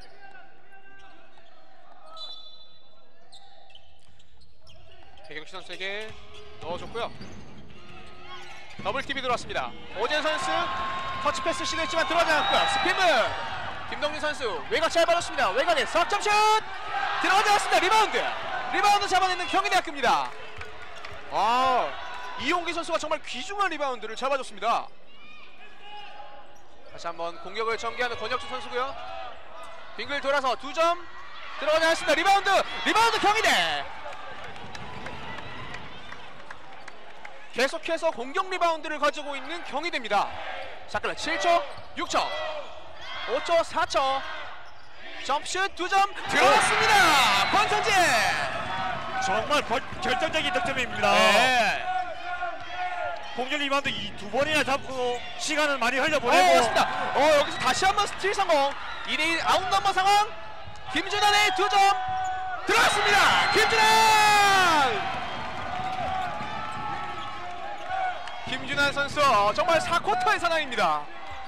백영시 선수에게 넣어줬고요. 더블 팁이 들어왔습니다. 오재현 선수 터치 패스 시도했지만 들어가지 않았고요. 스피드 김동민 선수 외곽 잘 받았습니다. 외곽에 석점슛 들어가지 않았습니다. 리바운드 리바운드 잡아내는 경희대학교입니다. 아, 이용기 선수가 정말 귀중한 리바운드를 잡아줬습니다. 다시 한번 공격을 전개하는 권혁준 선수고요. 빙글 돌아서 두 점 들어가지 않았습니다. 리바운드 리바운드 경희대. 계속해서 공격 리바운드를 가지고 있는 경희대입니다. 샤클라 칠 초, 육 초, 오 초, 사 초 점슛 두 점 들어갔습니다. 권성진 정말 거, 결정적인 득점입니다. 네. 공격 리바운드 이 두 번이나 잡고 시간을 많이 흘려보내고. 어, 맞습니다. 어, 여기서 다시 한번 스틸 성공. 이 대 일 아웃 넘버 상황. 김준환의 두 점 들어갔습니다. 김준환 김준환 선수 정말 사 쿼터의 사나이입니다.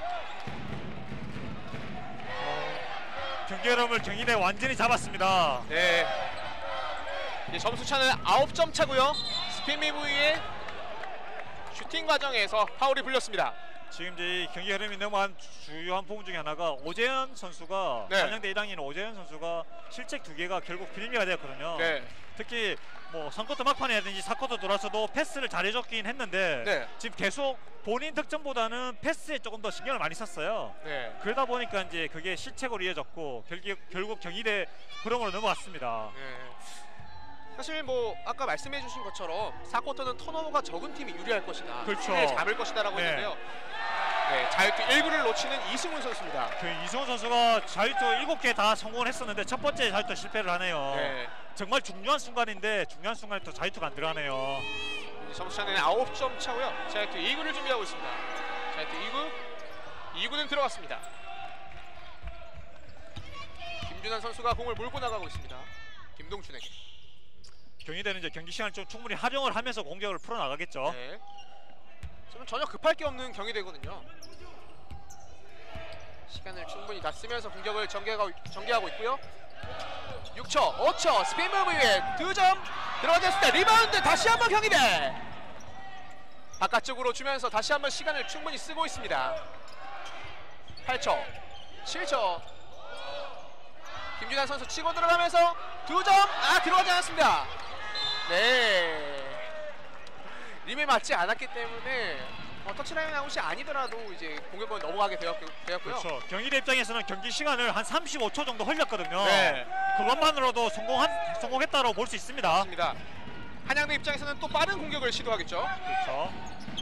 경기 흐름을 경희대 완전히 잡았습니다. 네. 이제 점수 차는 아홉 점 차고요. 스피미 부위의 슈팅 과정에서 파울이 불렸습니다. 지금 이제 이 경기 흐름이 넘어간 주요한 부분 중에 하나가 오재현 선수가 네. 한양대 일 학년 오재현 선수가 실책 두 개가 결국 빌미가 되었거든요. 네. 특히 뭐 삼 쿼터 막판이라든지 사 쿼터 돌아서도 패스를 잘해줬긴 했는데 네. 지금 계속 본인 득점보다는 패스에 조금 더 신경을 많이 썼어요. 네. 그러다 보니까 이제 그게 실책으로 이어졌고 결국 결국 경희대 흐름으로 넘어갔습니다. 네. 사실 뭐 아까 말씀해주신 것처럼 사 쿼터는 턴오버가 적은 팀이 유리할 것이다. 그렇죠. 승리를 잡을 것이다라고 네. 했는데요. 네, 자유투 일 구를 놓치는 이승훈 선수입니다. 그 이승훈 선수가 자유투 일곱 개 다 성공을 했었는데 첫 번째 자유투 실패를 하네요. 네. 정말 중요한 순간인데 중요한 순간에 또 자유투가 안 들어가네요. 이제 점수차는 아홉 점 차고요. 자유투 이 구를 준비하고 있습니다. 자유투 이 구, 이 구는 들어갔습니다. 김준환 선수가 공을 몰고 나가고 있습니다. 김동준에게. 경희대는 이제 경기 시간을 좀 충분히 활용을 하면서 공격을 풀어 나가겠죠. 네. 지금 전혀 급할 게 없는 경희대거든요. 시간을 충분히 다 쓰면서 공격을 전개하고, 전개하고 있고요. 육 초, 오 초 스피드 무브 위에 두 점 들어가졌습니다. 리바운드 다시 한번 경희대. 바깥쪽으로 주면서 다시 한번 시간을 충분히 쓰고 있습니다. 팔 초, 칠 초 김준환 선수 치고 들어가면서 두 점 아 들어가지 않았습니다. 네. 림에 맞지 않았기 때문에 어, 터치라인 아웃이 아니더라도 이제 공격권 넘어가게 되었, 되었고요. 그렇죠. 경희대 입장에서는 경기 시간을 한 삼십오 초 정도 흘렸거든요. 네. 그것만으로도 성공한 성공했다고 볼 수 있습니다. 맞습니다. 한양대 입장에서는 또 빠른 공격을 시도하겠죠. 그렇죠.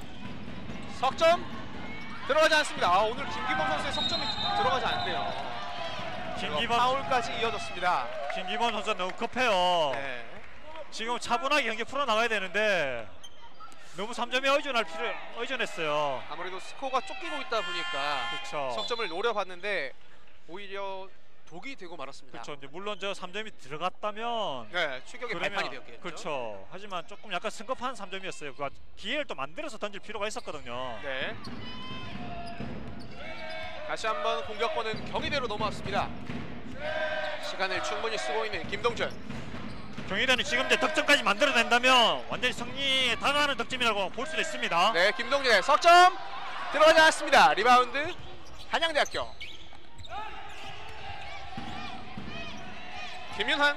석점 들어가지 않습니다. 아, 오늘 김기범 선수의 석점이 들어가지 않네요. 김기범 파울까지 이어졌습니다. 김기범 선수 너무 급해요. 네. 지금 차분하게 경기 풀어 나가야 되는데 너무 삼 점에 의존할 필요 의존했어요. 아무래도 스코어가 쫓기고 있다 보니까 그렇죠. 석점을 노려봤는데 오히려 독이 되고 말았습니다. 그렇죠. 이제 물론 저 삼 점이 들어갔다면 네, 추격의 그러면- 발판이 되었겠죠. 그렇죠. 하지만 조금 약간 성급한 삼 점이었어요. 그 기회를 또 만들어서 던질 필요가 있었거든요. 네. 다시 한번 공격권은 경희대로 넘어왔습니다. 시간을 충분히 쓰고 있는 김동준. 경희대는 지금 이제 득점까지 만들어낸다면 완전히 승리에 다가가는 득점이라고 볼 수도 있습니다. 네, 김동준의 석점 들어가지 않았습니다. 리바운드 한양대학교. 김윤환.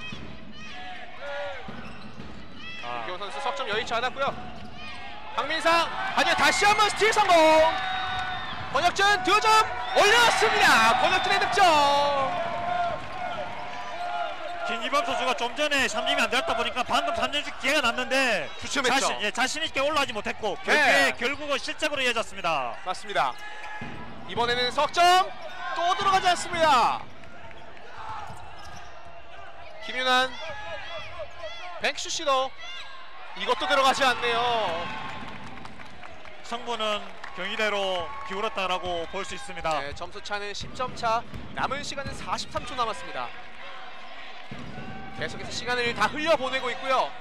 아, 김기호 선수 석점 여의치 않았고요. 박민상 하지만 다시 한번 스틸 성공. 권혁준 두 점 올렸습니다. 권혁준의 득점. 김기범 선수가 좀 전에 삼 점이 안 들었다 보니까 방금 삼 점씩 기회가 났는데 주춤했죠. 자신, 예, 자신 있게 올라가지 못했고 네. 결국에 결국은 실책으로 이어졌습니다. 맞습니다. 이번에는 석점 또 들어가지 않습니다. 김윤환 뱅크슛 시도 이것도 들어가지 않네요. 승부는 경희대로 기울었다라고 볼 수 있습니다. 네, 점수 차는 십 점 차. 남은 시간은 사십삼 초 남았습니다. 계속해서 시간을 다 흘려보내고 있고요.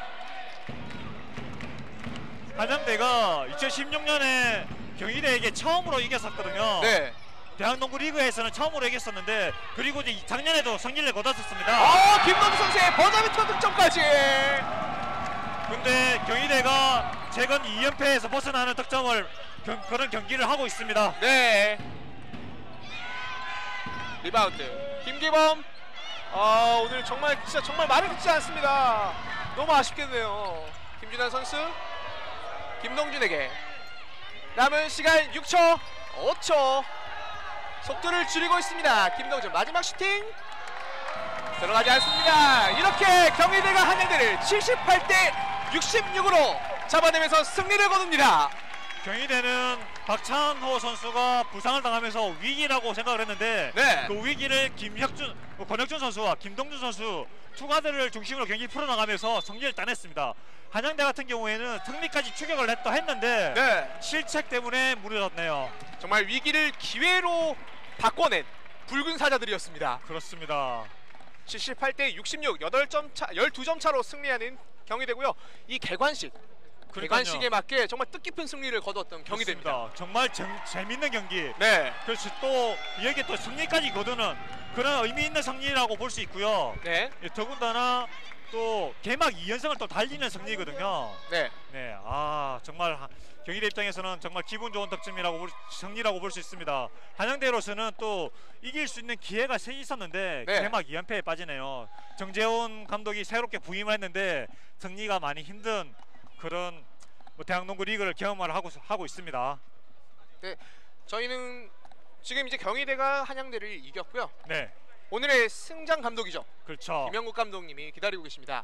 한양대가 이천십육 년에 경희대에게 처음으로 이겼었거든요. 네. 대한농구 리그에서는 처음으로 이겼었는데 그리고 이제 작년에도 승리를 거뒀었습니다. 아, 김동주 선수의 버저비터 득점까지. 근데 경희대가 최근 이 연패에서 벗어나는 득점을 경, 그런 경기를 하고 있습니다. 네. 리바운드 김기범. 아, 오늘 정말 진짜 정말 말을 듣지 않습니다. 너무 아쉽겠네요. 김준환 선수 김동준에게 남은 시간 육 초 오 초 속도를 줄이고 있습니다. 김동준 마지막 슈팅 들어가지 않습니다. 이렇게 경희대가 한양대를 칠십팔 대 육십육으로 잡아내면서 승리를 거둡니다. 경희대는 박찬호 선수가 부상을 당하면서 위기라고 생각을 했는데 네. 그 위기를 김혁준, 권혁준 선수와 김동준 선수 투가들을 중심으로 경기 풀어나가면서 승리를 따냈습니다. 한양대 같은 경우에는 승리까지 추격을 했다 했는데 네. 실책 때문에 무너졌네요. 정말 위기를 기회로 바꿔낸 붉은 사자들이었습니다. 그렇습니다. 칠십팔 대 육십육, 여덟 점 차, 십이 점 차로 승리하는 경희대고요. 이 개관식, 그러니까요. 개관식에 맞게 정말 뜻깊은 승리를 거두었던 경희대입니다. 그렇습니다. 정말 정, 재밌는 경기. 네. 그래서 또 여기에 또 승리까지 거두는 그런 의미 있는 승리라고 볼 수 있고요. 네. 예, 더군다나 또 개막 이 연승을 또 달리는 승리거든요. 네. 네, 아 정말 하, 경희대 입장에서는 정말 기분 좋은 득점이라고 볼, 승리라고 볼 수 있습니다. 한양대로서는 또 이길 수 있는 기회가 세 있었는데 네. 개막 이 연패에 빠지네요. 정재훈 감독이 새롭게 부임을 했는데 승리가 많이 힘든 그런 뭐 대학농구 리그를 경험을 하고 하고 있습니다. 네. 저희는 지금 이제 경희대가 한양대를 이겼고요. 네. 오늘의 승장 감독이죠. 그렇죠. 김영국 감독님이 기다리고 계십니다.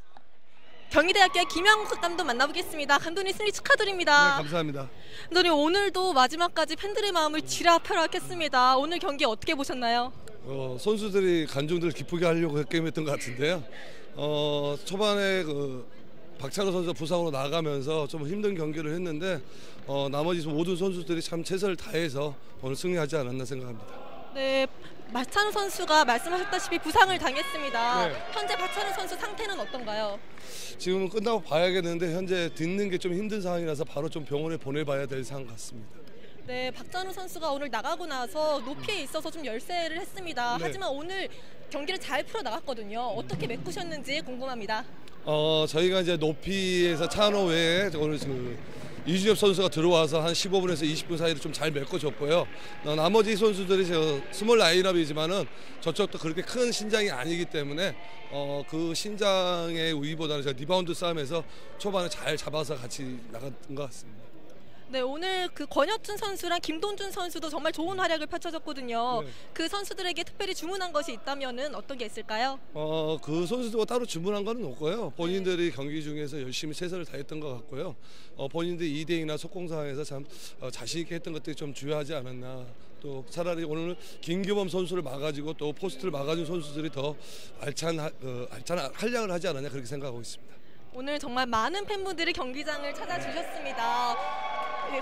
경희대학교의 김영국 감독 만나보겠습니다. 감독님 승리 축하드립니다. 네, 감사합니다. 감독님 오늘도 마지막까지 팬들의 마음을 쥐락펴락했습니다. 오늘 경기 어떻게 보셨나요? 어, 선수들이 관중들을 기쁘게 하려고 게임했던 것 같은데요. 어, 초반에 그 박찬호 선수 부상으로 나가면서 좀 힘든 경기를 했는데 어, 나머지 모든 선수들이 참 최선을 다해서 오늘 승리하지 않았나 생각합니다. 네, 박찬호 선수가 말씀하셨다시피 부상을 당했습니다. 네. 현재 박찬호 선수 상태는 어떤가요? 지금은 끝나고 봐야겠는데 현재 듣는 게 좀 힘든 상황이라서 바로 좀 병원에 보내봐야 될 상황 같습니다. 네, 박찬호 선수가 오늘 나가고 나서 높이에 있어서 좀 열세를 했습니다. 네. 하지만 오늘 경기를 잘 풀어 나갔거든요. 어떻게 메꾸셨는지 궁금합니다. 어, 저희가 이제 높이에서 찬호 외에 오늘 그 이준엽 선수가 들어와서 한 십오 분에서 이십 분 사이를 좀 잘 메꿔줬고요. 어, 나머지 선수들이 저 스몰 라인업이지만은 저쪽도 그렇게 큰 신장이 아니기 때문에 어, 그 신장의 우위보다는 제가 리바운드 싸움에서 초반에 잘 잡아서 같이 나간 것 같습니다. 네, 오늘 그 권혁준 선수랑 김동준 선수도 정말 좋은 활약을 펼쳐줬거든요. 네. 그 선수들에게 특별히 주문한 것이 있다면은 어떤 게 있을까요? 어, 그 선수들과 따로 주문한 건 없고요. 본인들이 경기 중에서 열심히 최선을 다했던 것 같고요. 어, 본인들이 이 대이나 속공 상황에서 참 어, 자신 있게 했던 것들이 좀 중요하지 않았나. 또 차라리 오늘 김규범 선수를 막아주고 또 포스트를 막아준 선수들이 더 알찬 하, 어, 알찬 활약을 하지 않았냐 그렇게 생각하고 있습니다. 오늘 정말 많은 팬분들이 경기장을 찾아주셨습니다. 네,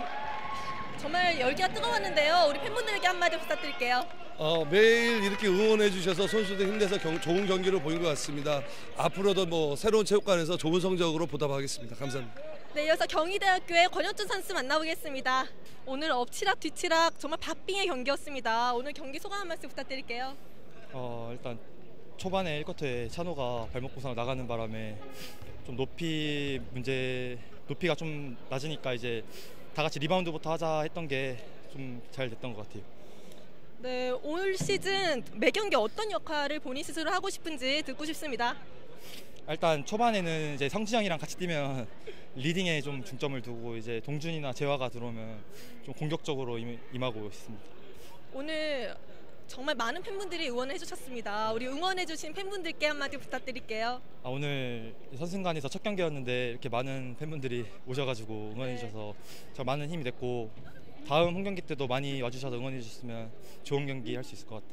그 정말 열기가 뜨거웠는데요. 우리 팬분들에게 한마디 부탁드릴게요. 어, 매일 이렇게 응원해 주셔서 선수들 힘내서 경, 좋은 경기를 보인 것 같습니다. 앞으로도 뭐 새로운 체육관에서 좋은 성적으로 보답하겠습니다. 감사합니다. 네, 이어서 경희대학교의 권혁준 선수 만나보겠습니다. 오늘 엎치락 뒤치락 정말 박빙의 경기였습니다. 오늘 경기 소감 한 말씀 부탁드릴게요. 어, 일단 초반에 일 쿼터에 찬호가 발목 부상을 나가는 바람에 좀 높이 문제 높이가 좀 낮으니까 이제 다 같이 리바운드부터 하자 했던 게 좀 잘 됐던 것 같아요. 네, 올 시즌 매 경기 어떤 역할을 본인 스스로 하고 싶은지 듣고 싶습니다. 일단 초반에는 이제 성진영이랑 같이 뛰면 리딩에 좀 중점을 두고 이제 동준이나 재화가 들어오면 좀 공격적으로 임, 임하고 있습니다. 오늘 정말 많은 팬분들이 응원해 주셨습니다. 우리 응원해 주신 팬분들께 한마디 부탁드릴게요. 아, 오늘 선승관에서 첫 경기였는데 이렇게 많은 팬분들이 오셔가지고 응원해 주셔서 저 많은 힘이 됐고 다음 홈경기 때도 많이 와주셔서 응원해 주셨으면 좋은 경기 할 수 있을 것 같아요. 네,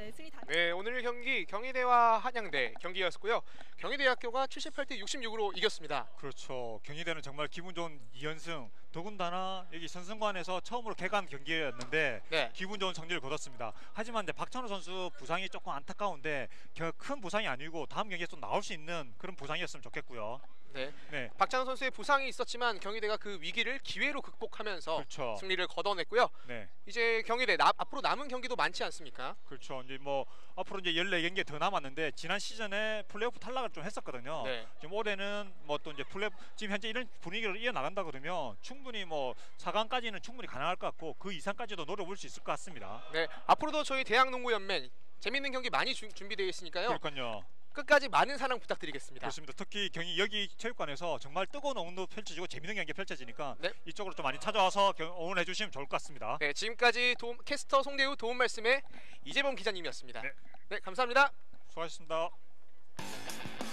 네, 승리 다. 네, 오늘 경기 경희대와 한양대 경기였고요. 경희대학교가 칠십팔 대 육십육으로 이겼습니다. 그렇죠. 경희대는 정말 기분 좋은 이 연승. 더군다나 여기 선승관에서 처음으로 개관 경기였는데 네. 기분 좋은 성적을 거뒀습니다. 하지만 이제 박찬호 선수 부상이 조금 안타까운데 큰 부상이 아니고 다음 경기에 좀 나올 수 있는 그런 부상이었으면 좋겠고요. 네. 네. 박찬호 선수의 부상이 있었지만 경희대가 그 위기를 기회로 극복하면서 그렇죠. 승리를 거둬냈고요. 네. 이제 경희대 나, 앞으로 남은 경기도 많지 않습니까? 그렇죠. 이제 뭐 앞으로 이제 열네 경기 더 남았는데 지난 시즌에 플레이오프 탈락을 좀 했었거든요. 네. 지금 올해는 뭐 또 이제 플레이오프 지금 현재 이런 분위기를 이어나간다 그러면 충분히 뭐 사 강까지는 충분히 가능할 것 같고 그 이상까지도 노려볼 수 있을 것 같습니다. 네. 앞으로도 저희 대학농구연맹 재밌는 경기 많이 주, 준비되어 있으니까요. 그러니까요. 끝까지 많은 사랑 부탁드리겠습니다. 그렇습니다. 특히 경희 여기 체육관에서 정말 뜨거운 응원도 펼쳐지고 재밌는 경기 펼쳐지니까 네. 이쪽으로 좀 많이 찾아와서 경, 응원해 주시면 좋을 것 같습니다. 네, 지금까지 도움, 캐스터 송대우 도움 말씀에 이재범 기자님이었습니다. 네. 네, 감사합니다. 수고하셨습니다.